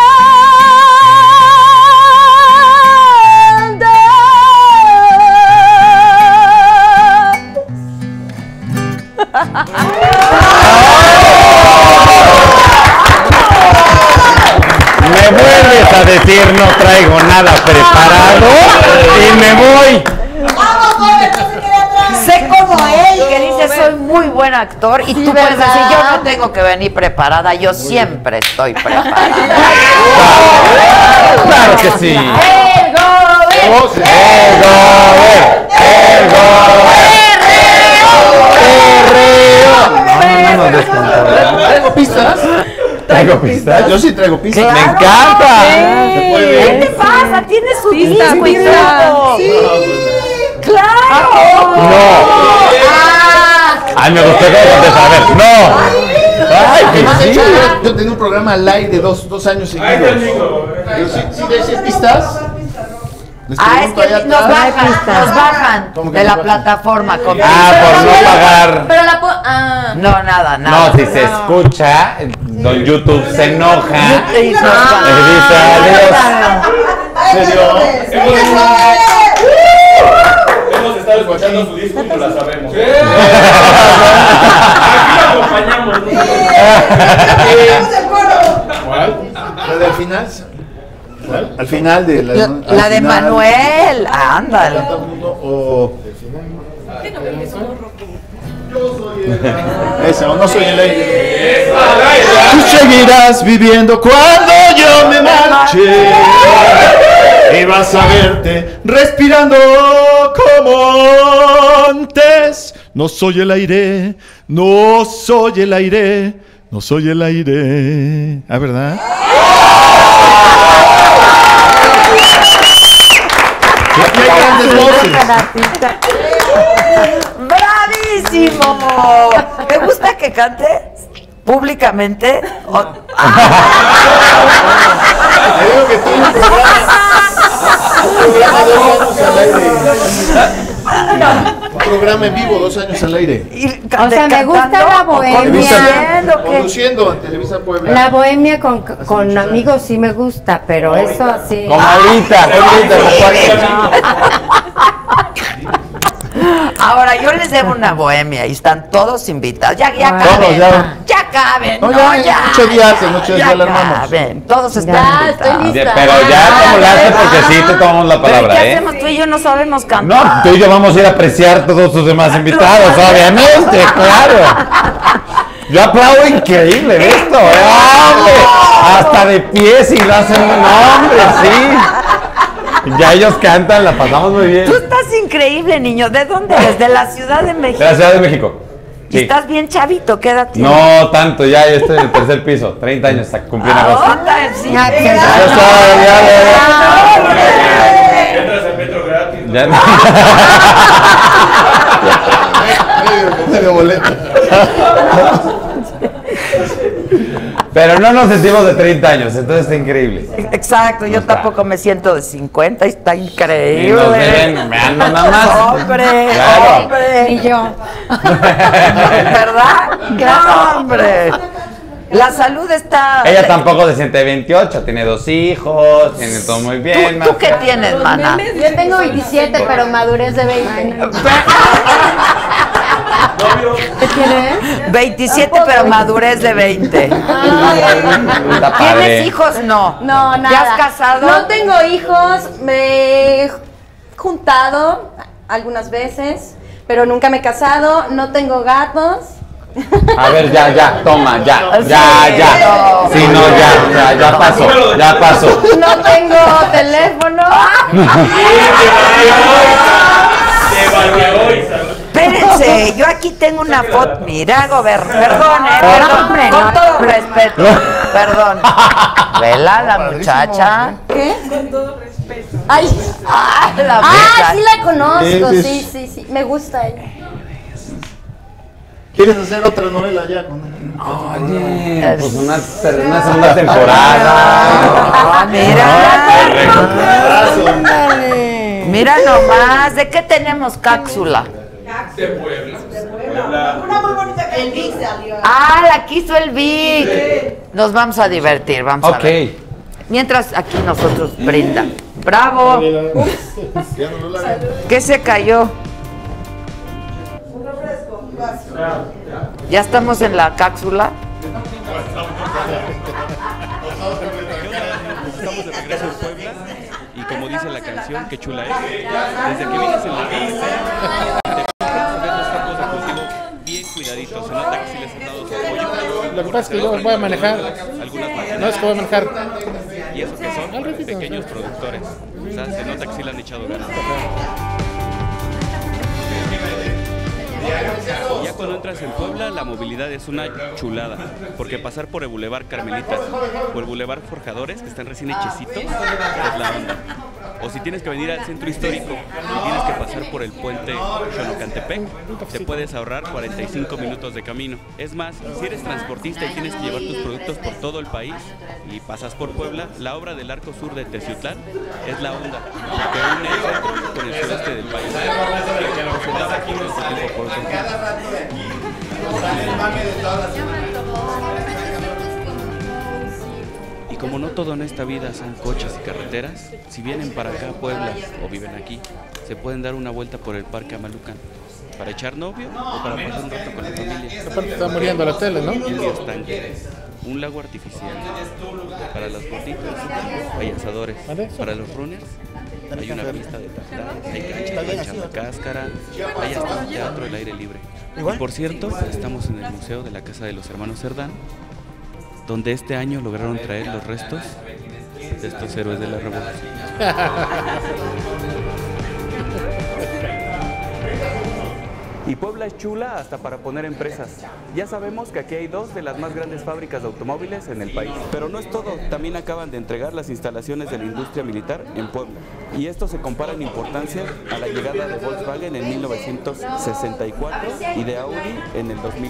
Me vuelves a decir no traigo nada preparado y me voy. Sé como él, que dice soy muy buen actor y tú puedes decir yo no tengo que venir preparada, yo siempre estoy preparada. Claro que sí. El gobierno. ¿Traigo pistas? ¿Traigo pistas? Yo sí traigo pistas. ¡Me encanta! ¿Se puede? ¿Qué te pasa? ¿Tienes su Pista, disco y pista. todo? Sí. ¡Claro! No. Ay, me gustó cómo contestar. A ver, no. Ay, que sí. Yo tenía un programa al aire dos años seguidos. Pero sí decía pistas. Les Ah, es pregunto que allá nos atrás. bajan ¿Cómo que de nos la bajan? plataforma. Ah, por no pagar. Pero la No, nada. No, si se escucha, don YouTube se enoja. Y nos bajan. Le dice adiós. ¿En serio? Hemos estado escuchando su disco y no la sabemos. Aquí lo acompañamos. ¿Cuál? ¿La del final? ¿Cuál? Al final de la... La de Manuel. Ándale. O... Esa, o no soy el aire. Tú seguirás viviendo cuando yo me marche. Y vas a verte respirando como antes. No soy el aire, no soy el aire, no soy el aire. Ah, ¿verdad? Aquí hay grandes voces. ¡Bravísimo! ¿Te gusta que cante públicamente? Te digo que tiene un programa 2 años al aire. Un programa en vivo 2 años al aire. O sea, me gusta la bohemia. Conduciendo en Televisa Puebla. La bohemia con amigos sí me gusta, pero eso así. Como ahorita. Ahora, yo les debo una bohemia y están todos invitados. Ya caben. Todos, Ya caben. No, No, ya, en 8 días, en 8 días ya la armamos. caben. Todos están Ya, estoy invitados. lista. Pero ya acumulaste porque sí te tomamos la ¿Pero palabra, qué ¿eh? hacemos? Tú y yo no sabemos cantar. No, tú y yo vamos a ir a apreciar todos tus demás invitados, obviamente, claro. Yo aplaudo increíble esto, hombre. Hasta de pie si lo hacen, hombre, sí. Ya ellos cantan, la pasamos muy bien. Tú estás increíble, niño. ¿De dónde eres? De la Ciudad de México. De la Ciudad de México. Y Sí. estás bien chavito. ¿Qué edad tienes? No tanto, ya yo estoy en el tercer piso, 30 años, cumplí una cosa. Ahora sí. Ya está, Entras al metro gratis. ya. Medio boleto. Pero no nos sentimos de 30 años, entonces está increíble. Exacto, yo Está. tampoco me siento de 50 y está Y increíble. nos ven, me ando nada más. Hombre, Claro. hombre. Y yo. ¿Verdad? No, hombre. La salud está... Ella tampoco se siente de 28, tiene 2 hijos, tiene todo muy bien. ¿Tú qué tienes, mana? Yo tengo 27, pero madurez de 20. ¿Qué tienes? 27, pero madurez de 20. Está padre. ¿Tienes hijos? No. No, nada. ¿Ya has casado? No tengo hijos, me he juntado algunas veces, pero nunca me he casado, no tengo gatos. A ver, ya, toma, ya. Sí, no, ya pasó. No tengo teléfono. Espérense, yo aquí tengo una foto. Mira, perdón, con todo respeto. Perdón. Vela, la muchacha. ¿Qué? Con todo respeto. Ay, la muchacha. sí la conozco, sí, me gusta ella. ¿Quieres hacer otra novela ya con él? Oye, pues una segunda temporada. Mira nomás, ¿de qué tenemos cápsula? De Puebla. Una muy bonita que el Vic salió. La quiso el Vic. Nos vamos a divertir, vamos a ver. Mientras aquí nosotros brinda. ¡Bravo! ¿Qué se cayó? ¿Ya estamos en la cápsula? Estamos de regreso en Puebla y como dice la canción, qué chula es. Desde que vienes en la pista, te pones a ver los campos de cultivo bien cuidaditos. Se nota que sí les han dado su apoyo. Lo que pasa es que yo voy a manejar. No es que voy a manejar. Y eso que son pequeños productores. O sea, se nota que sí le han echado ganas. Ya cuando entras en Puebla, la movilidad es una chulada, porque pasar por el Boulevard Carmelitas o el Boulevard Forjadores, que están recién hechecitos, es la onda. O si tienes que venir al centro histórico y tienes que pasar por el puente Xonocantepec, te puedes ahorrar 45 minutos de camino. Es más, si eres transportista y tienes que llevar tus productos por todo el país y pasas por Puebla, la obra del Arco Sur de Teciutlán es la onda que une el centro con el sureste del país. Y como no todo en esta vida son coches y carreteras, si vienen para acá a Puebla o viven aquí, se pueden dar una vuelta por el Parque Amalucan para echar novio o para pasar un rato con la familia. Aparte está muriendo la tele, ¿no? Un estanque, un lago artificial. Para los gorditos hay asadores. Para los runners hay una pista de tartar, hay canchas de echar cáscara, hay hasta un teatro al aire libre. Y por cierto, estamos en el Museo de la Casa de los Hermanos Cerdán, donde este año lograron traer los restos de estos héroes de la revolución. Y Puebla es chula hasta para poner empresas. Ya sabemos que aquí hay 2 de las más grandes fábricas de automóviles en el país. Pero no es todo, también acaban de entregar las instalaciones de la industria militar en Puebla. Y esto se compara en importancia a la llegada de Volkswagen en 1964 y de Audi en el 2015.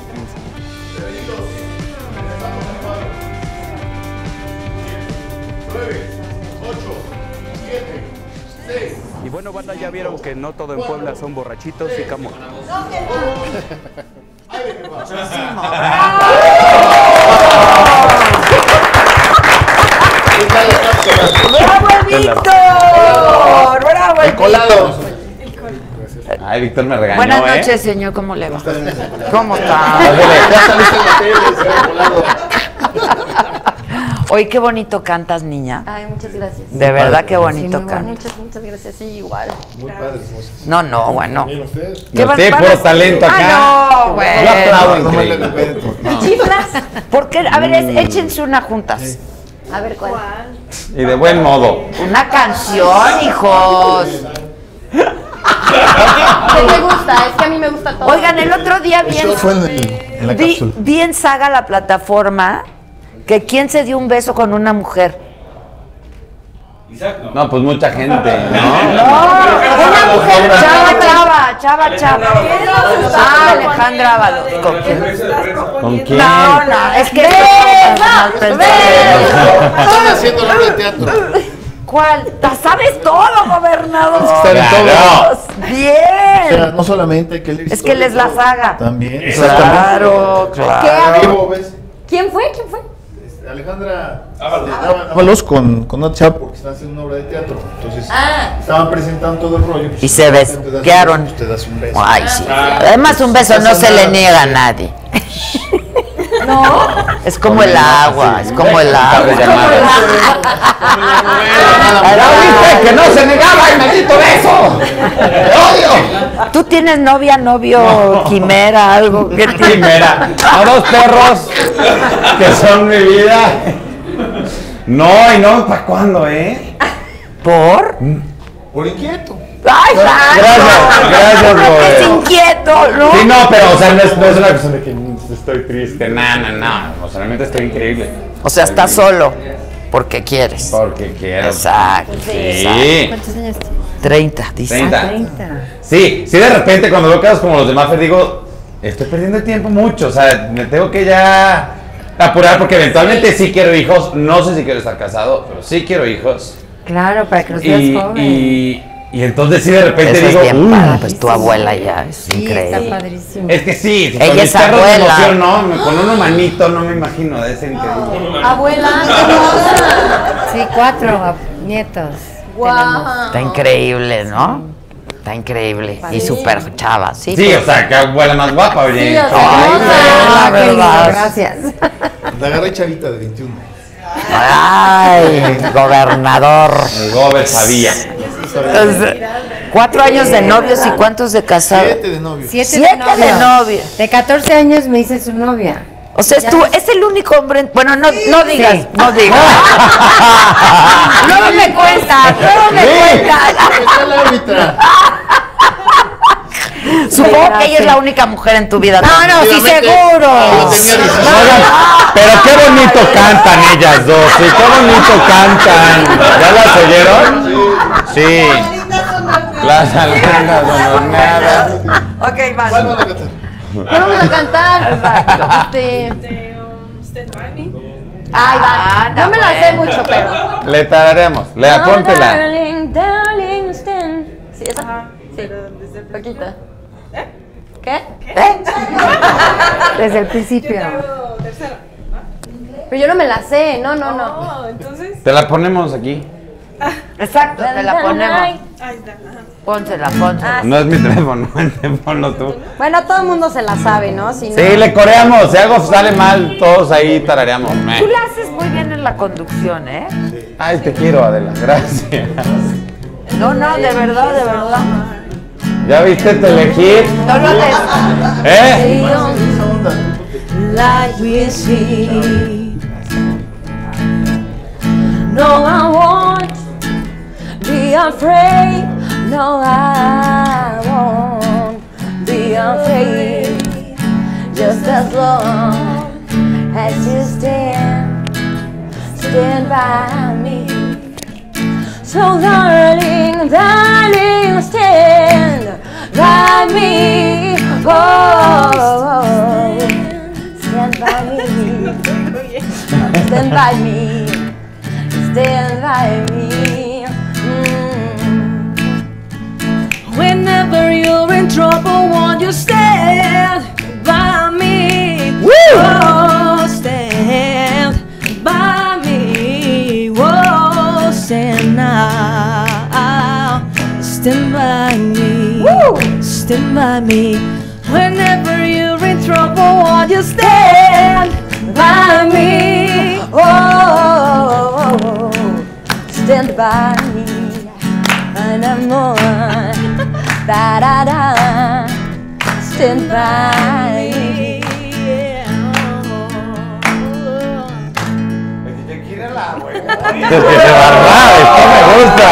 Y bueno, banda, ya vieron que no todo en Puebla son borrachitos y camotes. ¡Bravo, Víctor! ¡Bravo, el colado! Ay, Víctor me regañó. Buenas noches, señor. ¿Cómo le va? ¿Cómo está? Ya saliste en la tele, el colado. Oye, qué bonito cantas, niña. Ay, muchas gracias. De verdad, qué bonito cantas. Muchas gracias, sí, igual. Muy padres voces. No, bueno. ¿Qué puro talento acá. No, güey. Yo aplaudo increíble. ¿Chiflas? ¿Por qué? A ver, échense una juntas. A ver, ¿cuál? Y de buen modo. Una canción, hijos. ¿Qué me gusta? Es que a mí me gusta todo. Oigan, el otro día en la cápsula. vi en Saga la plataforma que quién se dio un beso con una mujer. No, pues mucha gente, ¿no? Una mujer, chava. Alejandra Ábalos. ¿Con quién? ¿Con quién? No, es que... Están haciendo la obra de teatro. ¿Cuál? ¿Sabes todo, gobernador? Están en todos. Bien. O sea, no solamente hay que leer Es que él es la Saga. También. Claro. Vivo, ¿ves? ¿Quién fue? Alejandra Ábalos con una chava porque están haciendo una obra de teatro. Entonces estaban presentando todo el rollo. Pues, Y se besaron. Te das un beso. Ay, sí. Además, un beso no se le niega a nadie. No, es como el agua, es como el agua. ¿No viste que no se negaba el maldito beso? ¡Odio! ¿Tú tienes novia, novio, quimera, algo? ¿Qué tienes? Quimera. A 2 perros que son mi vida. No, y no, ¿para cuándo, ¿Por? Por inquieto. ¡Ay, Gracias, es Robert. inquieto, ¿no? Sí, no, pero, o sea, no es una cuestión de que estoy triste. No. O sea, realmente estoy increíble. O sea, estás solo porque quieres. Porque quiero. Exacto. Sí. ¿Cuántos años tienes? 30, dice. 30. Sí, de repente cuando veo casos como los de Maffer digo, estoy perdiendo el tiempo mucho. O sea, me tengo que ya apurar porque eventualmente sí quiero hijos. No sé si quiero estar casado, pero sí quiero hijos. Claro, para que los veas jóvenes. Y entonces sí de repente Eso digo, es bien padre, pues tu abuela ya es Sí, increíble. está padrísimo. es que sí, Ella con es mis perros de abuela. emoción, no, con un humanito no me imagino, debe ser increíble. Abuela, Sí, 4 nietos. guau. Está increíble, ¿no? Está increíble. Y súper chava, sí. Sí, o sea, que abuela más guapa, oye. Sí, o sea, Ay, Ah, la qué lindo, verdad. gracias. La agarré chavita de 21. Ay, gobernador. El gober sabía. 4 años de novios y ¿cuántos de casados? 7 de novio. 7 de novio. De 14 años me hice su novia. O sea, es el único hombre. Bueno, no digas, Sí. no digas. Luego me cuentas, luego me cuentas. Está la árbitra. Supongo que ella es la única mujer en tu vida. No, sí, seguro. Cuando tenía 16. Pero qué bonito cantan ellas dos, sí, qué bonito cantan. ¿Ya las oyeron? Sí. Las almejas horneadas. Ok, vas. ¿Cuál van a cantar? ¿Qué vamos a cantar? Stand by me. Ay, va. No me la sé mucho, pero. Le tararemos, le apóntela. Darling, darling, stand. Sí, esa. Sí, poquita. ¿Qué? Desde el principio. Tercera. Pero yo no me la sé, no. Oh, entonces. Te la ponemos aquí. Exacto, te la ponemos. Ahí está. Ajá. Pónsela. No es mi teléfono, ponlo tú. Bueno, todo el mundo se la sabe, ¿no? Si no- Sí, le coreamos, si algo sale mal, todos ahí tarareamos. Tú la haces muy bien en la conducción, ¿eh? Ay, te quiero, Adela, gracias. No, de verdad, de verdad. ¿Ya viste Telehit? No lo haces. Like we see. No, I won't be afraid. No, I won't be afraid. Just as long as you stand by me. So darling, darling, stand by me. Oh, stand by me. Stand by me. Stand by me. Whenever you're in trouble, won't you stand by me? Oh, stand by me. Oh, stand now. Stand by me. Stand by me. Whenever you're in trouble, won't you stand by me? Oh, stand by me. And I'm on. Da da da. Stand by me. Esto me gusta.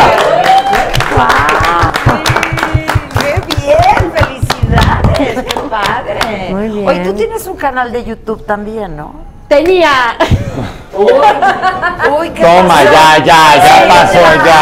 ¡Qué bien! ¡Felicidades! ¡Qué padre! Muy bien. Oye, tú tienes un canal de YouTube también, ¿no? Tenía. Uy, ¿qué Toma, pasó? ya pasó, ya.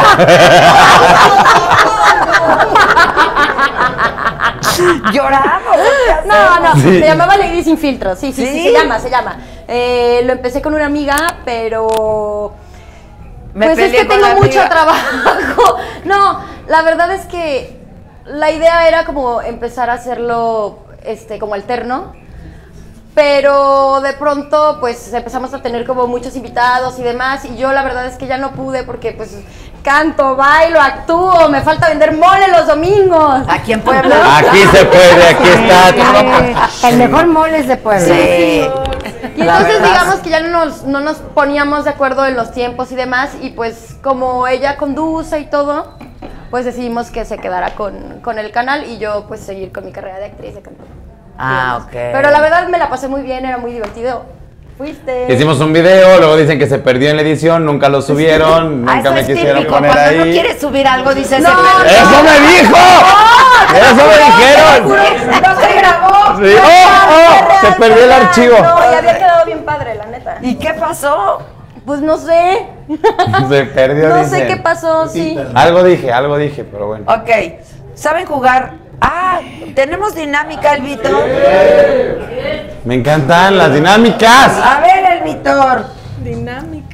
Lloramos. No, Sí. se llamaba Alegría sin filtro. Sí, ¿Sí? se llama. Lo empecé con una amiga, pero Me pues es peleé que con tengo la mucho amiga. trabajo. No, la verdad es que la idea era como empezar a hacerlo como alterno. Pero de pronto pues empezamos a tener como muchos invitados y demás, y yo la verdad es que ya no pude porque pues canto, bailo, actúo, me falta vender mole los domingos. Aquí en Puebla. Aquí se puede, aquí está. El mejor mole es de Puebla. Sí. Y entonces digamos que ya no nos poníamos de acuerdo en los tiempos y demás, y pues como ella conduce y todo, pues decidimos que se quedara con el canal y yo pues seguir con mi carrera de actriz, de cantar. Ok. Pero la verdad me la pasé muy bien, era muy divertido. Fuiste. Hicimos un video, luego dicen que se perdió en la edición, nunca lo subieron, nunca me quisieron típico. poner Cuando ahí. no quieres subir algo, dices... ¡Eso me dijo! ¡Eso me dijeron! ¡No se grabó! Sí. Se perdió el archivo. No, y había quedado bien padre, la neta. ¿Y qué pasó? Pues no sé. Se perdió, No dicen. sé qué pasó, sí. Algo dije, pero bueno. Ok, ¿saben jugar? Tenemos dinámica, el Vitor. Me encantan las dinámicas. A ver, el Vitor. Dinámica.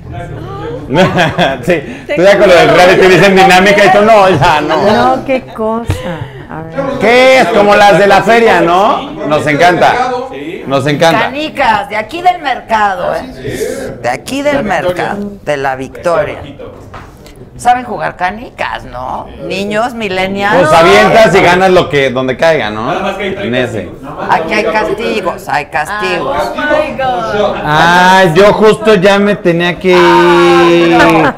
Sí, tú ya con lo del reality dicen dinámica y tú no, ya no. No, qué cosa. A ver. ¿Qué es? Como las de la feria, ¿no? Nos encanta. Nos encanta. Canicas, de aquí del mercado, De aquí del mercado, de la Victoria. ¿Saben jugar canicas, no? Niños, millennials. Pues avientas y ganas donde caiga, ¿no? En ese. Aquí hay castigos, hay castigos. Oh my God. Yo justo ya me tenía que ir.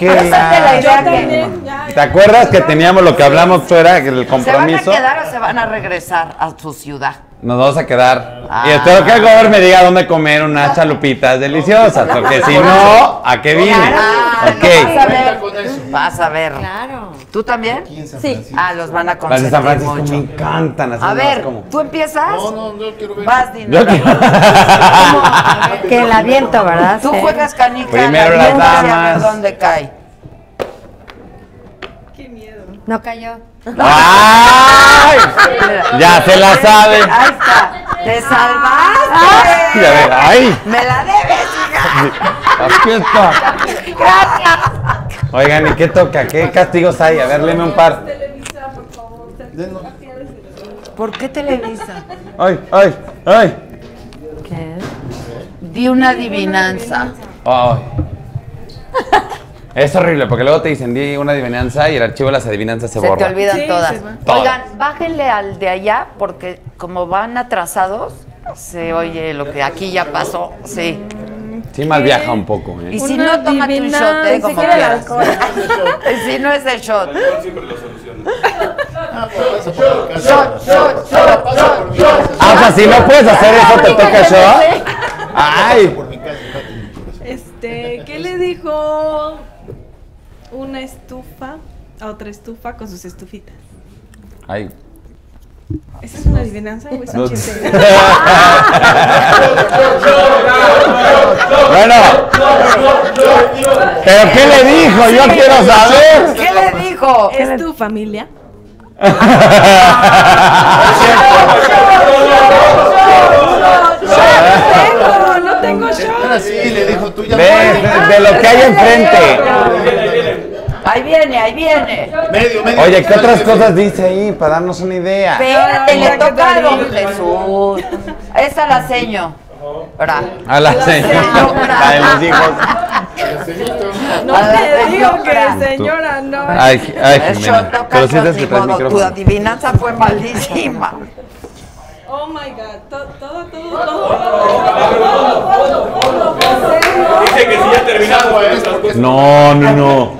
¿Te acuerdas que teníamos lo que hablamos fuera, el compromiso? ¿Se van a quedar o se van a regresar a su ciudad? Nos vamos a quedar. Y espero que el gobernador me diga dónde comer unas chalupitas deliciosas, porque si no, ¿a qué vine? Ok. Vas a ver. Claro. ¿Tú también? Sí. Los van a Las de consentir San Francisco mucho. me encantan. A ver, ¿tú empiezas? No, quiero ver. Vas, Yo Dinora. quiero- Que la viento, ¿verdad? Tú Sí. juegas canica. Primero la las avientas y a ver damas. dónde cae. Qué miedo. No cayó. ¡Ay! Ya se la sabe. Ahí está. ¡Te salvaste! Ya ve, ¡ay! ¡Me la debes, hija! Aquí está. ¡Gracias! Oigan, ¿y qué toca? ¿Qué castigos hay? A ver, léeme un par. ¿Por qué Televisa? ¡Ay! ¿Qué es? Di una adivinanza. ¡Ay! Es horrible, porque luego te dicen, di una adivinanza y el archivo de las adivinanzas se Se te borra. olvidan Sí, todas. se va. Oigan, bájenle al de allá porque como van atrasados, se oye lo que aquí ya pasó. Sí. Sí, mal viaja un poco, Y ¿eh? si Una no, tómate un shot, adivinanza, como si quiere el quieras. alcohol. Y si no es el shot. Siempre lo soluciono. Shot. O sea, si no puedes hacer eso, te toca shot. ¡Ay! ¿Qué le dijo una estufa a otra estufa con sus estufitas? ¡Ay! ¿Esa es una adivinanza o es un No. chiste? Bueno, ¿pero qué le dijo? Yo quiero saber. ¿Qué le dijo? ¿Es tu familia? No tengo shot. Sí, le dijo tú ya. De lo que hay enfrente. Ahí viene. Medio. Oye, ¿qué otras cosas dice ahí para darnos una idea? Espérate, le toca a don Jesús. Esa la seño. Ahora. A la señora, la de los hijos. No A la te digo señora. que señora, no. Ay, Eso Jimena. toca Pero sí shot, te ni escuchas el modo. Tu micrófono. adivinanza fue malísima. Oh my God, todo. Dice que sí ya terminado estas cosas. No.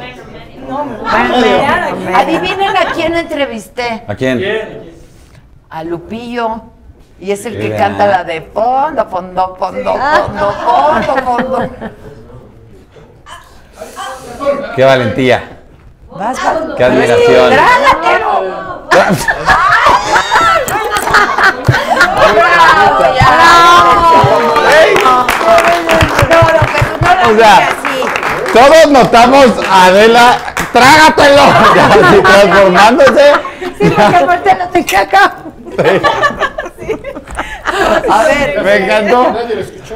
Adivinen a quién entrevisté. ¿A quién? A Lupillo. Y es el que Mira. canta la de fondo. Qué valentía. Vas. Qué admiración. ¡Trágatelo! O sea, todos notamos a Adela, trágatelo, ya así transformándose. Sí, porque aparte no te caca. A ver, Me encantó. Nadie lo escuchó.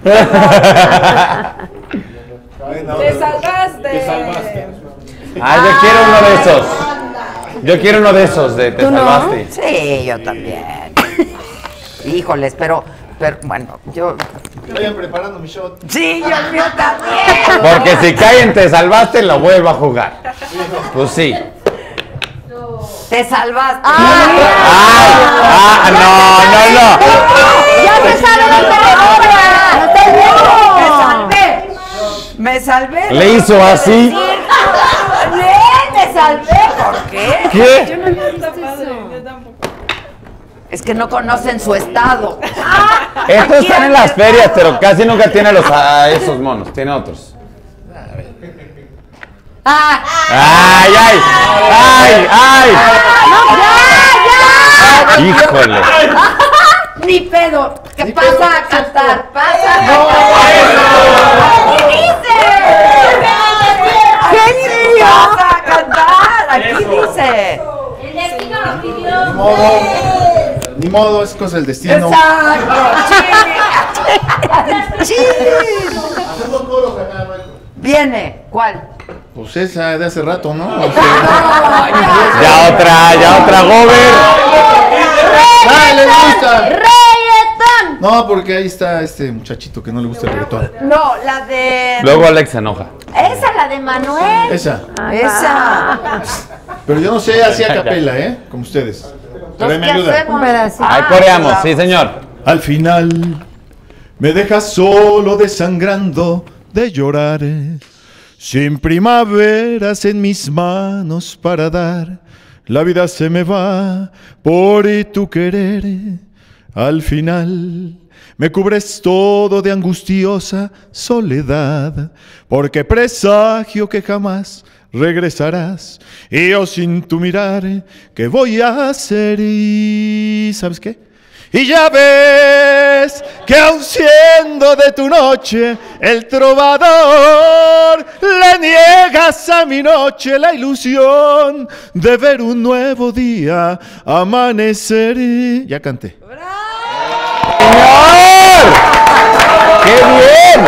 Te salvaste. Te salvaste. Yo quiero uno de esos de te salvaste. sí, yo también. Híjoles, pero bueno, yo... Vayan preparando mi shot. Sí, yo el mío también. Porque si caen te salvaste, lo vuelvo a jugar. Pues sí. Te salvaste. No. ¡Ya se sale del teléfono! Me salvé. Le hizo así. Me salvé. ¿Por qué? ¿Qué? Yo no había visto eso. Yo tampoco. Es que no conocen su estado. Estos están en las ferias, pero casi nunca tiene a esos monos. Tiene otros. ¡Ay, ay! ¡Ay, ay! ¡Híjole! Ni pedo. ¿Qué pasa a cantar? ¡Pasa! ¡Aquí dice! ¿Qué pasa a cantar? Aquí dice. El destino nos pidió. Ni modo, es cosa del destino. Exacto. Viene. ¿Cuál? Pues esa de hace rato, ¿no? O Ya otra, Gober. ¡Ah, les gusta! ¡Reggaetón! No, porque ahí está este muchachito que no le gusta el reggaetón. No, la de... Luego Alex se enoja. Esa, la de Manuel. Esa. Esa. Pero yo no sé así a capela, como ustedes. Pero ahí me ayuda. Ahí coreamos, sí, señor. Al final me dejas solo desangrando de llorar, sin primaveras en mis manos para dar. La vida se me va por tu querer. Al final me cubres todo de angustiosa soledad, porque presagio que jamás regresarás, y yo sin tu mirar, ¿qué voy a hacer? Y ¿sabes qué? Y ya ves que aun siendo de tu noche el trovador, le niegas a mi noche la ilusión de ver un nuevo día amanecer. Ya canté. ¡Señor! ¡Qué bien!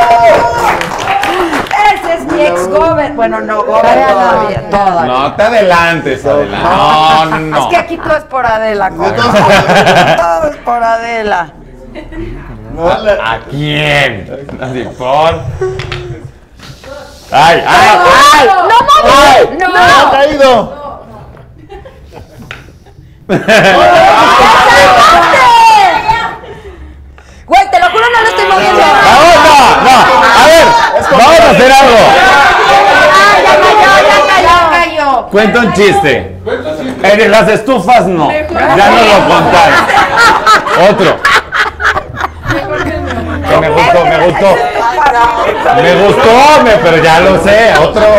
Ese es mi ex-gober. Bueno, no, gober todavía. No te adelantes, Adela. No. Es que aquí todo es por Adela. Todo es por Adela. ¿A quién? Así por... ¡Ay! ¡No! ¡Ha caído! Güey, te lo juro, no lo estoy moviendo. No. A ver, vamos a hacer algo. Ya cayó. Cuenta un chiste. En las estufas no. Ya no lo contaron. Otro. Que me gustó. Pero ya lo sé. Otro.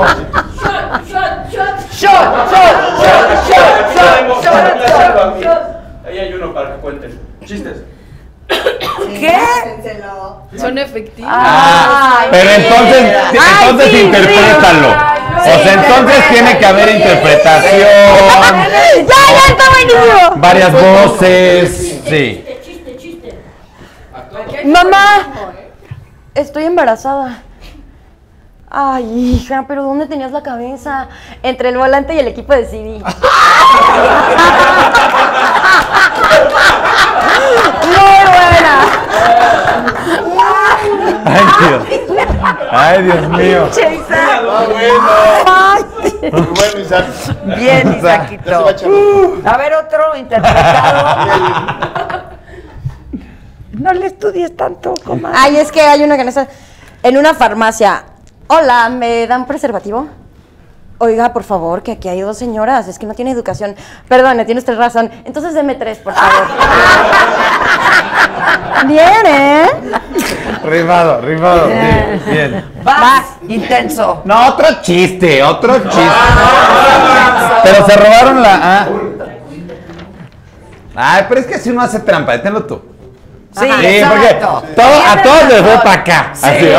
Ahí hay uno para que cuenten. Chistes. ¿Qué? Son efectivos. Pero entonces interprétalo. O sea, entonces tiene que haber interpretación. Ya está buenísimo. Varias voces. Sí. Mamá, estoy embarazada. Ay, hija, pero ¿dónde tenías la cabeza? Entre el volante y el equipo de CD. Muy buena. Ay, Dios mío. Bueno, Isaac. Bien, Isaquito. A ver, otro interpretado. No le estudies tanto, comadre. Ay, es que hay una que no está. En una farmacia. Hola, ¿me dan preservativo? Oiga, por favor, que aquí hay dos señoras. Es que no tiene educación. Perdone, tiene usted razón. Entonces deme 3, por favor. Bien, ¿eh? Rifado. Bien. Vas, intenso. No, otro chiste. Pero se robaron la... Ay, pero es que si uno hace trampa, deténlo tú. Sí, porque a todos les fue para acá. Sí. Así,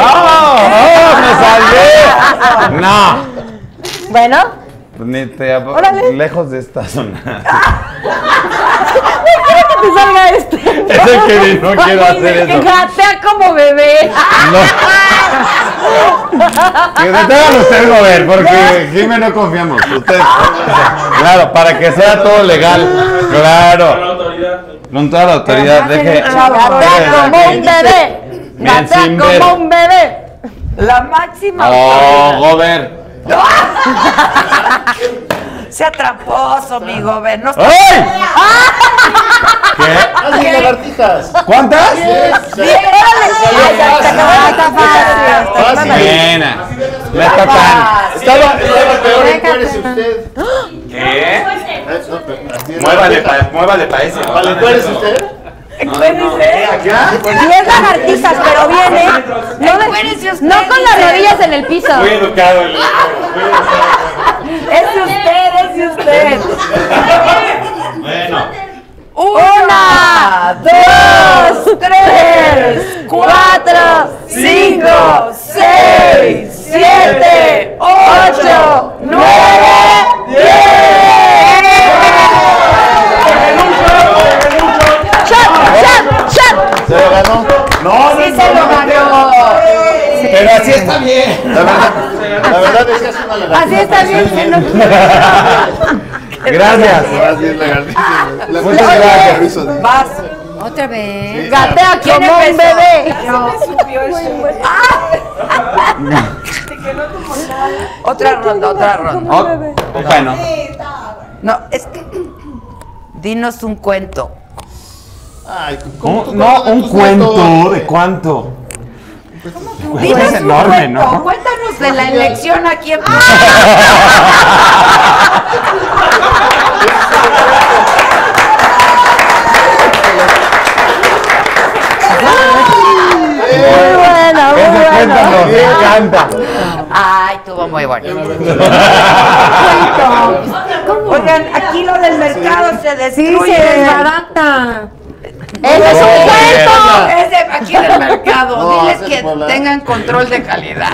me salvé. No. Bueno. Ni te lejos de esta zona. No quiero que te salga este. Es el que no quiero hacer eso. Gatea como bebé. Que se tengan ustedes mover, porque Jimmy no confiamos. Ustedes. Claro, para que sea todo legal. Claro. Con toda la autoridad. Deje. Gatea como un bebé. Gatea como un bebé. La máxima. Gober. Sea tramposo, mi gober. No ¡Ay! ¡Hazle lagartijas! ¿Cuántas? 10. Está fácil. Buena. No está tan. Estaba peor, encuérese usted. ¿Qué? Muévale para ese. ¿Vale, encuérese usted? ¿Acá? 10 lagartijas, pero viene. No con las rodillas en el piso. Muy educado. Es usted. Bueno. 1, 2, 3, 4, 5, 6, 7, 8, 9, 10. ¡Shot! ¿Se lo ganó? No, Sí se lo ganó. pero así está bien. La verdad es que es una lagartija. Así está bien, que no Gracias. Muchas gracias. Vas. Otra vez. Gatea como un bebé. Otra ronda. Bueno. No, es que dinos un cuento. Ay, No, un cuento. ¿De cuánto? Dinos Es un enorme, cuento. ¿no? Cuéntanos de la elección aquí en Ese cuento nos encanta. Ay, estuvo muy bueno. Oigan, aquí lo del mercado se destruye. se desbarata. ¡Ese es un cuento! Ese Aquí en el mercado. No, Diles ese que es Puebla. tengan control de calidad.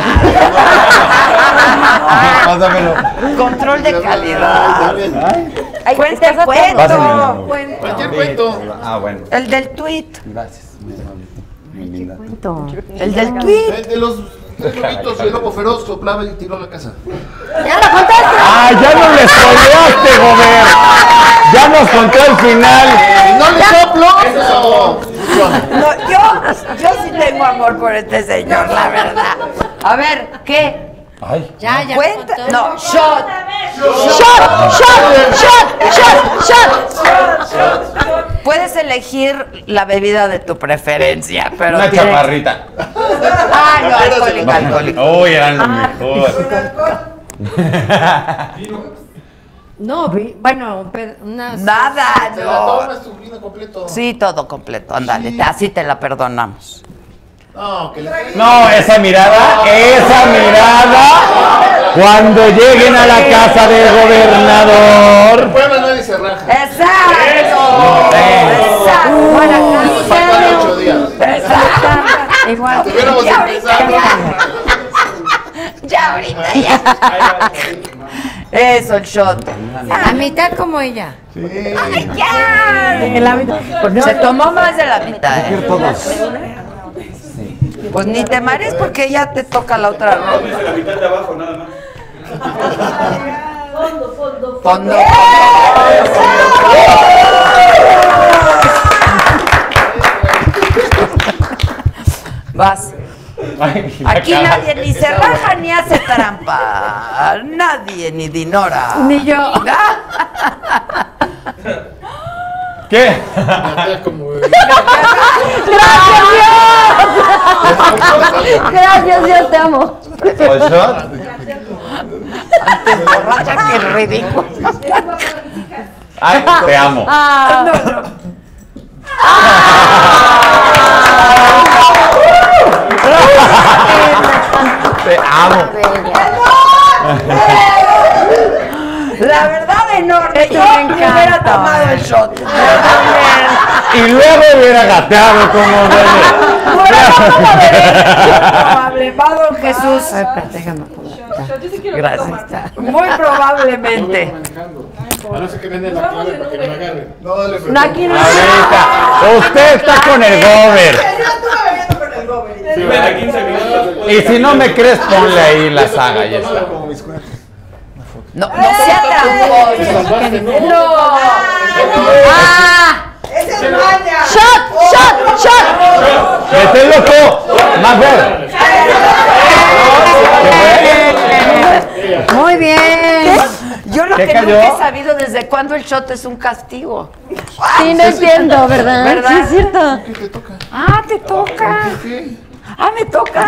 Pásamelo. Control de calidad. Cuenta el Pásamelo. cuento. Cualquier cuento. Ah, bueno. El del tweet. Gracias. Muy linda. El del tweet. El de los lobitos y el lobo feroz soplaba y tiró la casa. ¡Ya lo contaste! ¡Ah, ya no le spoileaste, Gober! Ya nos contó el final. ¡No le soplo! No, yo sí tengo amor por este señor, la verdad. A ver, ¿qué? Ay. Ya Cuenta. contó. No, shot. Puedes elegir la bebida de tu preferencia, pero Una tiene- chaparrita. Ah, no, alcohólico. Uy, eran lo mejor. No, bueno, unas... Nada, Se la no. tomas tu vino completo. Sí, todo completo, ándale, así te la perdonamos. No, que le No, esa mirada. Cuando lleguen a la casa del En gobernador. Puebla nadie se raja. ¡Exacto! Faltan 8 días. Igual. Estuviéramos empezando. Ya ahorita ya. Eso, el shot. A mitad como ella. ¡Ay, ya! Se tomó más de la mitad. Pues ni te marees porque ya te toca la otra ronda. La mitad de abajo, nada más. Fondo. Vas. Aquí nadie ni se raja ni hace trampa. Nadie, ni Dinora. Ni yo. ¿Qué? Gracias, Dios, te amo. ¿O shot? Antes borracha que el ridículo. Ay, te amo. Te amo. La verdad, enorme. Yo me me encanta. hubiera tomado el shot. Y luego hubiera gateado como Probable, Pablo Jesús. Ay, espérate, déjame poner. Gracias. Muy probablemente. Ahora sé que vende la clave para que me la agarren. No, dale, No, aquí no. Ahorita. Usted está con el gober. Si ven a 15 minutos. Y si no me crees, ponle ahí la saga. Ya está. No, no sea tramposo. No. ¡Ah! ¡Shot! ¡Vete loco! ¡Más ver! Muy bien. Yo lo ¿Qué que cayó? nunca he sabido desde cuándo el shot es un castigo. Sí, no entiendo, ¿verdad? ¿Verdad? Sí, es cierto. ¿Qué te toca? Ah, te toca. ¿Qué? Ah, me toca.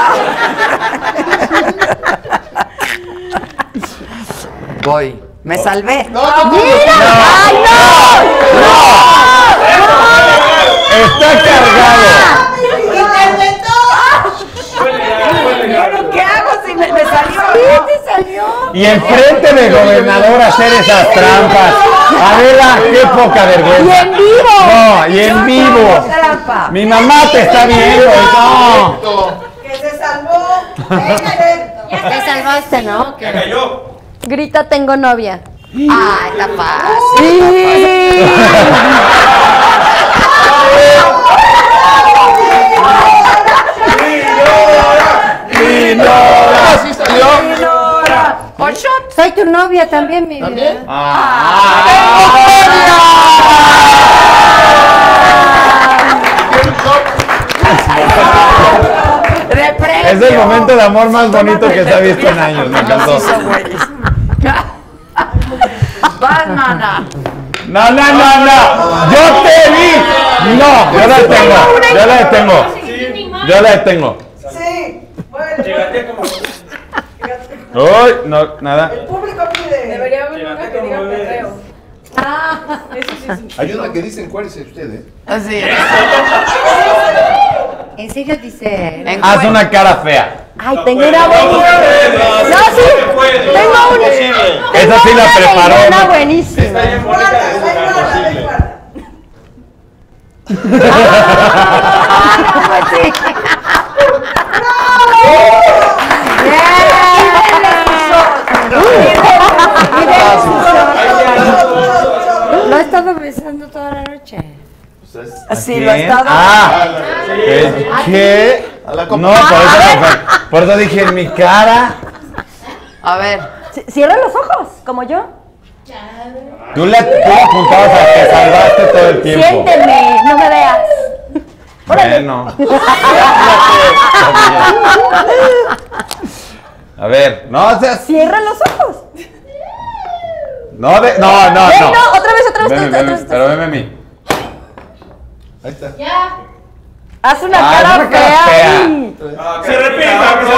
Voy. Me salvé. No. ¡Ay, no! Está cargado. ¿Qué hago si me salió? Sí, te salió. Y enfrente del gobernador hacer esas trampas. Adela, qué poca vergüenza. Y en vivo. No, y en vivo. Trampa. Mi mamá te está viendo. No. Que se salvó. Te salvaste, ¿no? Ya cayó. Grita, tengo novia. Ay, está fácil. Así salió. ¿Por shot? Soy tu novia también, mi vida. ¿También? Es el momento de amor más bonito que se ha visto en años. Me encantó. Vas, mana. No. Yo te vi. No, yo la detengo. Sí. Bueno. Llegate como. Uy, no, nada. El público pide. Debería haber una que diga perreo. Eso sí es. Hay una que dicen cuál es usted, ¿eh? Así es. ¿En serio dice? Haz una cara fea. Ay, tengo una buenísima. No, sí. Tengo una. Esa sí la preparó. Una buenísima. Está bien bonita de Lo he estado besando toda la noche. Así lo ha estado. ¿Qué? No, por eso dije en mi cara. A ver. Cierra los ojos, como yo. Tú apuntabas a que salvaste todo el tiempo. Siénteme, no me veas. Bueno. A ver, no seas. Cierra los ojos. No, No, otra vez. Pero veme a mí. Ahí está. Haz una cara fea. Se repita.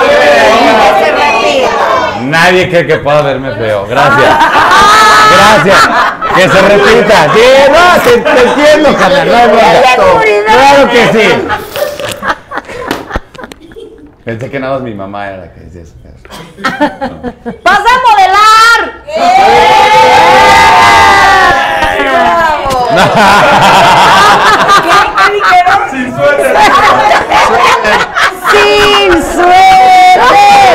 Nadie cree que pueda verme feo. Gracias. Que se repita. Sí, no, te entiendo, carnal. No, claro que sí. Pensé que nada más mi mamá era la que decía eso. ¡Vas a modelar! ¿Qué dijeron? Sin suéter. ¡Sin suéter!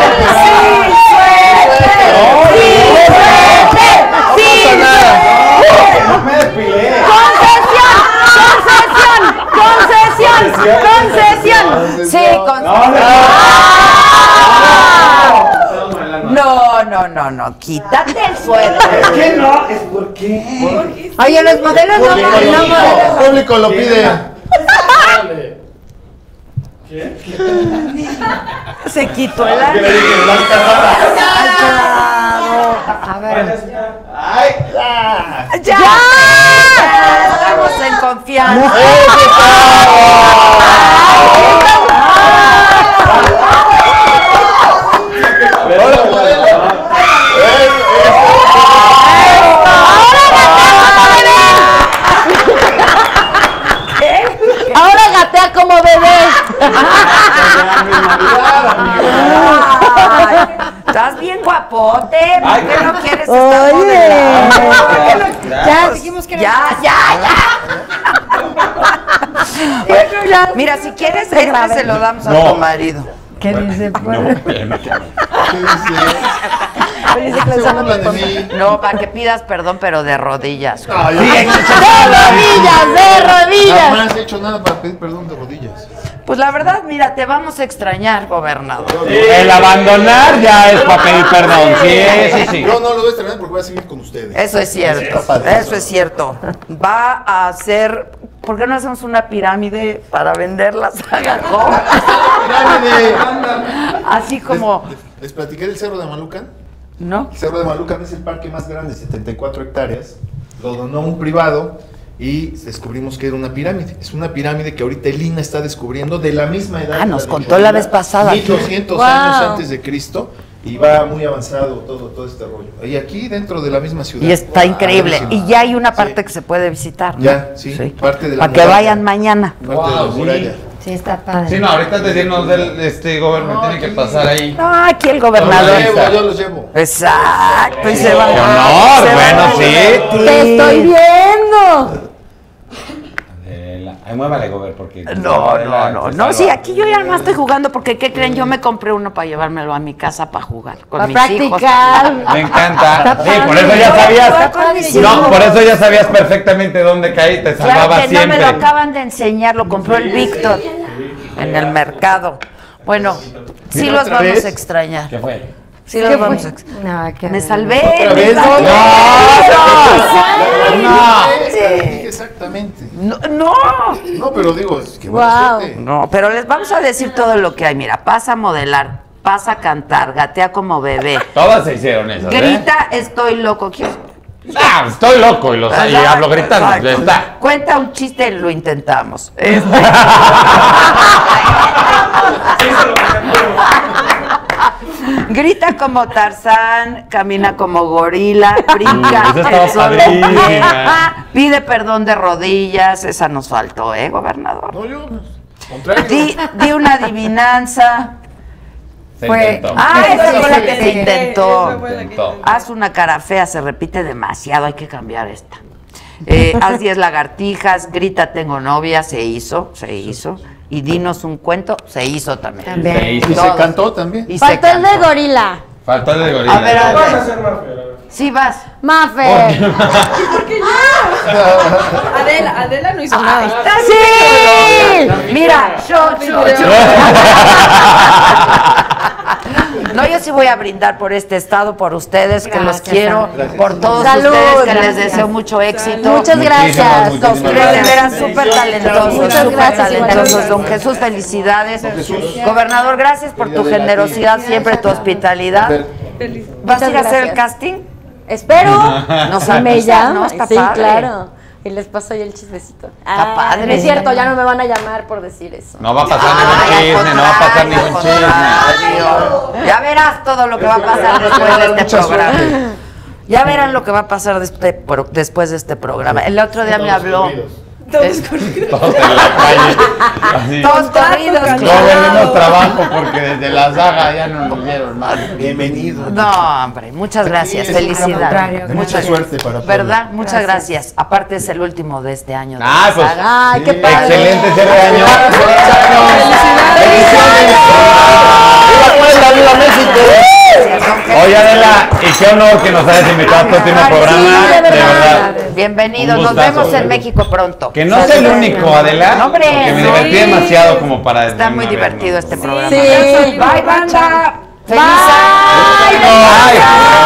No me despilé. ¡Concesión! Sí, No, quítate el suéter. ¿Por qué no? ¿Es por qué? Oye, los modelos no modelos. Público lo pide. Se quitó el ¿Qué le dije? Blanca A ver. ¡Ya! Estamos en confianza. Ahora gatea como bebé. Ay, estás bien guapote. ¿Por qué no quieres estar modelando? Ya dijimos que Ya. Mira, si quieres, se lo damos a tu marido. ¿Qué dice? ¿Qué dice? Se burlan de mí. No, para que pidas perdón, pero de rodillas. Ay, ¡De rodillas! Jamás he hecho nada para pedir perdón de rodillas. Pues la verdad, mira, te vamos a extrañar, gobernador. El abandonar ya es para pedir perdón. Sí. Yo no lo voy a extrañar porque voy a seguir con ustedes. Eso es cierto, eso es cierto. Va a hacer... ¿Por qué no hacemos una pirámide para venderlas a ¡Pirámide! Así como... ¿Les platiqué del cerro de Amalucan? ¿No? Cerro de Malucan es el parque más grande, 74 hectáreas. Lo donó un privado y descubrimos que era una pirámide. Es una pirámide que ahorita el INA está descubriendo de la misma edad. Nos contó la vez pasada. 1200 años antes de Cristo. Y va muy avanzado todo este rollo. Y aquí dentro de la misma ciudad. Y está increíble. Y ya hay una parte que se puede visitar, ¿no? Ya, sí. Parte de la para que vayan mañana. Parte de la muralla. Sí, está padre. Sí, no, ahorita antes de irnos del gobierno tiene que pasar ahí. No, aquí el gobernador. Yo los llevo. Exacto. Y Sí, se van. qué honor, bueno, sí. ¡Te estoy viendo! Ay, muévale, Gober, porque... No, sí, aquí yo ya no estoy jugando porque, ¿qué creen? Yo me compré uno para llevármelo a mi casa para jugar con Para mis practicar. hijos. Me encanta. Sí, por eso ya sabías. No, por eso ya sabías perfectamente dónde caí, te salvaba Claro que no, siempre. me lo acaban de enseñar, lo compró el Víctor en el mercado. Bueno, sí los vamos a extrañar. ¿Qué fue? Sí los vamos a extrañar. No, Me salvé. ¿Otra vez? No. Exactamente. No. No, pero digo, es que Wow. No, pero les vamos a decir todo lo que hay. Mira, pasa a modelar, pasa a cantar, gatea como bebé. Todas se hicieron esas, Grita, estoy loco. ¿Quieres? Estoy loco y hablo gritando. Ya Exacto. está. Cuenta un chiste y lo intentamos. Grita como Tarzán, camina como gorila, brinca, Esa estaba el sol en pie, padrísima. pide perdón de rodillas, esa nos faltó, gobernador? No, yo, contrario. Di una adivinanza. Se Fue- intentó. Esa fue la que se Esa intentó. fue la que Intentó. Haz una cara fea, se repite demasiado, hay que cambiar esta. Haz 10 lagartijas, grita tengo novia, se hizo. Y dinos un cuento, se hizo también. También. Se hizo. Y se cantó también. Y se Faltó el de cantó. gorila. Faltó el de gorila. A ver, Vas a hacer más feo. sí vas. Mafe. Adela no hizo nada. ¡Sí! Mira, yo. No, yo sí voy a brindar por este estado, por ustedes, que los Gracias, quiero, Gracias. por todos Salud. ustedes, que les Gracias. deseo mucho éxito. Muchas gracias. Los tres de veras súper talentosos, Muchas súper gracias, talentosos. igual. Don Jesús, felicidades. Gobernador, gracias por tu generosidad, siempre tu hospitalidad. ¿Vas a ir a hacer el gracias. casting? Espero. Nos Si me avisas, llaman. ¿no? Está Sí, padre. claro. Y les paso ahí el chismecito. Está padre. No es cierto, ya no me van a llamar por decir eso. No va a pasar Ay, ningún chisme, no va a pasar ningún al chisme. contrario. Ya verás todo lo que va a pasar después de este programa. Ya verán lo que va a pasar después de este programa. El otro día me habló. Todos corridos. Todos en la calle. Así. Todos corridos. No venimos trabajo porque desde la saga ya no nos dieron más. Bienvenido. No, hombre, muchas gracias, Sí, felicidades. contrario, mucha suerte para Puebla. ¿Verdad? Muchas gracias. Aparte es el último de este año. de Ah, la pues. saga. Ay, qué padre. Excelente cierre de año. ¡Viva México! Oye, Adela, y qué honor que nos hayas invitado a tu último programa. de De verdad. verdad. Bienvenidos, Un nos gustazo. vemos en México pronto. Que no sea el único, Adela. No, hombre, porque me no. divertí demasiado como para. Está muy no divertido vernos. este programa. Sí. Bye, banda. Feliz Ay.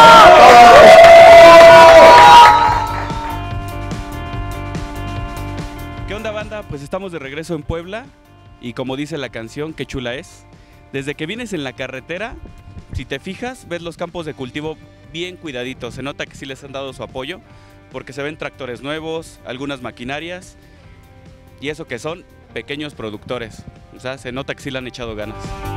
¿Qué onda, banda? Pues estamos de regreso en Puebla y como dice la canción, qué chula es. Desde que vienes en la carretera, si te fijas, ves los campos de cultivo bien cuidaditos. Se nota que sí les han dado su apoyo porque se ven tractores nuevos, algunas maquinarias y eso que son pequeños productores. O sea, se nota que sí le han echado ganas.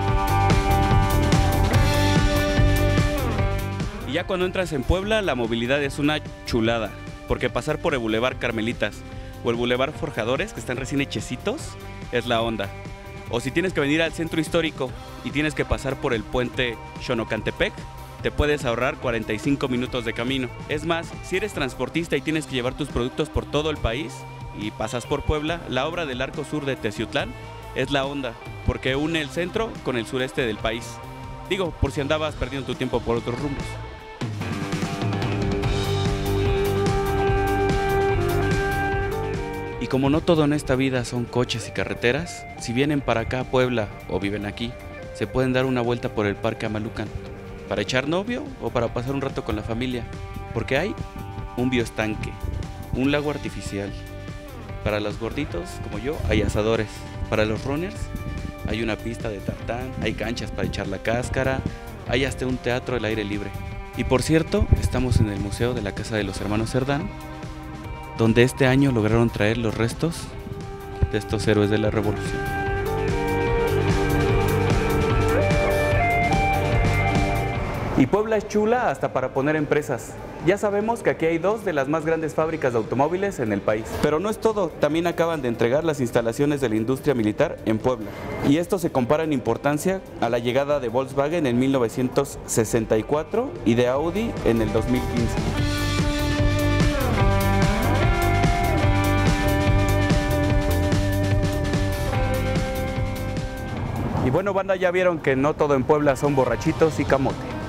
Y ya cuando entras en Puebla, la movilidad es una chulada, porque pasar por el Boulevard Carmelitas o el Boulevard Forjadores, que están recién hechecitos, es la onda. O si tienes que venir al centro histórico y tienes que pasar por el puente Xonocantepec, te puedes ahorrar 45 minutos de camino. Es más, si eres transportista y tienes que llevar tus productos por todo el país y pasas por Puebla, la obra del Arco Sur de Teciutlán es la onda, porque une el centro con el sureste del país. Digo, por si andabas perdiendo tu tiempo por otros rumbos. Y como no todo en esta vida son coches y carreteras, si vienen para acá a Puebla o viven aquí, se pueden dar una vuelta por el Parque Amalucan, para echar novio o para pasar un rato con la familia, porque hay un bioestanque, un lago artificial. Para los gorditos como yo hay asadores, para los runners hay una pista de tartán, hay canchas para echar la cáscara, hay hasta un teatro al aire libre. Y por cierto, estamos en el Museo de la Casa de los Hermanos Cerdán, donde este año lograron traer los restos de estos héroes de la Revolución. Y Puebla es chula hasta para poner empresas. Ya sabemos que aquí hay 2 de las más grandes fábricas de automóviles en el país. Pero no es todo, también acaban de entregar las instalaciones de la industria militar en Puebla. Y esto se compara en importancia a la llegada de Volkswagen en 1964 y de Audi en el 2015. Y bueno, banda, ya vieron que no todo en Puebla son borrachitos y camote.